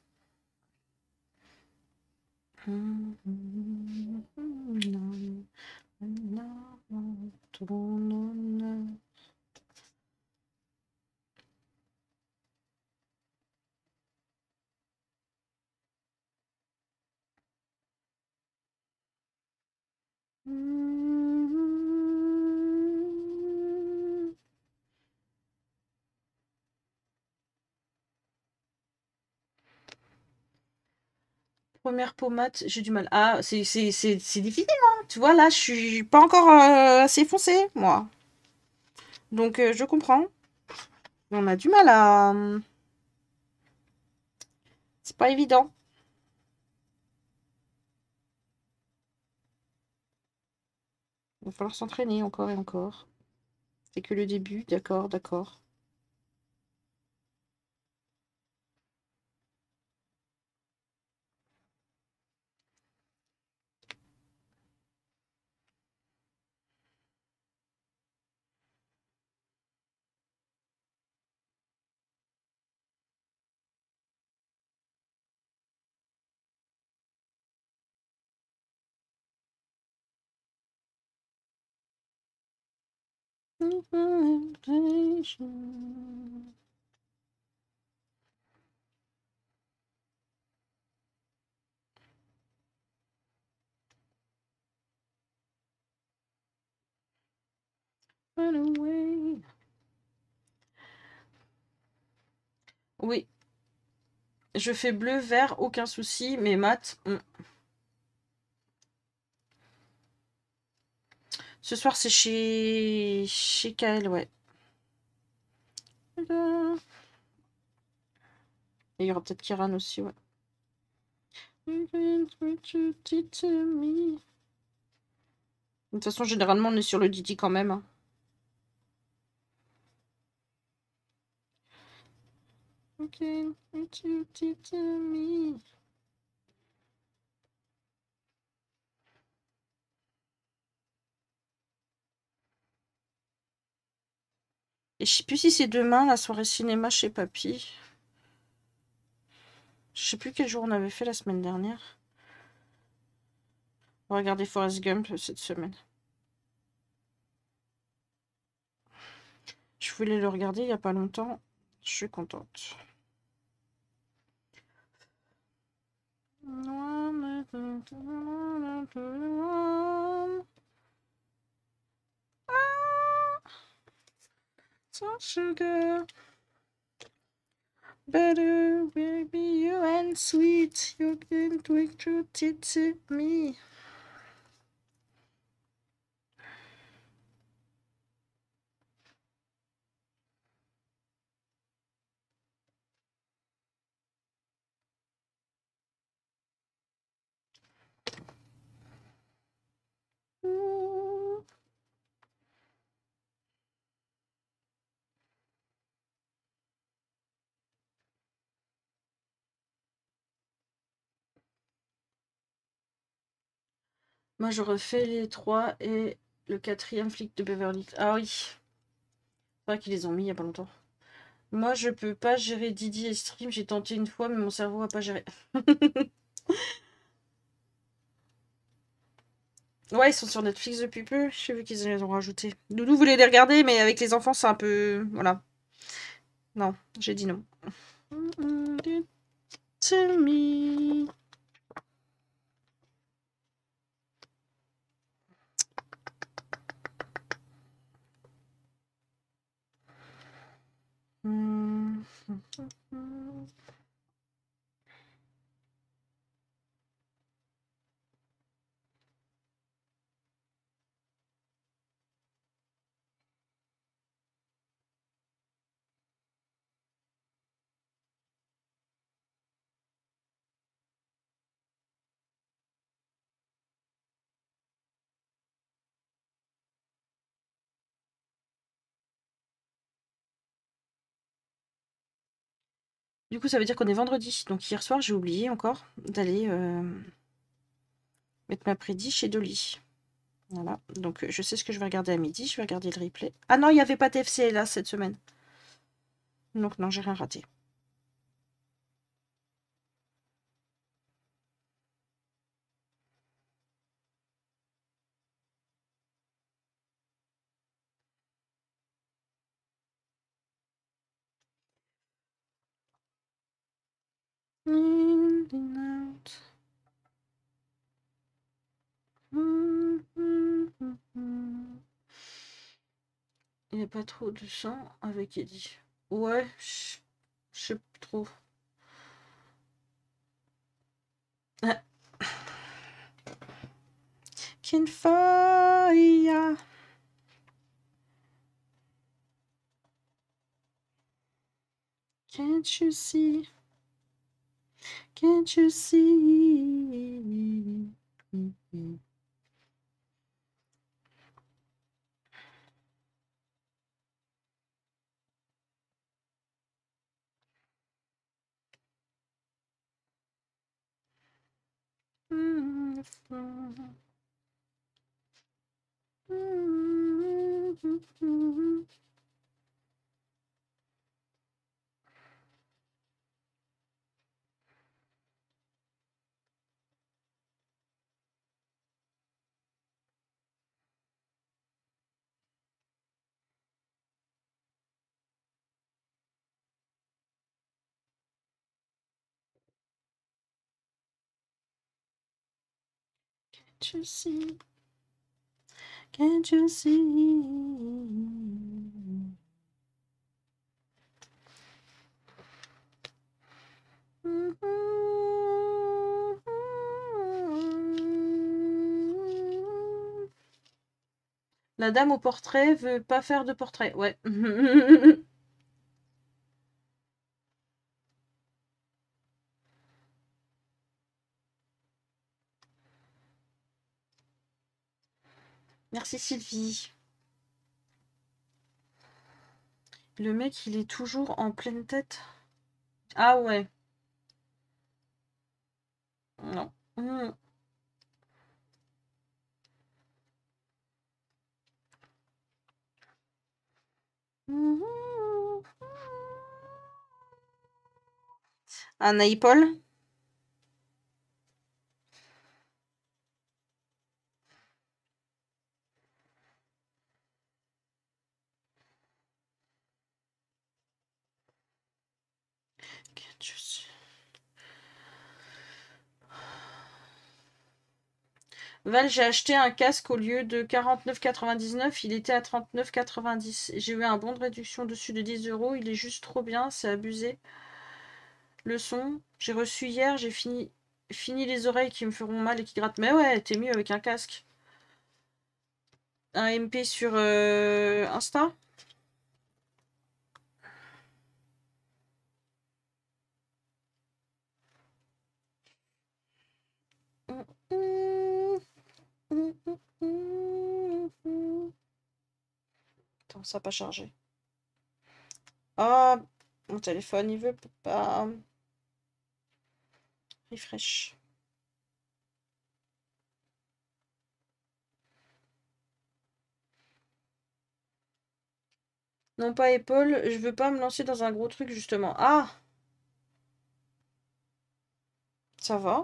Première pommade, j'ai du mal. Ah, c'est difficile, hein. Tu vois, là, je suis pas encore assez foncée, moi. Donc, je comprends. On a du mal à... C'est pas évident. Il va falloir s'entraîner encore et encore. C'est que le début, d'accord, d'accord. Run away. Oui, je fais bleu, vert, aucun souci, mais mat. Ce soir, c'est chez Kael, ouais. Et il y aura peut-être Kiran aussi, ouais. De toute façon, généralement, on est sur le Didi quand même, hein. Et je sais plus si c'est demain, la soirée cinéma chez Papy. Je sais plus quel jour on avait fait la semaine dernière. On va regarder Forrest Gump cette semaine. Je voulais le regarder il y a pas longtemps. Je suis contente. So sugar, better baby you and sweet, you can twig to to me. Moi, je refais les 3 et le 4e flic de Beverly Hills. Ah oui. C'est vrai qu'ils les ont mis il y a pas longtemps. Moi, je peux pas gérer Didi et Stream. J'ai tenté une fois, mais mon cerveau va pas gérer. Ouais, ils sont sur Netflix depuis peu. J'ai vu qu'ils les ont rajoutés. Doudou voulait les regarder, mais avec les enfants, c'est un peu... Voilà. Non, j'ai dit non. To me. Du coup, ça veut dire qu'on est vendredi. Donc hier soir, j'ai oublié encore d'aller mettre ma prédit chez Dolly. Voilà. Donc je sais ce que je vais regarder à midi. Je vais regarder le replay. Ah non, il n'y avait pas TFC là cette semaine. Donc non, j'ai rien raté. pas trop de sang avec Eddie. Ouais, je sais plus trop. Ah. Kinfaya. Can't you see? Can't you see? Can't you see? Can't you see? La dame au portrait veut pas faire de portrait. Ouais. Merci Sylvie. Le mec, il est toujours en pleine tête. Ah ouais. Non. Anna Paul. Val, j'ai acheté un casque au lieu de 49,99, il était à 39,90. J'ai eu un bon de réduction dessus de 10 euros. Il est juste trop bien, c'est abusé. Le son, j'ai reçu hier, j'ai fini les oreilles qui me feront mal et qui grattent. Mais ouais, t'es mieux avec un casque. Un MP sur Insta. Attends, ça n'a pas chargé. Ah, mon téléphone, il veut pas. Refresh. Non, pas épaule, je veux pas me lancer dans un gros truc, justement. Ah! Ça va.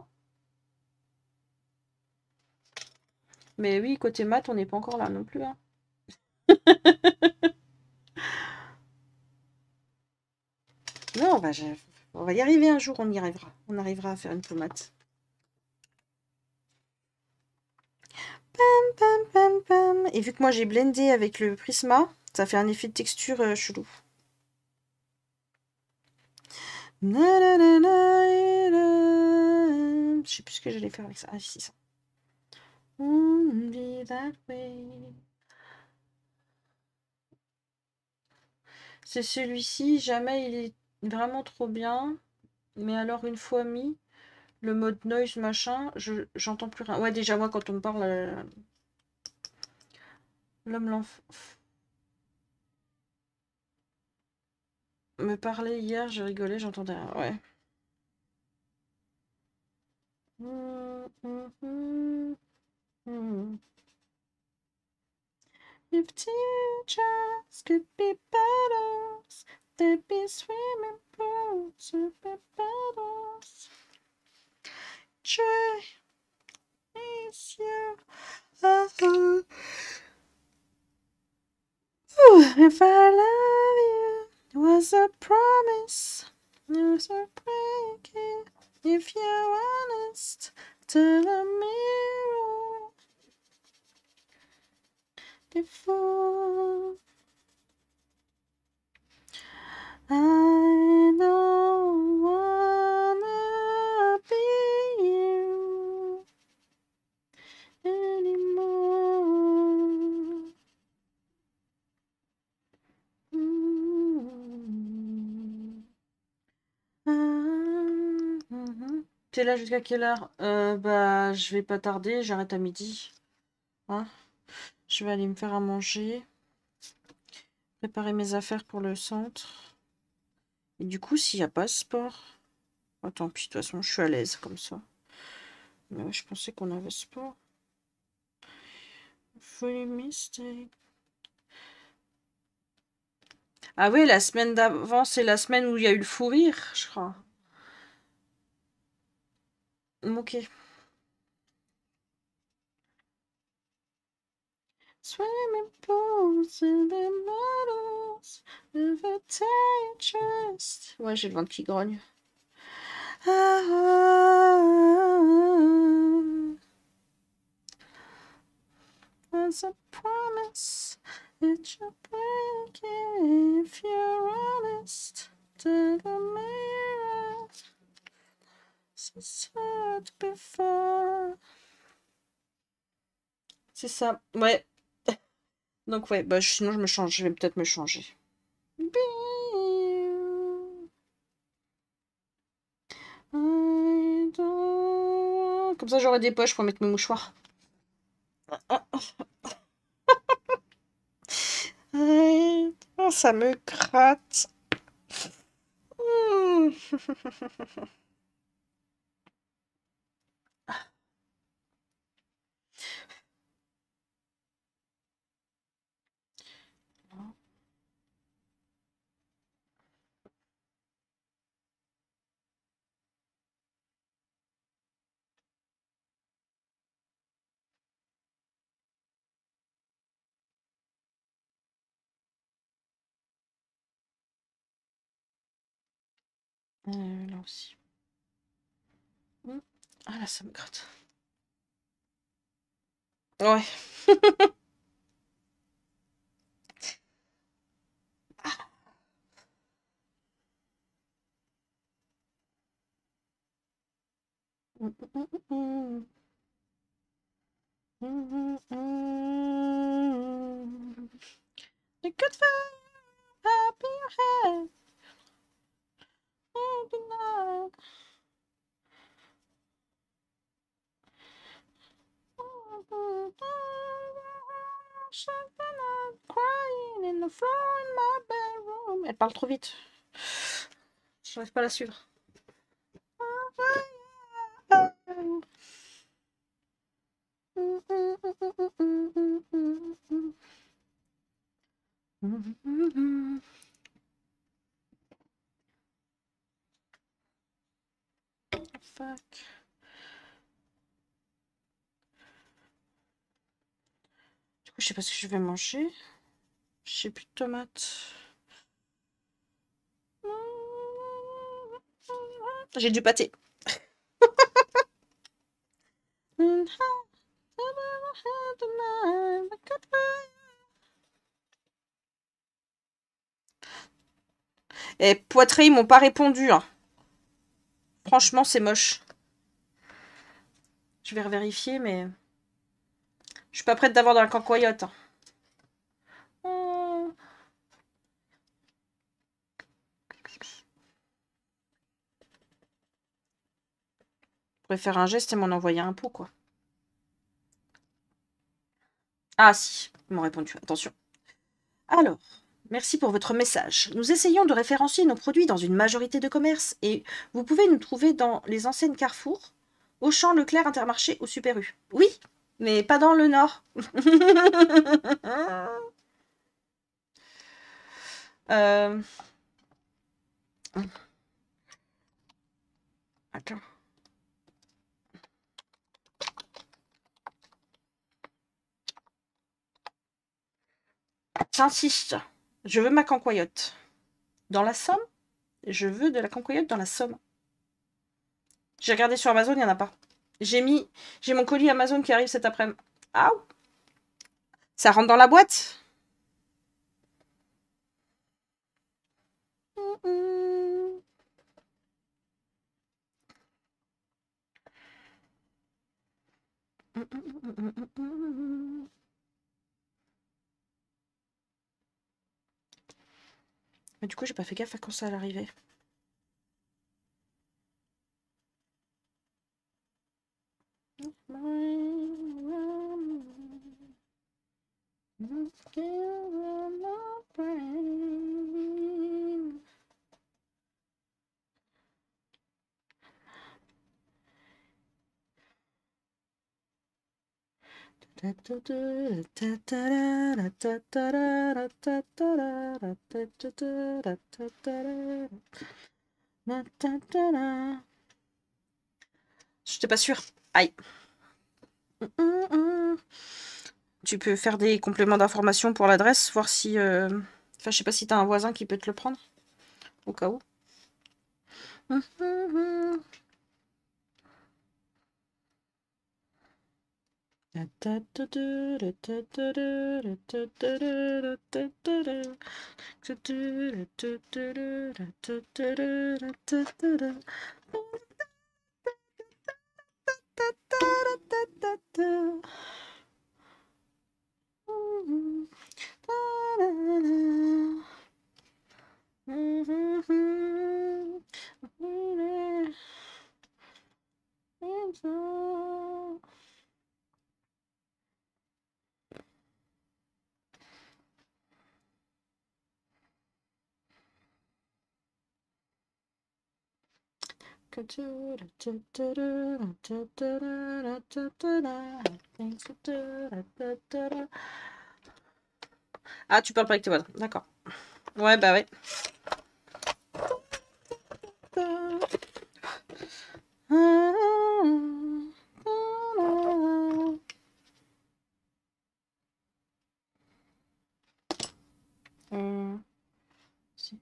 Mais oui, côté maths, on n'est pas encore là non plus. Hein. Non, on va y arriver un jour, on y arrivera. On arrivera à faire une pommade. Pam, pam, pam, pam. Et vu que moi j'ai blendé avec le Prisma, ça fait un effet de texture chelou. Je sais plus ce que j'allais faire avec ça. Ah, si, ça. C'est celui-ci, jamais il est vraiment trop bien. Mais alors, une fois mis, le mode noise machin, j'entends plus rien. Ouais, déjà, moi, quand on me parle, l'homme l'enfant. Me parler hier, j'ai rigolé, j'entendais rien. Ouais. If teachers could be battles, they'd be swimming pools would be battles. Try is you. Oh. Ooh, if I love you, it was a promise. It was a breaking. If you're honest to the mirror, the fool. T'es là jusqu'à quelle heure? Bah, je vais pas tarder, j'arrête à midi. Hein? Je vais aller me faire à manger. Préparer mes affaires pour le centre. Et du coup, s'il n'y a pas sport... Oh, tant pis, de toute façon, je suis à l'aise comme ça. Mais ouais, je pensais qu'on avait sport. Free mistake. Ah oui, la semaine d'avant, c'est la semaine où il y a eu le fou rire, je crois. Ok. Swimming pools in the models of a trust. Ouais, j'ai le ventre qui grogne. As a promise that you'll break it if you're honest to the mirror. Before. C'est ça, ouais. Donc ouais, bah sinon je me change, je vais peut-être me changer. Comme ça j'aurai des poches pour mettre mes mouchoirs. Oh, ça me gratte. Là aussi. Ah là, ça me gratte. Ouais. The good fire, happy head. Elle parle trop vite. Je n'arrive pas à la suivre. Fuck. Du coup, je sais pas ce que je vais manger. J'ai plus de tomates. J'ai du pâté. Et Poitré, ils m'ont pas répondu. Hein. Franchement, c'est moche. Je vais revérifier, mais... Je suis pas prête d'avoir dans la cancoyote. Hein. Je pourrais faire un geste et m'en envoyer un pot, quoi. Ah si, ils m'ont répondu. Attention. Alors, merci pour votre message. Nous essayons de référencier nos produits dans une majorité de commerces et vous pouvez nous trouver dans les enseignes Carrefour, Auchan, Leclerc, Intermarché ou Super U. Oui, mais pas dans le Nord. Attends. J'insiste. Je veux ma cancoyote. Dans la Somme? Je veux de la cancoyote dans la Somme. J'ai regardé sur Amazon, il n'y en a pas. J'ai mon colis Amazon qui arrive cet après-midi. Ah, ça rentre dans la boîte? Mais du coup, j'ai pas fait gaffe à quand ça allait arriver. J'étais pas sûre. Aïe. Tu peux faire des compléments d'information pour l'adresse, voir si... Enfin, je sais pas si t'as un voisin qui peut te le prendre, au cas où. Ah, tu parles pas avec tes voisins, d'accord. Ouais, bah ouais. Si.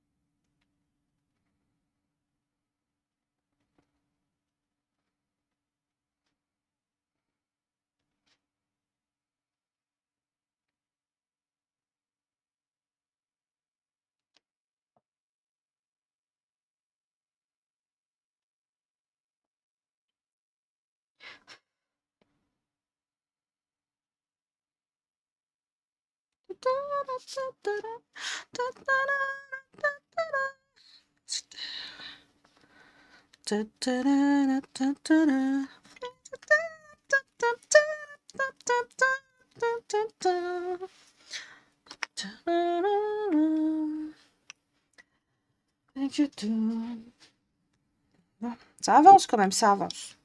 Bon, ça avance quand même, ça avance.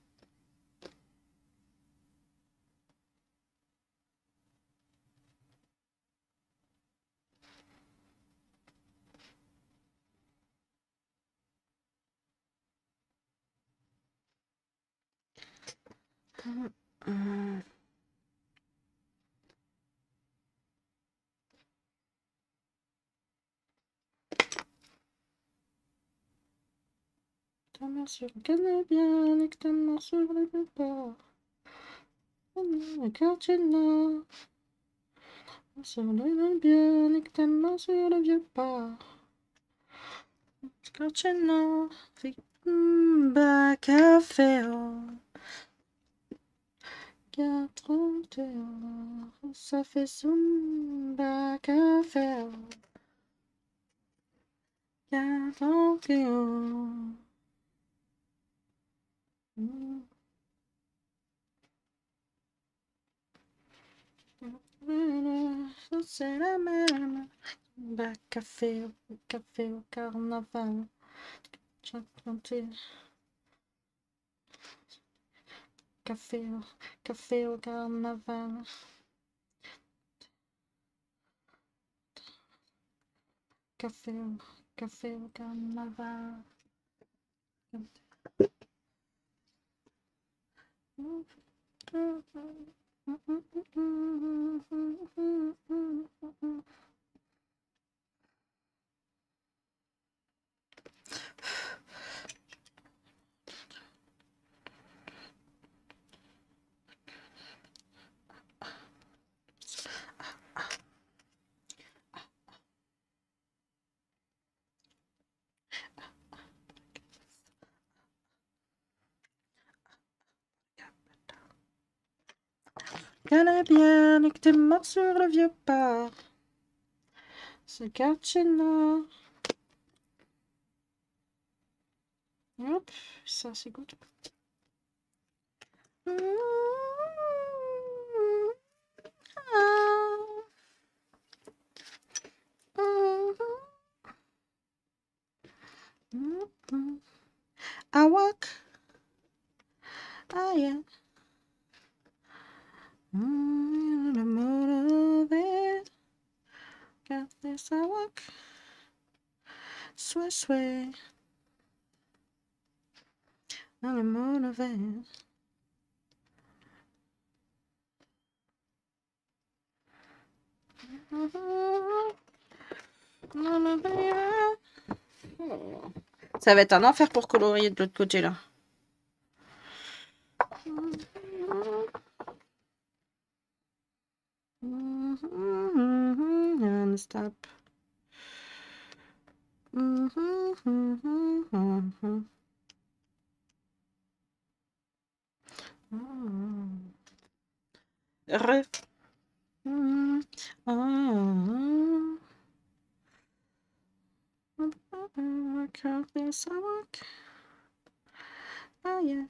Ta mère sur le canapé, et que ta mère sur le pas. Le quartier nord, sur le bien, et que ta mère sur le vieux pas. Le quartier nord, fait café, 41, ça fait Zumba café, 41. C'est la même. Zumba café, café au carnaval. Café, café au carnaval. Café, café au carnaval. Qu'elle bien et que t'es mort sur le vieux pas. Ce quartier nord. Hop, ça c'est good. I walk. Ah yeah. The more of it. Got this I walk. Sway, sway. The more of it. Ça va être un enfer pour colorier de l'autre côté là. Non-stop. Re. Oh yeah.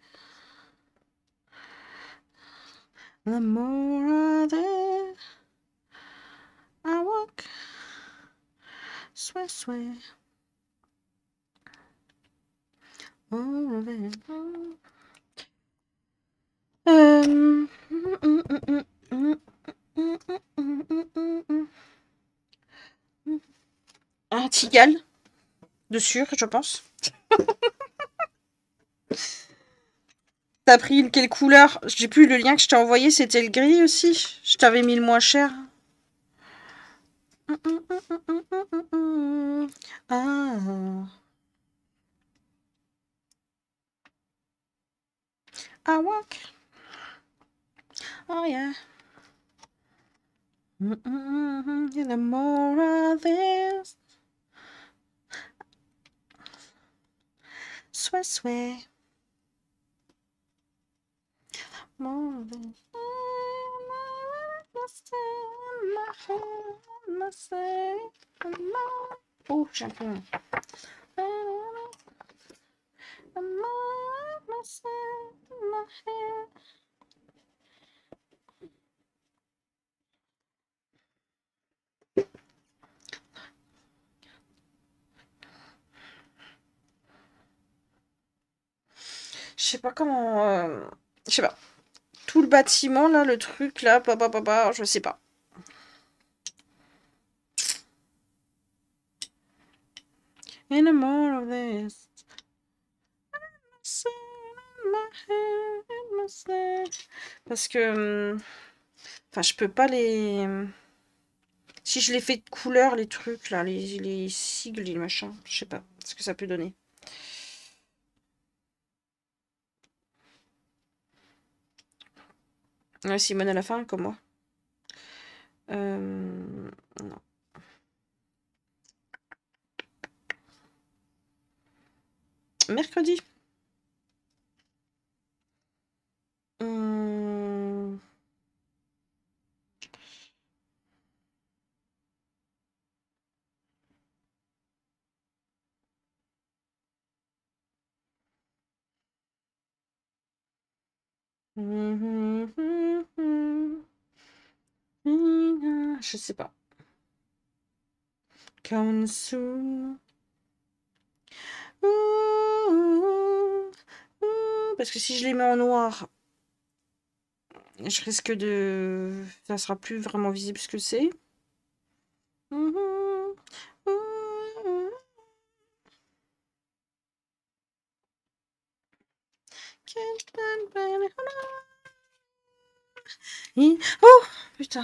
The more of it I walk, sway, sway. All of it. Un Tigal, de sûr, je pense. T'as pris quelle couleur? J'ai plus le lien que je t'ai envoyé, c'était le gris aussi. Je t'avais mis le moins cher. Ah. I walk. Oh yeah. The more of this. Sway, sway. More of it. Oh, j'ai un peu. Je sais pas comment. Je sais pas. Tout le bâtiment là, le truc là, je sais pas. And more of this. Parce que. Enfin, je peux pas les. Si je les fais de couleur, les trucs là, les sigles, les machins, je sais pas ce que ça peut donner. Ouais, Simone à la fin, comme moi. Non. Mercredi. Je sais pas. Coming soon. Parce que si je les mets en noir, je risque de... Ça sera plus vraiment visible ce que c'est. Oh, putain.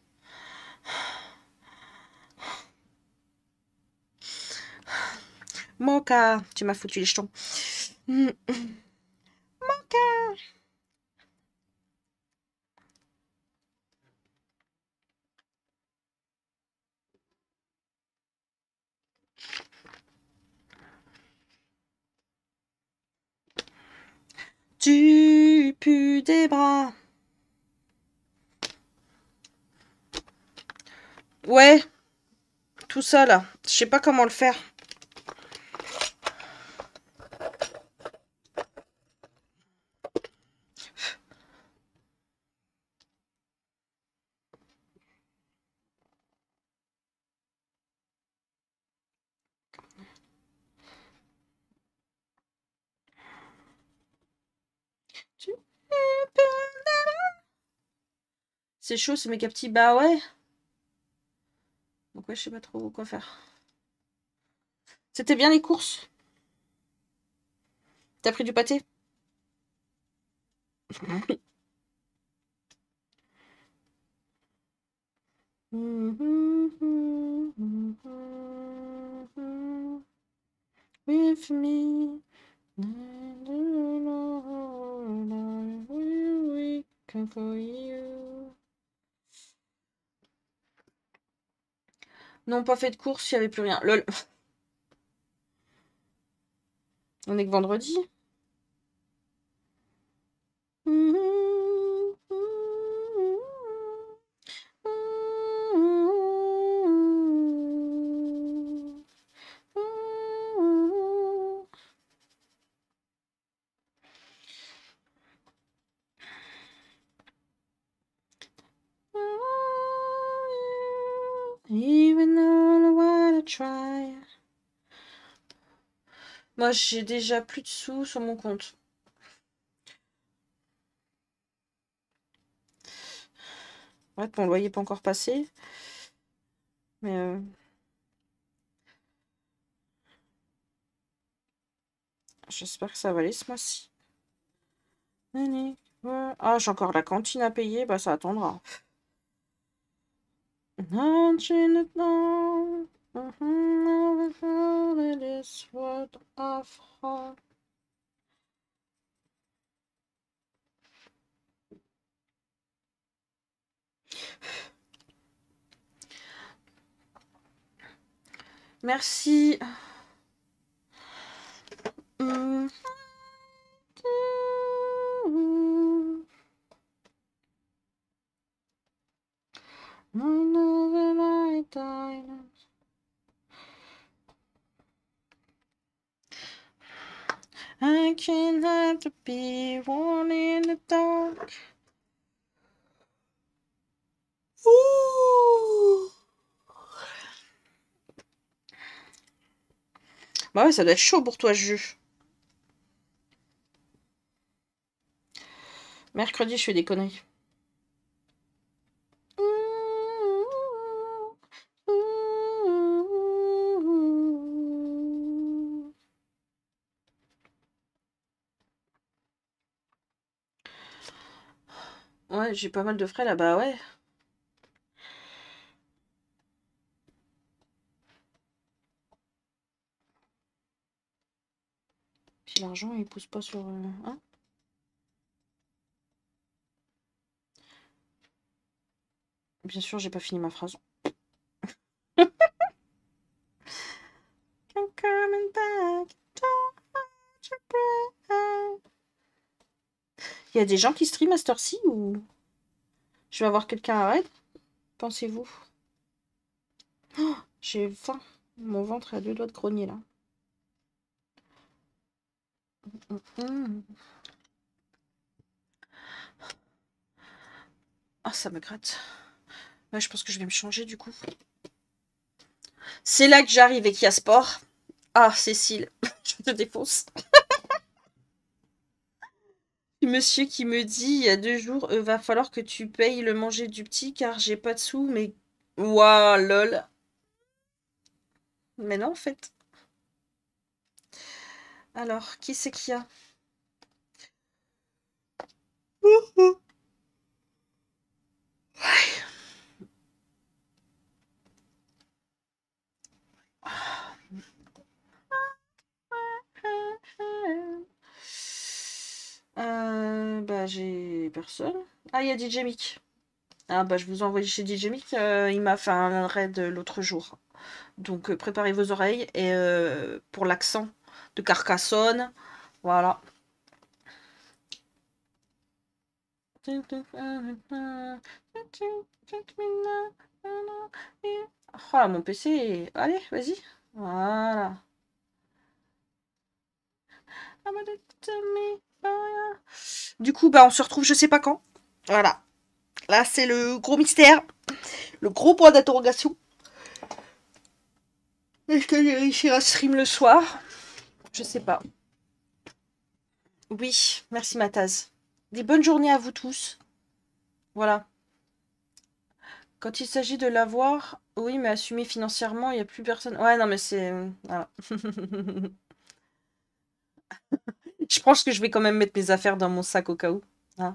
Mocha, tu m'as foutu les jetons. Mocha. Tu pues des bras. Ouais. Tout ça là. Je sais pas comment le faire. Tu C'est chaud, c'est méga petit. Bah ouais. Donc ouais, je sais pas trop quoi faire. C'était bien les courses? T'as pris du pâté? With me. We can for you. Non, pas fait de course, il n'y avait plus rien. Lol. On est que vendredi. Even though I wanna try. Moi, j'ai déjà plus de sous sur mon compte. Ouais, ton loyer n'est pas encore passé. Mais j'espère que ça va aller ce mois-ci. Ah, j'ai encore la cantine à payer. Bah, ça attendra. Merci. I can't have to be one in the dark. Ouh. Bah ouais, ça doit être chaud pour toi, Jus. Mercredi, je fais des conneries. Ouais, j'ai pas mal de frais là-bas, ouais. Puis l'argent, il pousse pas sur... hein. Bien sûr, j'ai pas fini ma phrase. Il y a des gens qui streament à cette heure-ci ou... Je vais avoir quelqu'un à raid? Pensez-vous? Oh, j'ai faim. Mon ventre est à 2 doigts de grogner là. Ah, ça me gratte. Ouais, je pense que je vais me changer du coup. C'est là que j'arrive et qu'il y a sport. Ah, Cécile, je te défonce. Monsieur qui me dit il y a 2 jours, va falloir que tu payes le manger du petit car j'ai pas de sous, mais. Waouh, lol. Mais non, en fait. Alors, qui c'est qu'il y a? Bah, j'ai personne. Ah, il y a DJ Mick. Ah, bah, je vous envoie chez DJ Mick. Il m'a fait un raid l'autre jour. Donc, préparez vos oreilles. Et pour l'accent de Carcassonne, voilà. Oh, mon PC. Allez, vas-y. Voilà. Du coup, bah, on se retrouve je sais pas quand. Voilà. Là, c'est le gros mystère. Le gros point d'interrogation. Est-ce que je vais réussir à stream le soir? Je sais pas. Oui, merci Mataz. Des bonnes journées à vous tous. Voilà. Quand il s'agit de l'avoir, oui, mais assumer financièrement, il n'y a plus personne. Ouais, non, mais c'est... Voilà. Je pense que je vais quand même mettre mes affaires dans mon sac au cas où. Hein.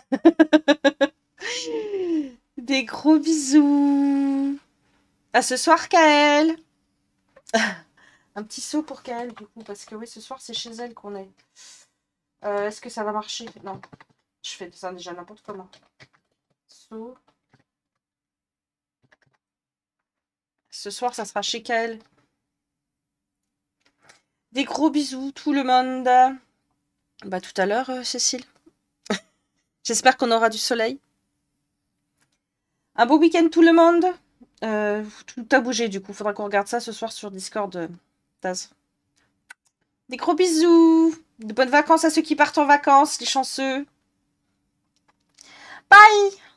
Des gros bisous. À ce soir, Kael. Un petit saut pour Kael, du coup, parce que oui, ce soir, c'est chez elle qu'on est. Est-ce que ça va marcher? Non. Je fais ça déjà n'importe comment. Saut. Ce soir, ça sera chez Kael. Des gros bisous, tout le monde. Bah, tout à l'heure, Cécile. J'espère qu'on aura du soleil. Un beau week-end, tout le monde. Tout a bougé, du coup. Faudra qu'on regarde ça ce soir sur Discord, Taz. Des gros bisous. De bonnes vacances à ceux qui partent en vacances, les chanceux. Bye!